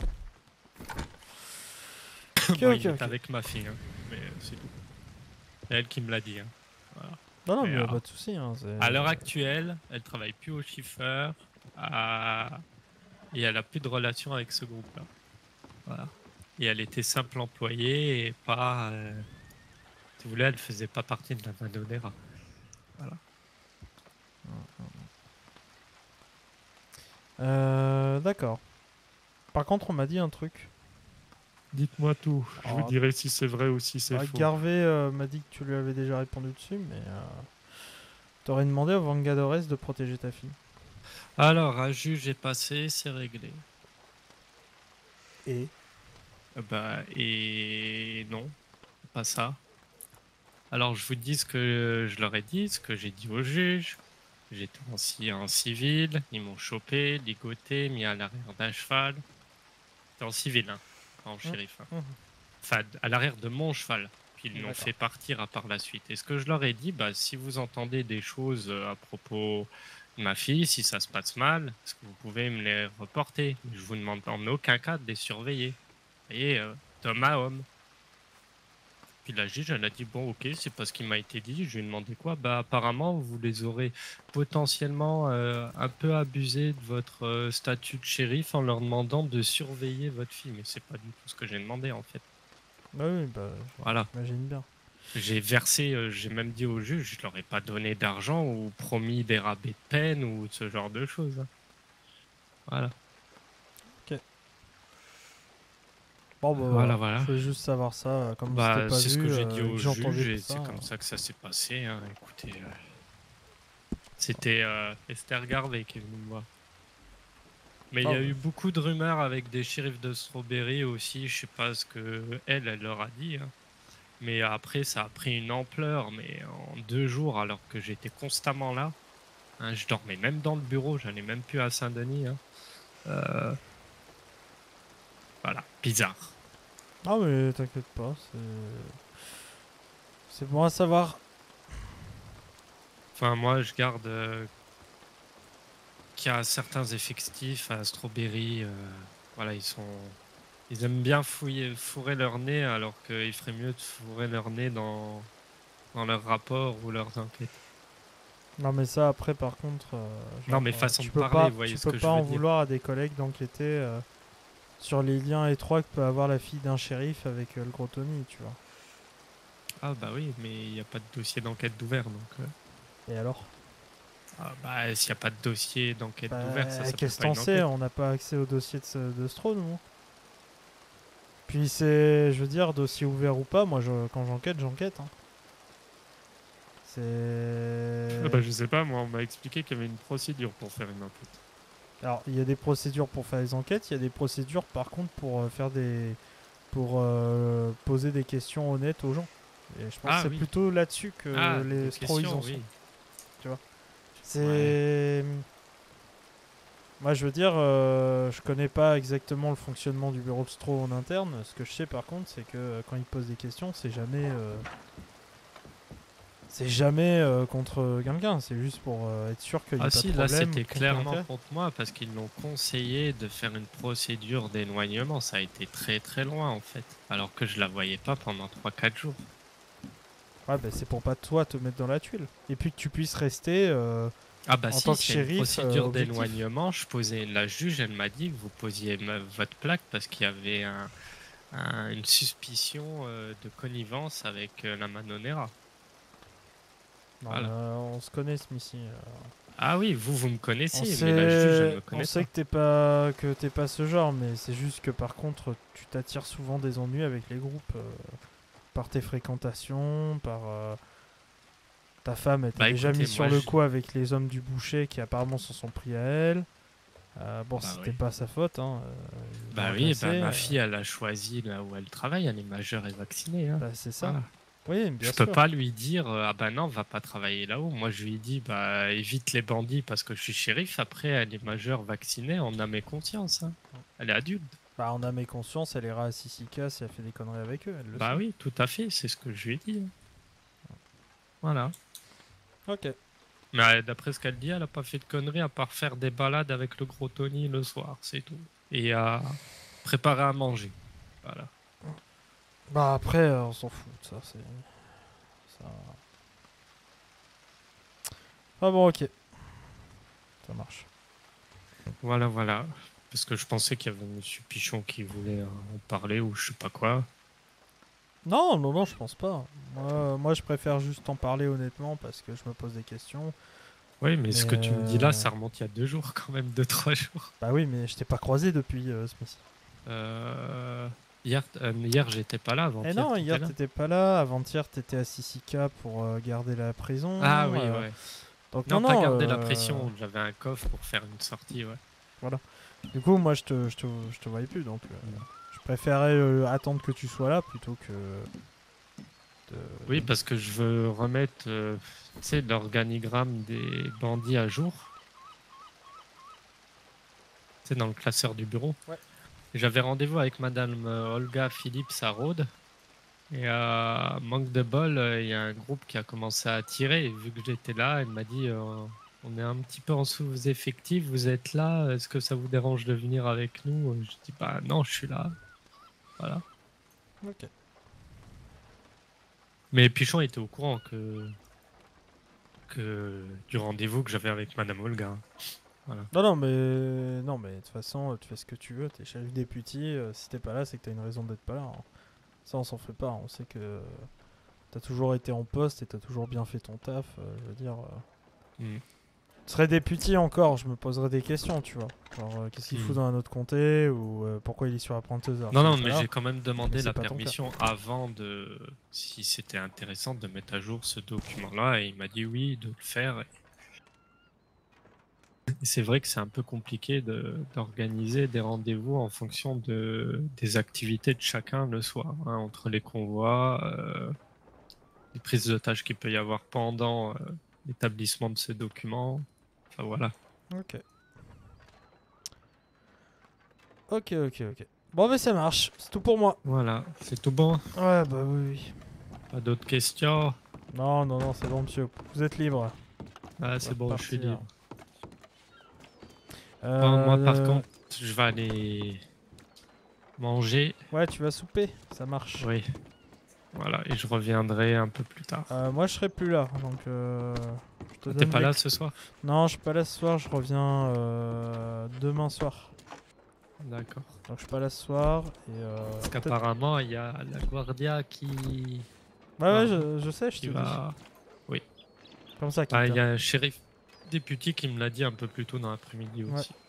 Bon, Ok, il ok, est ok. avec ma fille, hein, mais euh, c'est tout. C'est elle qui me l'a dit. Hein. Voilà. Non, non, Mais, mais y a euh, pas de souci. Hein, c'est- À l'heure actuelle, elle travaille plus au Schiffer à- et elle a plus de relation avec ce groupe-là. Voilà. Et elle était simple employée et pas. euh, Si vous voulez, elle faisait pas partie de la Manonera. Voilà. Euh, D'accord. Par contre, on m'a dit un truc. Dites-moi tout. Je Ah. vous dirai si c'est vrai ou si c'est Ah, faux. Garvey euh, m'a dit que tu lui avais déjà répondu dessus, mais euh, t'aurais demandé à Vangadores de protéger ta fille. Alors, un juge est passé, c'est réglé. Et Euh, Bah, et non, pas ça. Alors, je vous dis ce que je leur ai dit, ce que j'ai dit au juge. J'étais en, ci- en civil, ils m'ont chopé, ligoté, mis à l'arrière d'un cheval. C'était en civil, hein, pas en shérif. hein. Mhm. enfin à l'arrière de mon cheval. Puis ils l'ont D'accord. fait partir à par la suite. Et ce que je leur ai dit, bah, si vous entendez des choses euh, à propos de ma fille, si ça se passe mal, est-ce que vous pouvez me les reporter? Je vous demande en aucun cas de les surveiller. Vous voyez, euh, d'homme à homme. Puis la juge, elle a dit, bon, ok, c'est pas ce qui m'a été dit. Je lui ai demandé quoi? Bah, apparemment, vous les aurez potentiellement euh, un peu abusé de votre euh, statut de shérif en leur demandant de surveiller votre fille. Mais c'est pas du tout ce que j'ai demandé, en fait. Bah oui, bah, Voilà. j'imagine bien. J'ai versé, euh, j'ai même dit au juge, je leur ai pas donné d'argent ou promis des rabais de peine ou ce genre de choses. hein. Voilà. Ok. Bon, bah, Voilà, voilà. Je voulais juste savoir ça, euh, comme Bah, c'était pas c'est ce vu, que j'ai euh, dit et au que j'entendais juge et tout c'est ça, comme euh. ça que ça s'est passé. hein. Écoutez, euh, c'était euh, Esther Garvey qui est venue me voir. Mais il y Ah, a bah. eu beaucoup de rumeurs avec des shérifs de Strawberry aussi. Je sais pas ce que elle, elle leur a dit. hein. Mais après, ça a pris une ampleur, mais en deux jours, alors que j'étais constamment là. hein, je dormais même dans le bureau, j'allais même plus à Saint-Denis. hein. Euh, Voilà, bizarre. Ah mais t'inquiète pas, c'est... C'est bon à savoir. Enfin, moi, je garde euh, qu'il y a certains effectifs à Strawberry. euh, voilà, ils sont... Ils aiment bien fouiller, fourrer leur nez, alors qu'il ferait mieux de fourrer leur nez dans, dans leurs rapports ou leurs enquêtes. Non mais ça après par contre... euh, Non, mais euh, façon tu de peux parler, pas, vous voyez tu ce peux que je pas en veux dire. vouloir à des collègues d'enquêter euh, sur les liens étroits que peut avoir la fille d'un shérif avec euh, le gros Tony, tu vois. Ah bah oui, mais il n'y a pas de dossier d'enquête d'ouvert, donc... euh, Et alors? Ah bah, s'il n'y a pas de dossier d'enquête d'ouvert, ça Bah, s'appelle qu'est-ce que pas une t'en sais? enquête. On n'a pas accès au dossier de, ce- de Stro, nous. Puis c'est, je veux dire, dossier ouvert ou pas, moi je, quand j'enquête, j'enquête. hein. C'est... Ah bah, je sais pas, moi, on m'a expliqué qu'il y avait une procédure pour faire une enquête. Alors, il y a des procédures pour faire les enquêtes, il y a des procédures par contre pour euh, faire des... pour euh, poser des questions honnêtes aux gens. Et je pense Ah, que c'est oui. plutôt là-dessus que Ah, les des Stro, ils questions, en sont. oui. Tu vois? C'est... Moi, je veux dire, euh, je connais pas exactement le fonctionnement du bureau de Stro en interne. Ce que je sais par contre, c'est que euh, quand ils posent des questions, c'est jamais... euh, C'est jamais euh, contre quelqu'un, c'est juste pour euh, être sûr qu'il n'y a Ah pas si, de là problème. c'était conflit clairement d'intérêt. contre moi parce qu'ils l'ont conseillé de faire une procédure d'éloignement. Ça a été très très loin en fait, alors que je la voyais pas pendant trois quatre jours. Ouais, bah, c'est pour pas toi te mettre dans la tuile. Et puis que tu puisses rester euh, Ah bah en si, tant que c'est une shérif. procédure euh, objectif. d'éloignement. Je posais la juge, elle m'a dit que vous posiez ma- votre plaque parce qu'il y avait un, un- une suspicion euh, de connivence avec euh, la Manonera. Non, Voilà. mais, euh, on se connaît, Smithy. euh. Ah oui, vous vous me On connaissez, sait, mais la juge elle me on connaît sait pas. que t'es pas que t'es pas ce genre, mais c'est juste que par contre, tu t'attires souvent des ennuis avec les groupes euh, par tes fréquentations, par euh, ta femme était Bah, déjà écoutez, mise sur moi, le je- coup avec les hommes du boucher qui apparemment s'en sont pris à elle. Euh, bon, Bah c'était oui. pas sa faute. Hein, euh, ils Bah l'ont oui, agressé, bah, ma euh, fille elle a choisi là où elle travaille, elle est majeure et vaccinée. hein. bah, c'est ça. Voilà. Oui, bien Je peux sûr. pas lui dire euh, ah bah non, va pas travailler là-haut. Moi je lui ai dit bah évite les bandits parce que je suis shérif. Après elle est majeure, vaccinée, on a mes consciences. hein. Elle est adulte. Bah, on a mes consciences, elle ira à Sissika si elle fait des conneries avec eux. Elle le Bah sait. oui, tout à fait, c'est ce que je lui ai dit. Voilà. Ok. Mais euh, d'après ce qu'elle dit, elle a pas fait de conneries à part faire des balades avec le gros Tony le soir, c'est tout. Et à préparer à manger. Voilà. Bah après, euh, on s'en fout de ça, c'est... Ça... Ah bon, ok. Ça marche. Voilà, voilà. Parce que je pensais qu'il y avait Monsieur Pichon qui voulait euh, en parler ou je sais pas quoi. Non, non, non, je pense pas. Moi, moi, je préfère juste en parler honnêtement parce que je me pose des questions. Oui, mais, ce que tu me dis là, euh, ça remonte il y a deux jours quand même, deux, trois jours. Bah oui, mais je t'ai pas croisé depuis euh, Smith. Euh... Hier, euh, hier j'étais pas là. Avant Eh non, hier t'étais pas là. Avant-hier t'étais à Sissika pour euh, garder la prison. Ah oui, euh, ouais. Donc non, non, pas non, garder la euh, pression. J'avais un coffre pour faire une sortie, ouais. Voilà. Du coup, moi, je te, je te, je te voyais plus, donc euh, je préférais euh, attendre que tu sois là plutôt que. de- Oui, parce que je veux remettre, euh, tu sais, l'organigramme des bandits à jour. C'est dans le classeur du bureau. Ouais. J'avais rendez-vous avec Madame euh, Olga Phillips à Rhodes. Et euh, manque de bol, euh, il y a un groupe qui a commencé à tirer. Et vu que j'étais là, elle m'a dit euh, on est un petit peu en sous-effectif, vous êtes là, est-ce que ça vous dérange de venir avec nous? Je dis bah non, je suis là. Voilà. Ok. Mais Pichon était au courant que, que du rendez-vous que j'avais avec Madame Olga. Voilà. Non, non, mais non, mais de toute façon, tu fais ce que tu veux. T'es shérif député. euh, si t'es pas là, c'est que t'as une raison d'être pas là. hein. Ça, on s'en fait pas. On sait que t'as toujours été en poste et t'as toujours bien fait ton taf. euh, je veux dire. euh. Mm. Tu serais député encore, je me poserais des questions, tu vois. Genre, euh, qu'est-ce qu'il Mm. fout dans un autre comté ou euh, pourquoi il est sur Apprentice Arts, Non, non, c'est mais ça. j'ai quand même demandé Mais c'est la pas ton cas. permission avant de. Si c'était intéressant de mettre à jour ce document-là, et il m'a dit oui, de le faire. Et et c'est vrai que c'est un peu compliqué de- d'organiser des rendez-vous en fonction de, des activités de chacun le soir, hein, entre les convois, euh, les prises d'otages qu'il peut y avoir pendant euh, l'établissement de ce document. Enfin voilà. Ok. Ok, ok, ok. Bon, mais ça marche. C'est tout pour moi. Voilà, c'est tout bon. Ouais, bah oui, oui. Pas d'autres questions? Non, non, non, c'est bon, monsieur. Vous êtes libre. Ah, On c'est va bon, je suis repartir. libre. Euh, Bon, moi, par le- contre, je vais aller manger. Ouais, tu vas souper, ça marche. Oui. Voilà, et je reviendrai un peu plus tard. Euh, moi, je serai plus là, donc. Euh, je te T'es donne pas les- là ce soir? Non, je suis pas là ce soir. Je reviens euh, demain soir. D'accord. Donc, je suis pas là ce soir. Et, euh, Parce peut-être- qu'apparemment, il y a la Guardia qui. Ouais, ouais, Ah, je, je sais, je qui te va- Oui. Comme ça, Ah, il quitte, y hein. a un shérif député qui me l'a dit un peu plus tôt dans l'après-midi Ouais. aussi.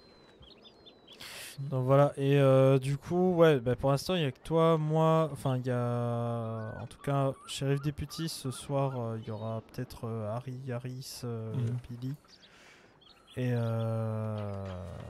Donc voilà, et euh, du coup, ouais, bah, pour l'instant, il y a que toi, moi, enfin, il y a, en tout cas, shérif député, ce soir, euh, il y aura peut-être euh, Harry, Harris, euh, Mhm. Billy, et euh...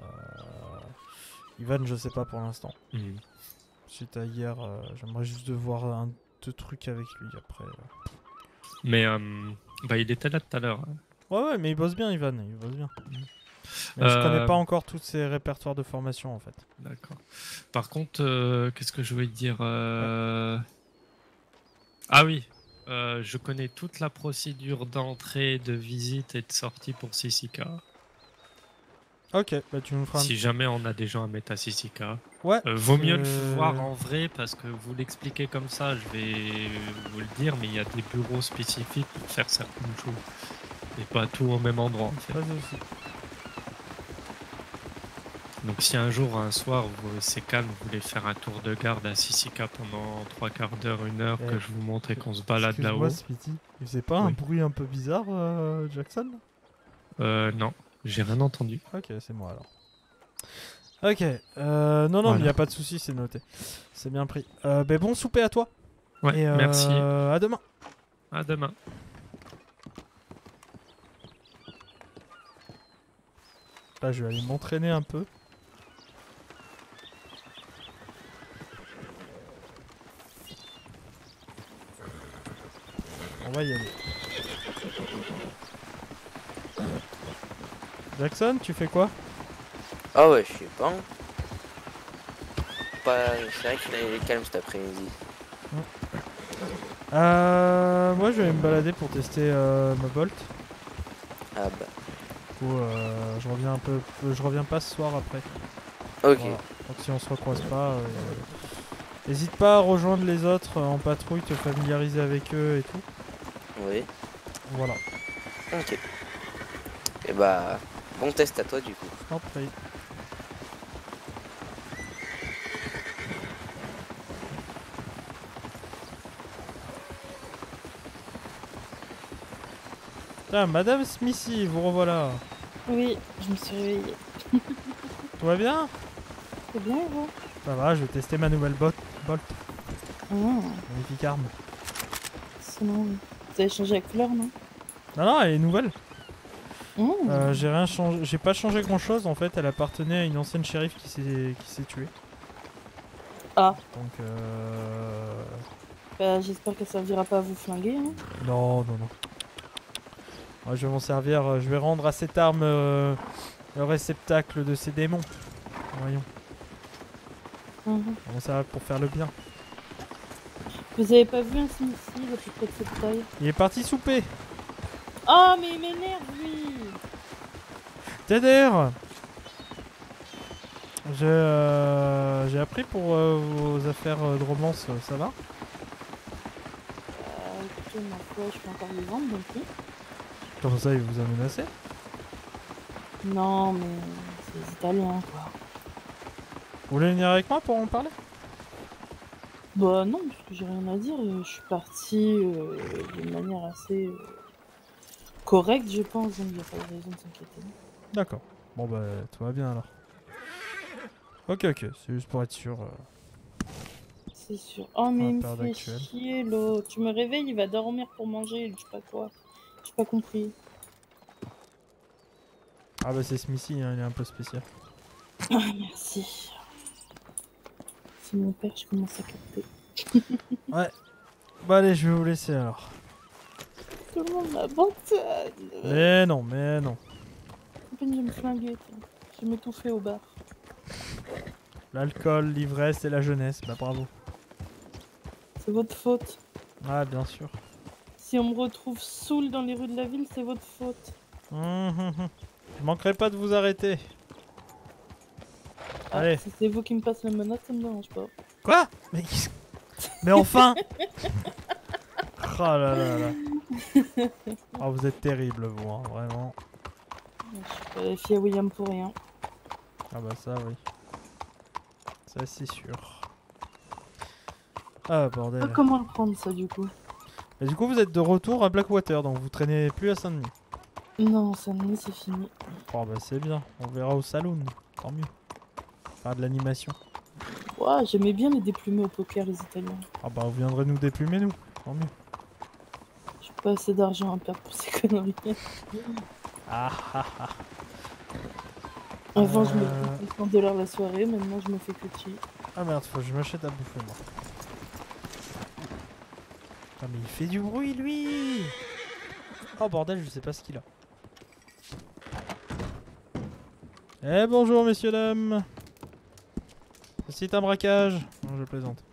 Ivan, je sais pas pour l'instant. Mhm. Suite à hier, euh, j'aimerais juste de voir un, deux trucs avec lui après. euh. Mais euh, bah, il était là tout à l'heure. hein. Ouais, ouais, mais il bosse bien, Ivan, il bosse bien. Mais je connais Euh, pas encore tous ces répertoires de formation, en fait. D'accord. Par contre, euh, qu'est-ce que je voulais te dire euh, Ah oui, euh, je connais toute la procédure d'entrée, de visite et de sortie pour Sissika. Ok, bah tu nous feras un Si jamais on a des gens à mettre à Sissika. Ouais, Euh, vaut mieux le euh, voir en vrai parce que vous l'expliquez comme ça, je vais vous le dire, mais il y a des bureaux spécifiques pour faire certaines choses. Et pas tout au même endroit en fait. Pas de soucis. Donc si un jour, un soir, vous- c'est calme, vous voulez faire un tour de garde à Sissika pendant trois quarts d'heure, une heure, Eh, que je vous montre et qu'on se balade Excuse-moi, là-haut. Speedy. Il faisait pas un Oui. bruit un peu bizarre, euh, Jackson? Euh, non, j'ai rien entendu. Ok, c'est moi alors. Ok, euh, non, non, mais Voilà. y a pas de souci, c'est noté. C'est bien pris. Euh, ben bon souper à toi. Ouais, Et, euh, merci. À demain. À demain. Là, je vais aller m'entraîner un peu. On va y aller. Jackson, tu fais quoi? Ah ouais, je sais pas. Pas... C'est vrai qu'il est calme cet après-midi. Euh, moi, je vais me balader pour tester euh, ma Bolt. Ah bah. Du coup, euh, je reviens un peu, je reviens pas ce soir après. Ok. Voilà. Donc si on se recroise pas, euh, n'hésite pas à rejoindre les autres euh, en patrouille, te familiariser avec eux et tout. Oui. Voilà. Ok. Et bah, bon test à toi du coup. Je t'en prie. Tiens, Madame Smithy, vous revoilà. Oui, je me suis réveillée. Tout va bien? C'est bien, et vous? Ça va, je vais tester ma nouvelle bot Bolt. Ah, Magnifique arme. sinon, vous avez changé la couleur, non? Non, non, elle est nouvelle. Mmh. Euh, j'ai rien changé, j'ai pas changé grand chose en fait. Elle appartenait à une ancienne shérif qui s'est qui s'est tuée. Ah. Donc euh... Bah, j'espère que ça servira pas à vous flinguer, hein. non, non, non. Ouais, je vais m'en servir. euh, Je vais rendre à cette arme euh, le réceptacle de ses démons. Voyons. Mhm. Bon, ça va pour faire le bien. Vous avez pas vu un Smithy à peu près de cette taille? Il est parti souper. Oh, mais il m'énerve lui! D'ailleurs, j'ai euh, j'ai appris pour euh, vos affaires euh, de romance, euh, ça va? Euh, écoutez, ma foi, je suis encore vivante donc oui. Comment ça, il vous a menacé? Non, mais c'est les Italiens quoi. Vous voulez venir avec moi pour en parler? Bah non, parce que j'ai rien à dire. euh, Je suis partie euh, d'une manière assez euh, correcte, je pense, donc il n'y a pas de raison de s'inquiéter. D'accord. Bon bah tout va bien alors. Ok ok, c'est juste pour être sûr. euh, C'est sûr. Oh mais Ah, il me période fait actuelle. chier l'autre. Tu me réveilles, il va dormir pour manger, je sais pas quoi. J'ai pas compris. Ah bah c'est Smithy, hein, il est un peu spécial. Ah merci. C'est mon père, je commence à capter. Ouais. Bah allez, je vais vous laisser alors. Tout le monde m'abandonne. Mais non, mais non. À peine je vais me flinguer, tiens. Je vais m'étouffer au bar. L'alcool, l'ivresse et la jeunesse, bah bravo. C'est votre faute. Ah bien sûr. Si on me retrouve saoul dans les rues de la ville, c'est votre faute. Hum, hum, hum. Je manquerai pas de vous arrêter. Ah, Allez. si c'est vous qui me passez la menace, ça me dérange pas. Quoi? Mais, mais enfin. Oh là là là. Oh, vous êtes terrible vous, hein, vraiment. Je suis pas la fille à William pour rien. Ah bah ça oui. Ça c'est sûr. Ah bordel. Ah, comment le prendre ça du coup? Et du coup vous êtes de retour à Blackwater, donc vous traînez plus à Saint-Denis. Non, Saint-Denis c'est fini. Oh bah c'est bien, on verra au saloon, tant mieux. Faire de l'animation. Ouah, j'aimais bien les déplumer au poker les Italiens. Ah bah vous viendrez nous déplumer nous, tant mieux. J'ai pas assez d'argent à perdre pour ces conneries. Ah ah ah. Avant je me Euh. faisais cent dollars la soirée, maintenant je me fais que tuer. Ah merde, faut que je m'achète à bouffer moi. Ah mais il fait du bruit lui. Oh bordel, je sais pas ce qu'il a. Eh bonjour messieurs dames. C'est un braquage. Non, je plaisante.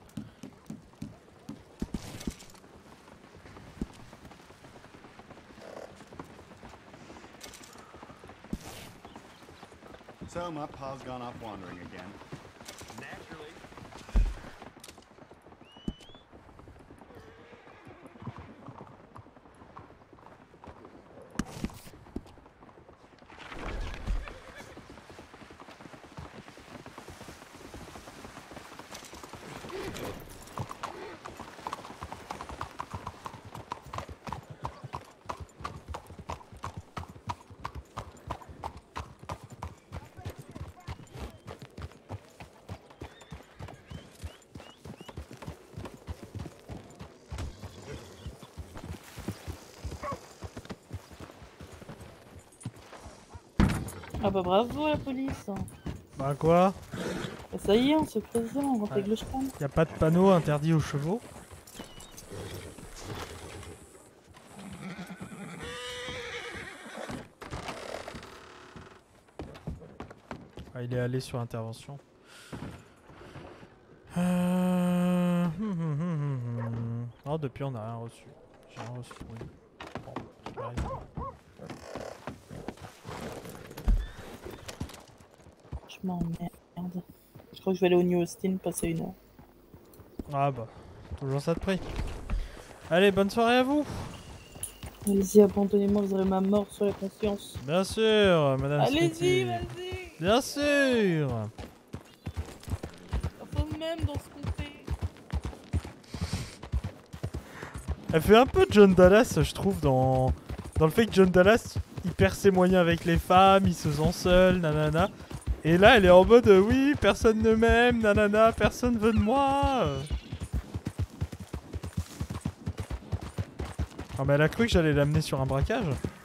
So my pa's gone off wandering again. Naturally. Ah bah bravo la police. Bah quoi? Bah ça y est, on se présente, on rentre avec le cheval. Y a pas de panneau interdit aux chevaux? Ah, il est allé sur intervention. Euh... hum, hum, hum, hum, hum. Oh, depuis on a rien reçu. J'ai rien reçu. Oui. Bon, ça arrive. Je m'emmerde. Je crois que je vais aller au New Austin passer une heure. Ah bah, toujours ça de prix. Allez, bonne soirée à vous. Allez-y, abandonnez-moi, vous aurez ma mort sur la conscience. Bien sûr, madame Allez-y, Smithy. vas-y. Bien sûr. Enfin, même dans ce qu'on fait. Elle fait un peu John Dallas, je trouve, dans, dans le fait que John Dallas, il perd ses moyens avec les femmes, il se sent seul, nanana. Et là, elle est en mode euh, oui, personne ne m'aime, nanana, personne veut de moi. Ah, mais elle a cru que j'allais l'amener sur un braquage.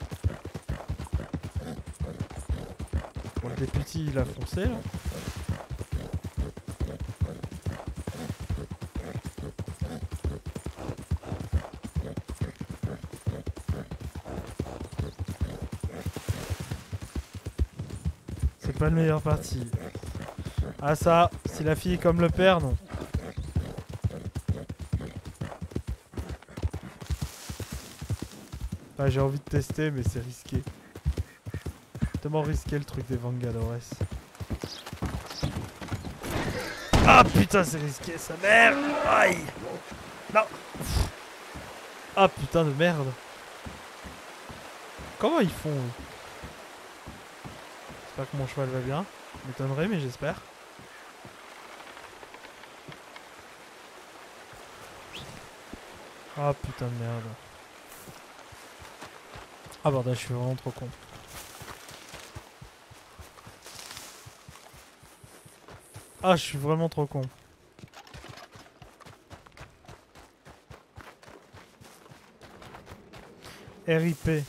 Bon, le député, il a foncé là. C'est pas le meilleur parti. Ah ça, si la fille est comme le père, non. Ah, j'ai envie de tester, mais c'est risqué. Tellement risqué le truc des Vengadores. Ah putain, c'est risqué, sa mère. Aïe. Non. Ah putain de merde. Comment ils font eux? J'espère que mon cheval va bien. M'étonnerait, mais j'espère. Ah putain de merde. Ah bordel, je suis vraiment trop con. Ah, je suis vraiment trop con. R I P.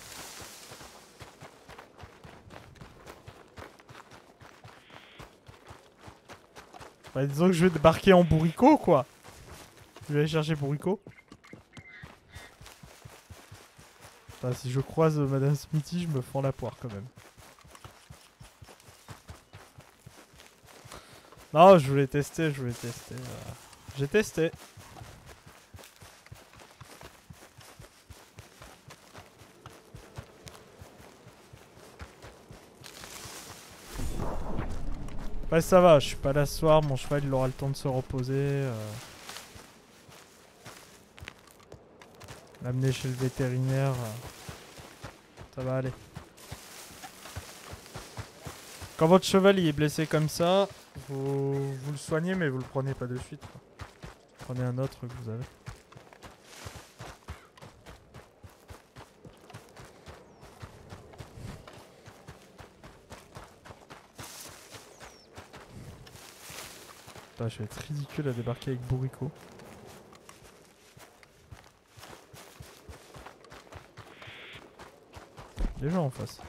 Bah disons que je vais débarquer en bourricot quoi. Je vais aller chercher bourricot. Enfin, si je croise euh, Madame Smithy, je me fends la poire quand même. Non, je voulais tester, je voulais tester. Voilà. J'ai testé. Ouais, ça va, je suis pas là ce soir, mon cheval il aura le temps de se reposer. Euh... L'amener chez le vétérinaire. Euh... Ça va aller. Quand votre cheval il est blessé comme ça, vous, vous le soignez mais vous le prenez pas de suite. Quoi. Prenez un autre que vous avez. Putain, je vais être ridicule à débarquer avec bourricot. Des gens en face.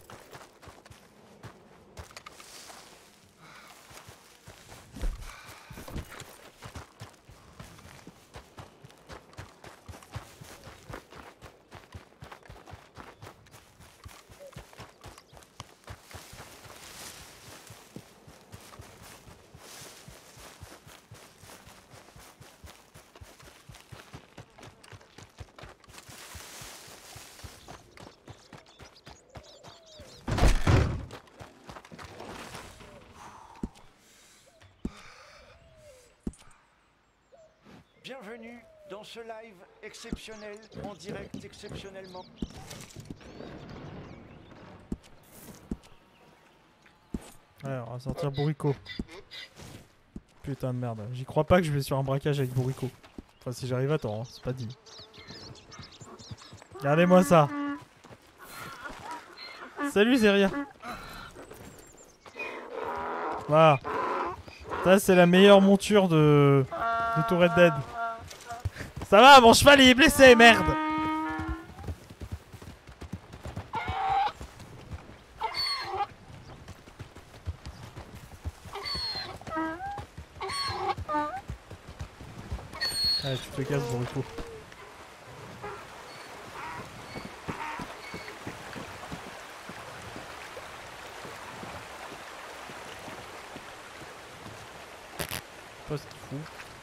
Bienvenue dans ce live exceptionnel, en direct exceptionnellement. Ouais, on va sortir bourricot. Putain de merde, j'y crois pas que je vais sur un braquage avec bourricot. Enfin si j'arrive à temps, hein, c'est pas dit. Regardez-moi ça. Salut Zeria. Voilà. Ça c'est la meilleure monture de... de Tour Red Dead. Ça va, mon cheval il est blessé, merde. Allez, tu te casses pour le coup. Pas ce qu'il fout.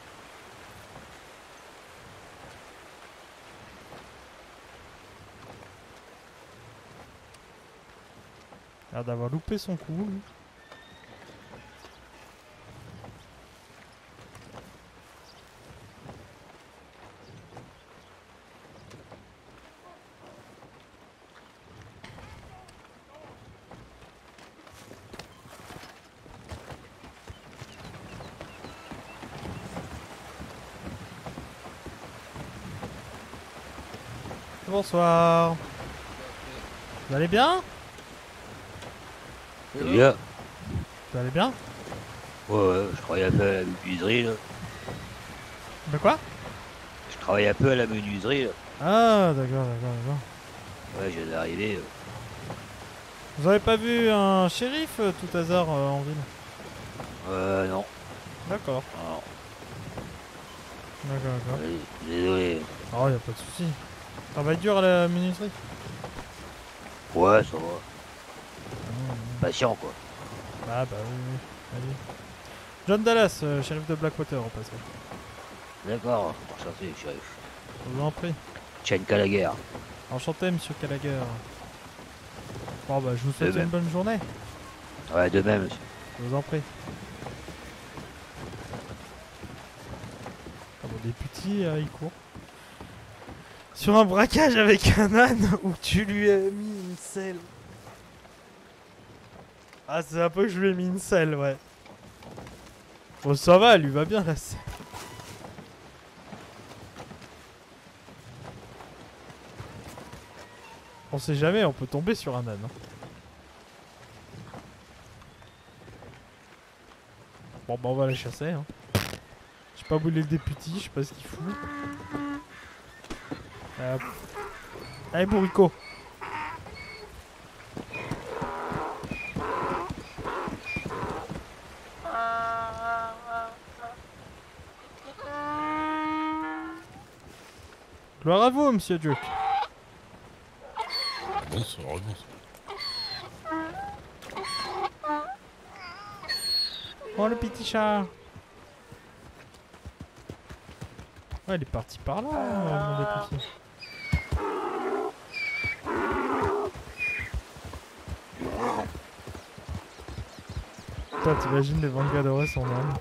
Il a l'air d'avoir loupé son coup, lui. Bonsoir. Vous allez bien? Bien. Vous allez bien? Ouais, ouais, je travaille un peu à la menuiserie là. De quoi? Je travaille un peu à la menuiserie là. Ah, d'accord, d'accord, d'accord. Ouais, je viens d'arriver. euh. Vous avez pas vu un shérif euh, tout hasard euh, en ville? Euh, non. D'accord. Non. D'accord, d'accord. Ouais, désolé. Oh, y a pas de souci. Travail dur à la menuiserie? Ouais, ça va. Patient quoi. Ah bah oui, oui. Allez. John Dallas, euh, shérif de Blackwater, au passage. D'accord, enchanté, shérif. Je vous en prie. Chen Gallagher. Enchanté, monsieur Gallagher. Bon, bah, je vous souhaite De même. une bonne journée. Ouais, de même, monsieur. Je vous en prie. Ah bon, des petits, euh, il court. Sur un braquage avec un âne où tu lui as mis une selle. Ah, c'est un peu que je lui ai mis une selle, ouais. Bon, ça va, elle lui va bien la selle. On sait jamais, on peut tomber sur un âne. Hein. Bon, bah, on va la chasser. Hein. Je sais pas où il est le député, je sais pas ce qu'il fout. Euh... Allez, bourrico. Gloire à vous, monsieur Duke. Bonsoir, bonsoir. Oh, le petit chat. Ouais, il est parti par là, euh, mon député. Putain, t'imagines les Vengadores en âme.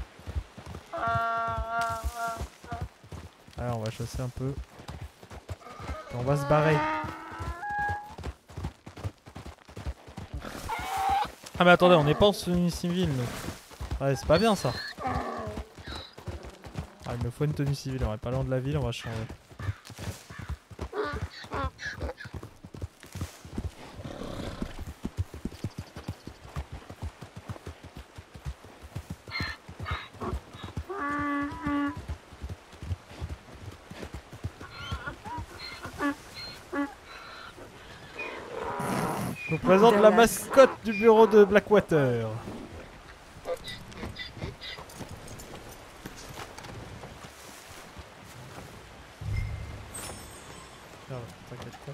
Alors, on va chasser un peu. Et on va se barrer. Ah mais attendez, on n'est pas en tenue civile nous. Ouais, c'est pas bien ça. Ah, il me faut une tenue civile, on est pas loin de la ville, on va changer. Je vous présente la mascotte du bureau de Blackwater. Ah, t'inquiète pas.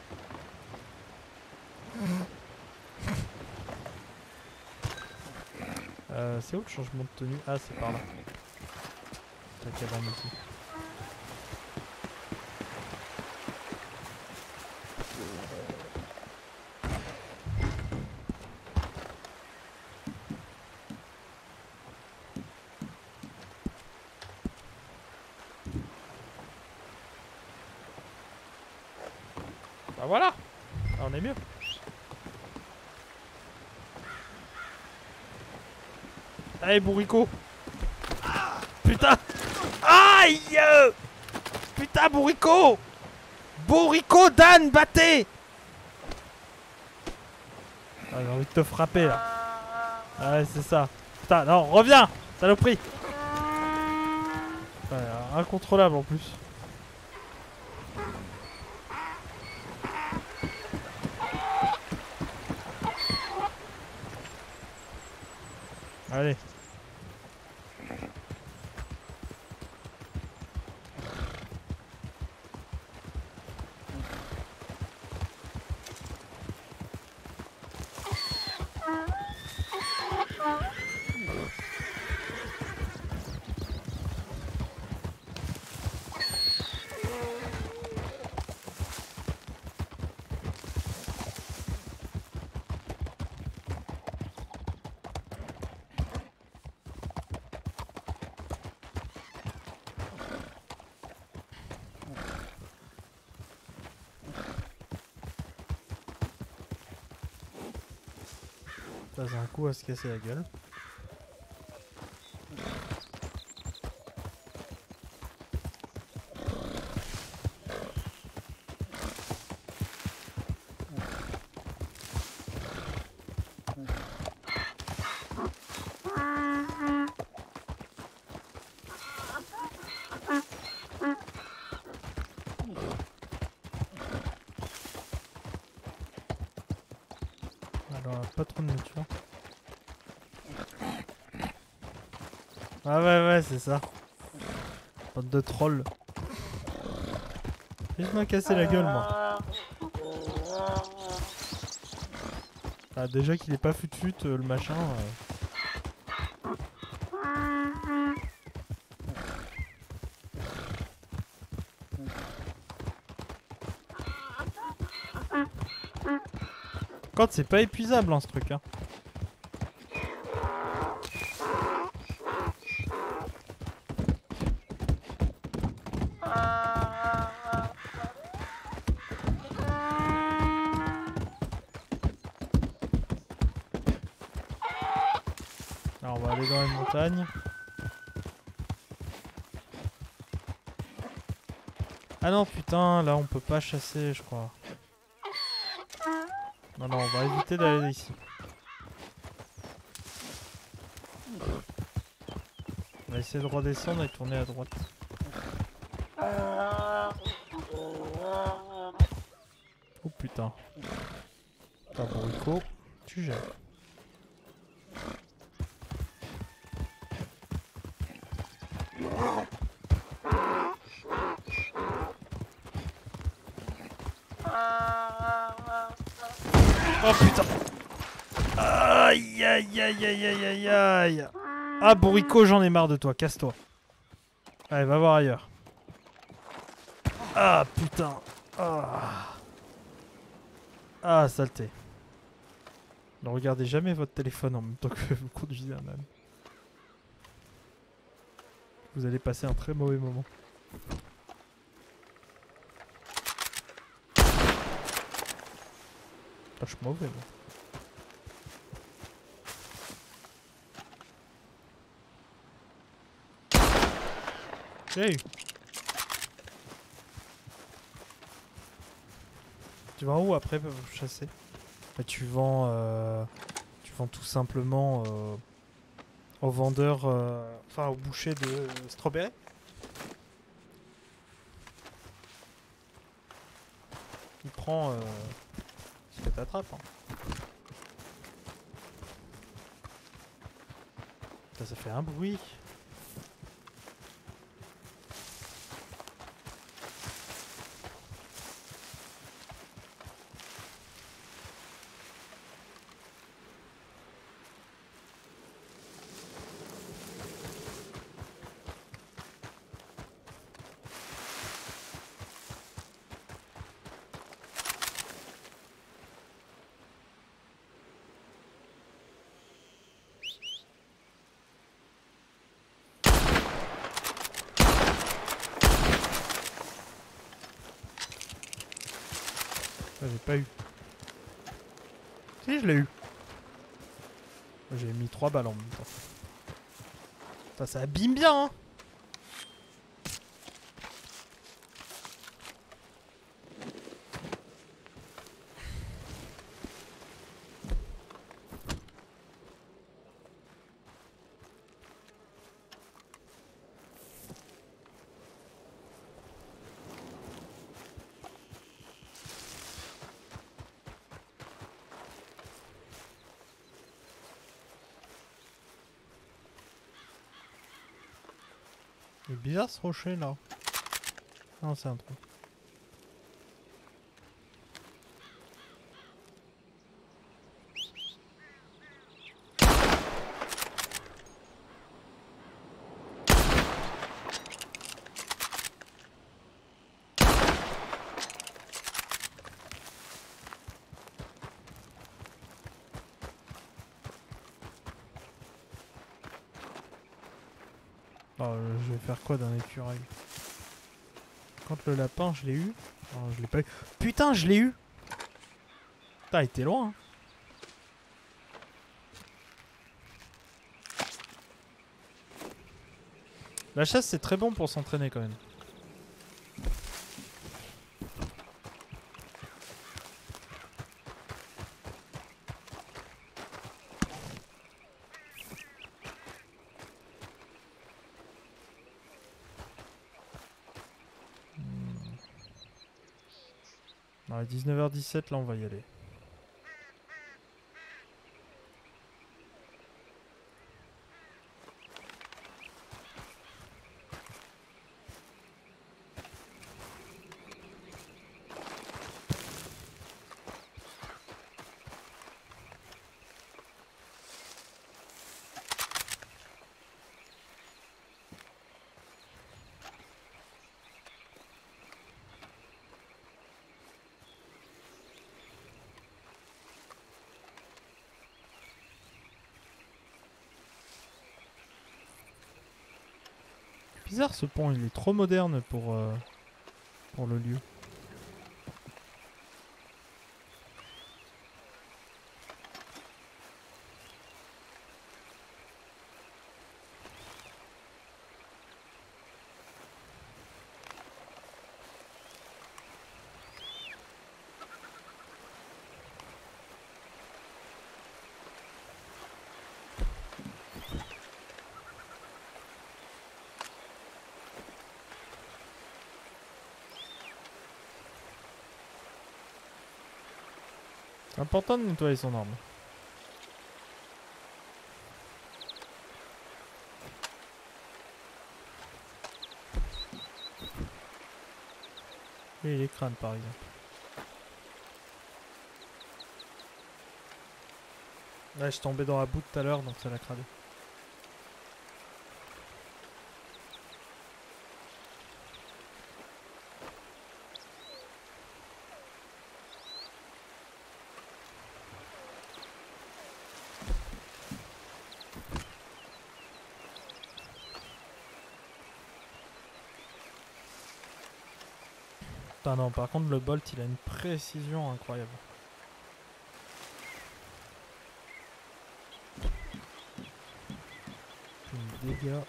Euh, c'est où le changement de tenue? Ah, c'est par là. La cabane ici. Bah voilà, ah, on est mieux. Allez, bourrico. Putain. Aïe. Putain, bourrico. Bourrico, Dan, battez. Ah, j'ai envie de te frapper là. Ouais, c'est ça. Putain, non, reviens, saloperie. Ouais, incontrôlable en plus. Allez. Ça c'est un coup à se casser la gueule. Alors, pas trop de nourriture. Ah ouais ouais c'est ça. Bande de trolls. Je m'en casser la gueule moi. Ah déjà qu'il est pas fut fut euh, le machin. Euh... contre, c'est pas épuisable hein, ce truc. Hein. Alors, on va aller dans les montagnes. Ah non, putain, là on peut pas chasser, je crois. Non, non, on va éviter d'aller ici. On va essayer de redescendre et tourner à droite. Oh putain. Tabourico, tu gères. Oh putain. Aïe aïe aïe aïe aïe aïe aïe. Ah bourrico, j'en ai marre de toi, casse-toi. Allez, va voir ailleurs. Ah putain. Ah, ah saleté. Ne regardez jamais votre téléphone en même temps que vous conduisez un âne. Vous allez passer un très mauvais moment. Ah, je suis mauvais moi. Hey. Tu vas où après pour chasser? Bah, tu vends euh, tu vends tout simplement euh, au vendeur, euh, enfin au boucher de euh, strawberry. Il prend euh, ce que t'attrapes. Hein. Ça, ça fait un bruit. J'ai pas eu. Si, je l'ai eu. J'ai mis trois balles en même temps. Ça, ça abîme bien, hein. C'est bizarre ce rocher là. Non, c'est un trou. Alors, je vais faire quoi d'un écureuil? Quand le lapin, je l'ai eu. Non, je l'ai pas eu. Putain, je l'ai eu. Putain, il était loin. Hein. La chasse, c'est très bon pour s'entraîner quand même. À dix-neuf heures dix-sept, là on va y aller. bizarre ce pont, il est trop moderne pour, euh, pour le lieu. C'est important de nettoyer son arme. Et les crânes par exemple. Là je suis tombé dans la boue tout à l'heure donc ça l'a cradé. Putain non, par contre le bolt il a une précision incroyable. Une dégâts.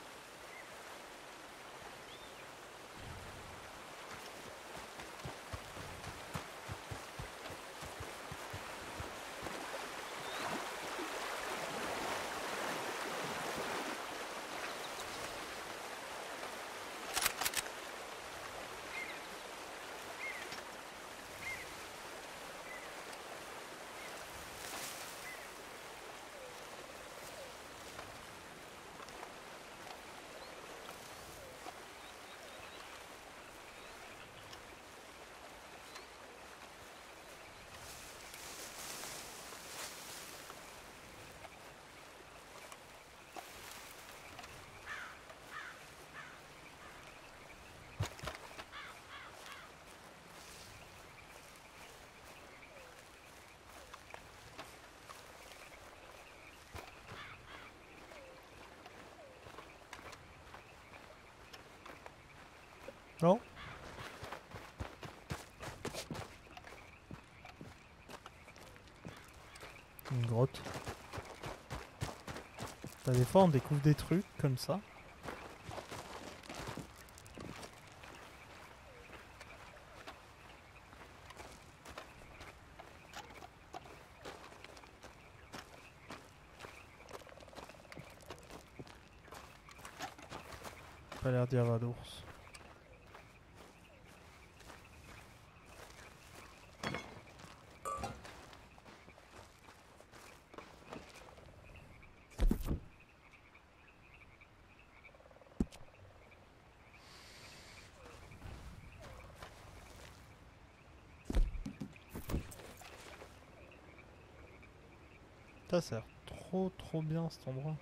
Non. Une grotte. T'as des fois on découvre des trucs comme ça. Pas l'air d'y avoir d'ours. Ça, ça a l'air trop trop bien cet endroit.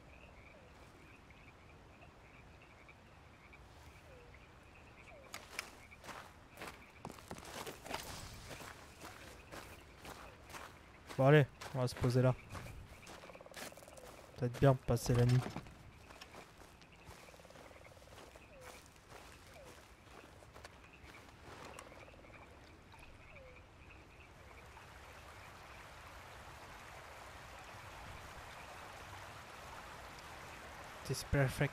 Bon allez, on va se poser là. Ça va être bien de passer la nuit. It's perfect.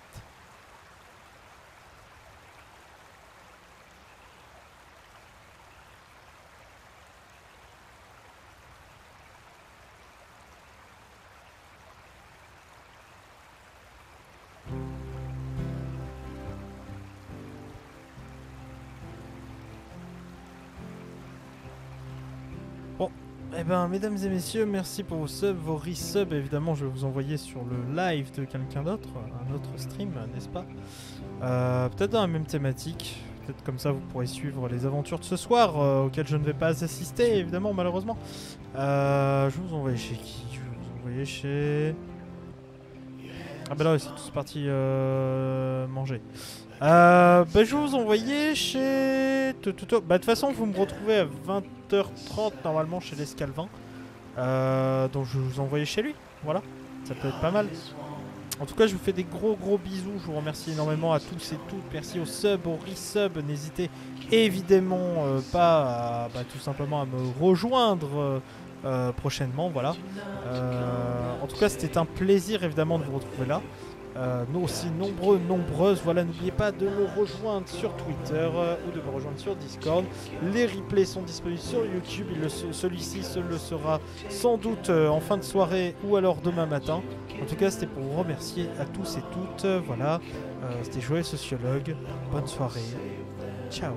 Bon, eh ben, mesdames et messieurs, merci pour vos subs, vos resubs. Évidemment, je vais vous envoyer sur le live de quelqu'un d'autre, un autre stream, n'est-ce pas? euh, Peut-être dans la même thématique. Peut-être comme ça, vous pourrez suivre les aventures de ce soir, euh, auxquelles je ne vais pas assister, évidemment, malheureusement. Euh, je vais vous envoyer chez qui? Je vais vous envoyer chez... Ah bah là, ils sont tous partis euh, manger. Euh, bah, je vais vous envoyer chez... Bah, de toute façon, vous me retrouvez à vingt heures trente normalement chez l'Escalvin. Euh, donc je vais vous envoyer chez lui. Voilà, ça peut être pas mal. en tout cas, je vous fais des gros gros bisous. Je vous remercie énormément à tous et toutes. Merci aux subs, aux resubs. N'hésitez évidemment euh, pas à, bah, tout simplement à me rejoindre euh, euh, prochainement. Voilà. Euh, en tout cas, c'était un plaisir évidemment de vous retrouver là. Euh, nous aussi nombreux, nombreuses. Voilà, n'oubliez pas de me rejoindre sur Twitter euh, ou de me rejoindre sur Discord. Les replays sont disponibles sur YouTube. Celui-ci se le sera sans doute euh, en fin de soirée ou alors demain matin. En tout cas, c'était pour vous remercier à tous et toutes. Euh, voilà, euh, c'était Joël Sociologue. Bonne soirée. Ciao.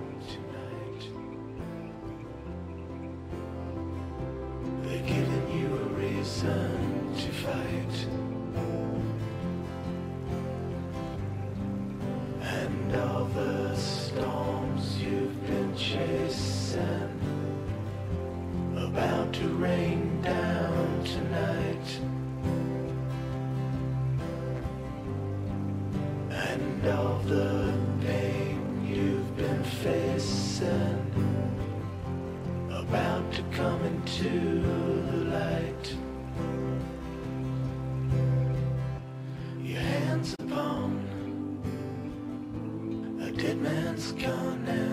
And all the storms you've been chasing, about to rain down tonight. And all the pain you've been facing, about to come into the light. Your hands upon a dead man's corner.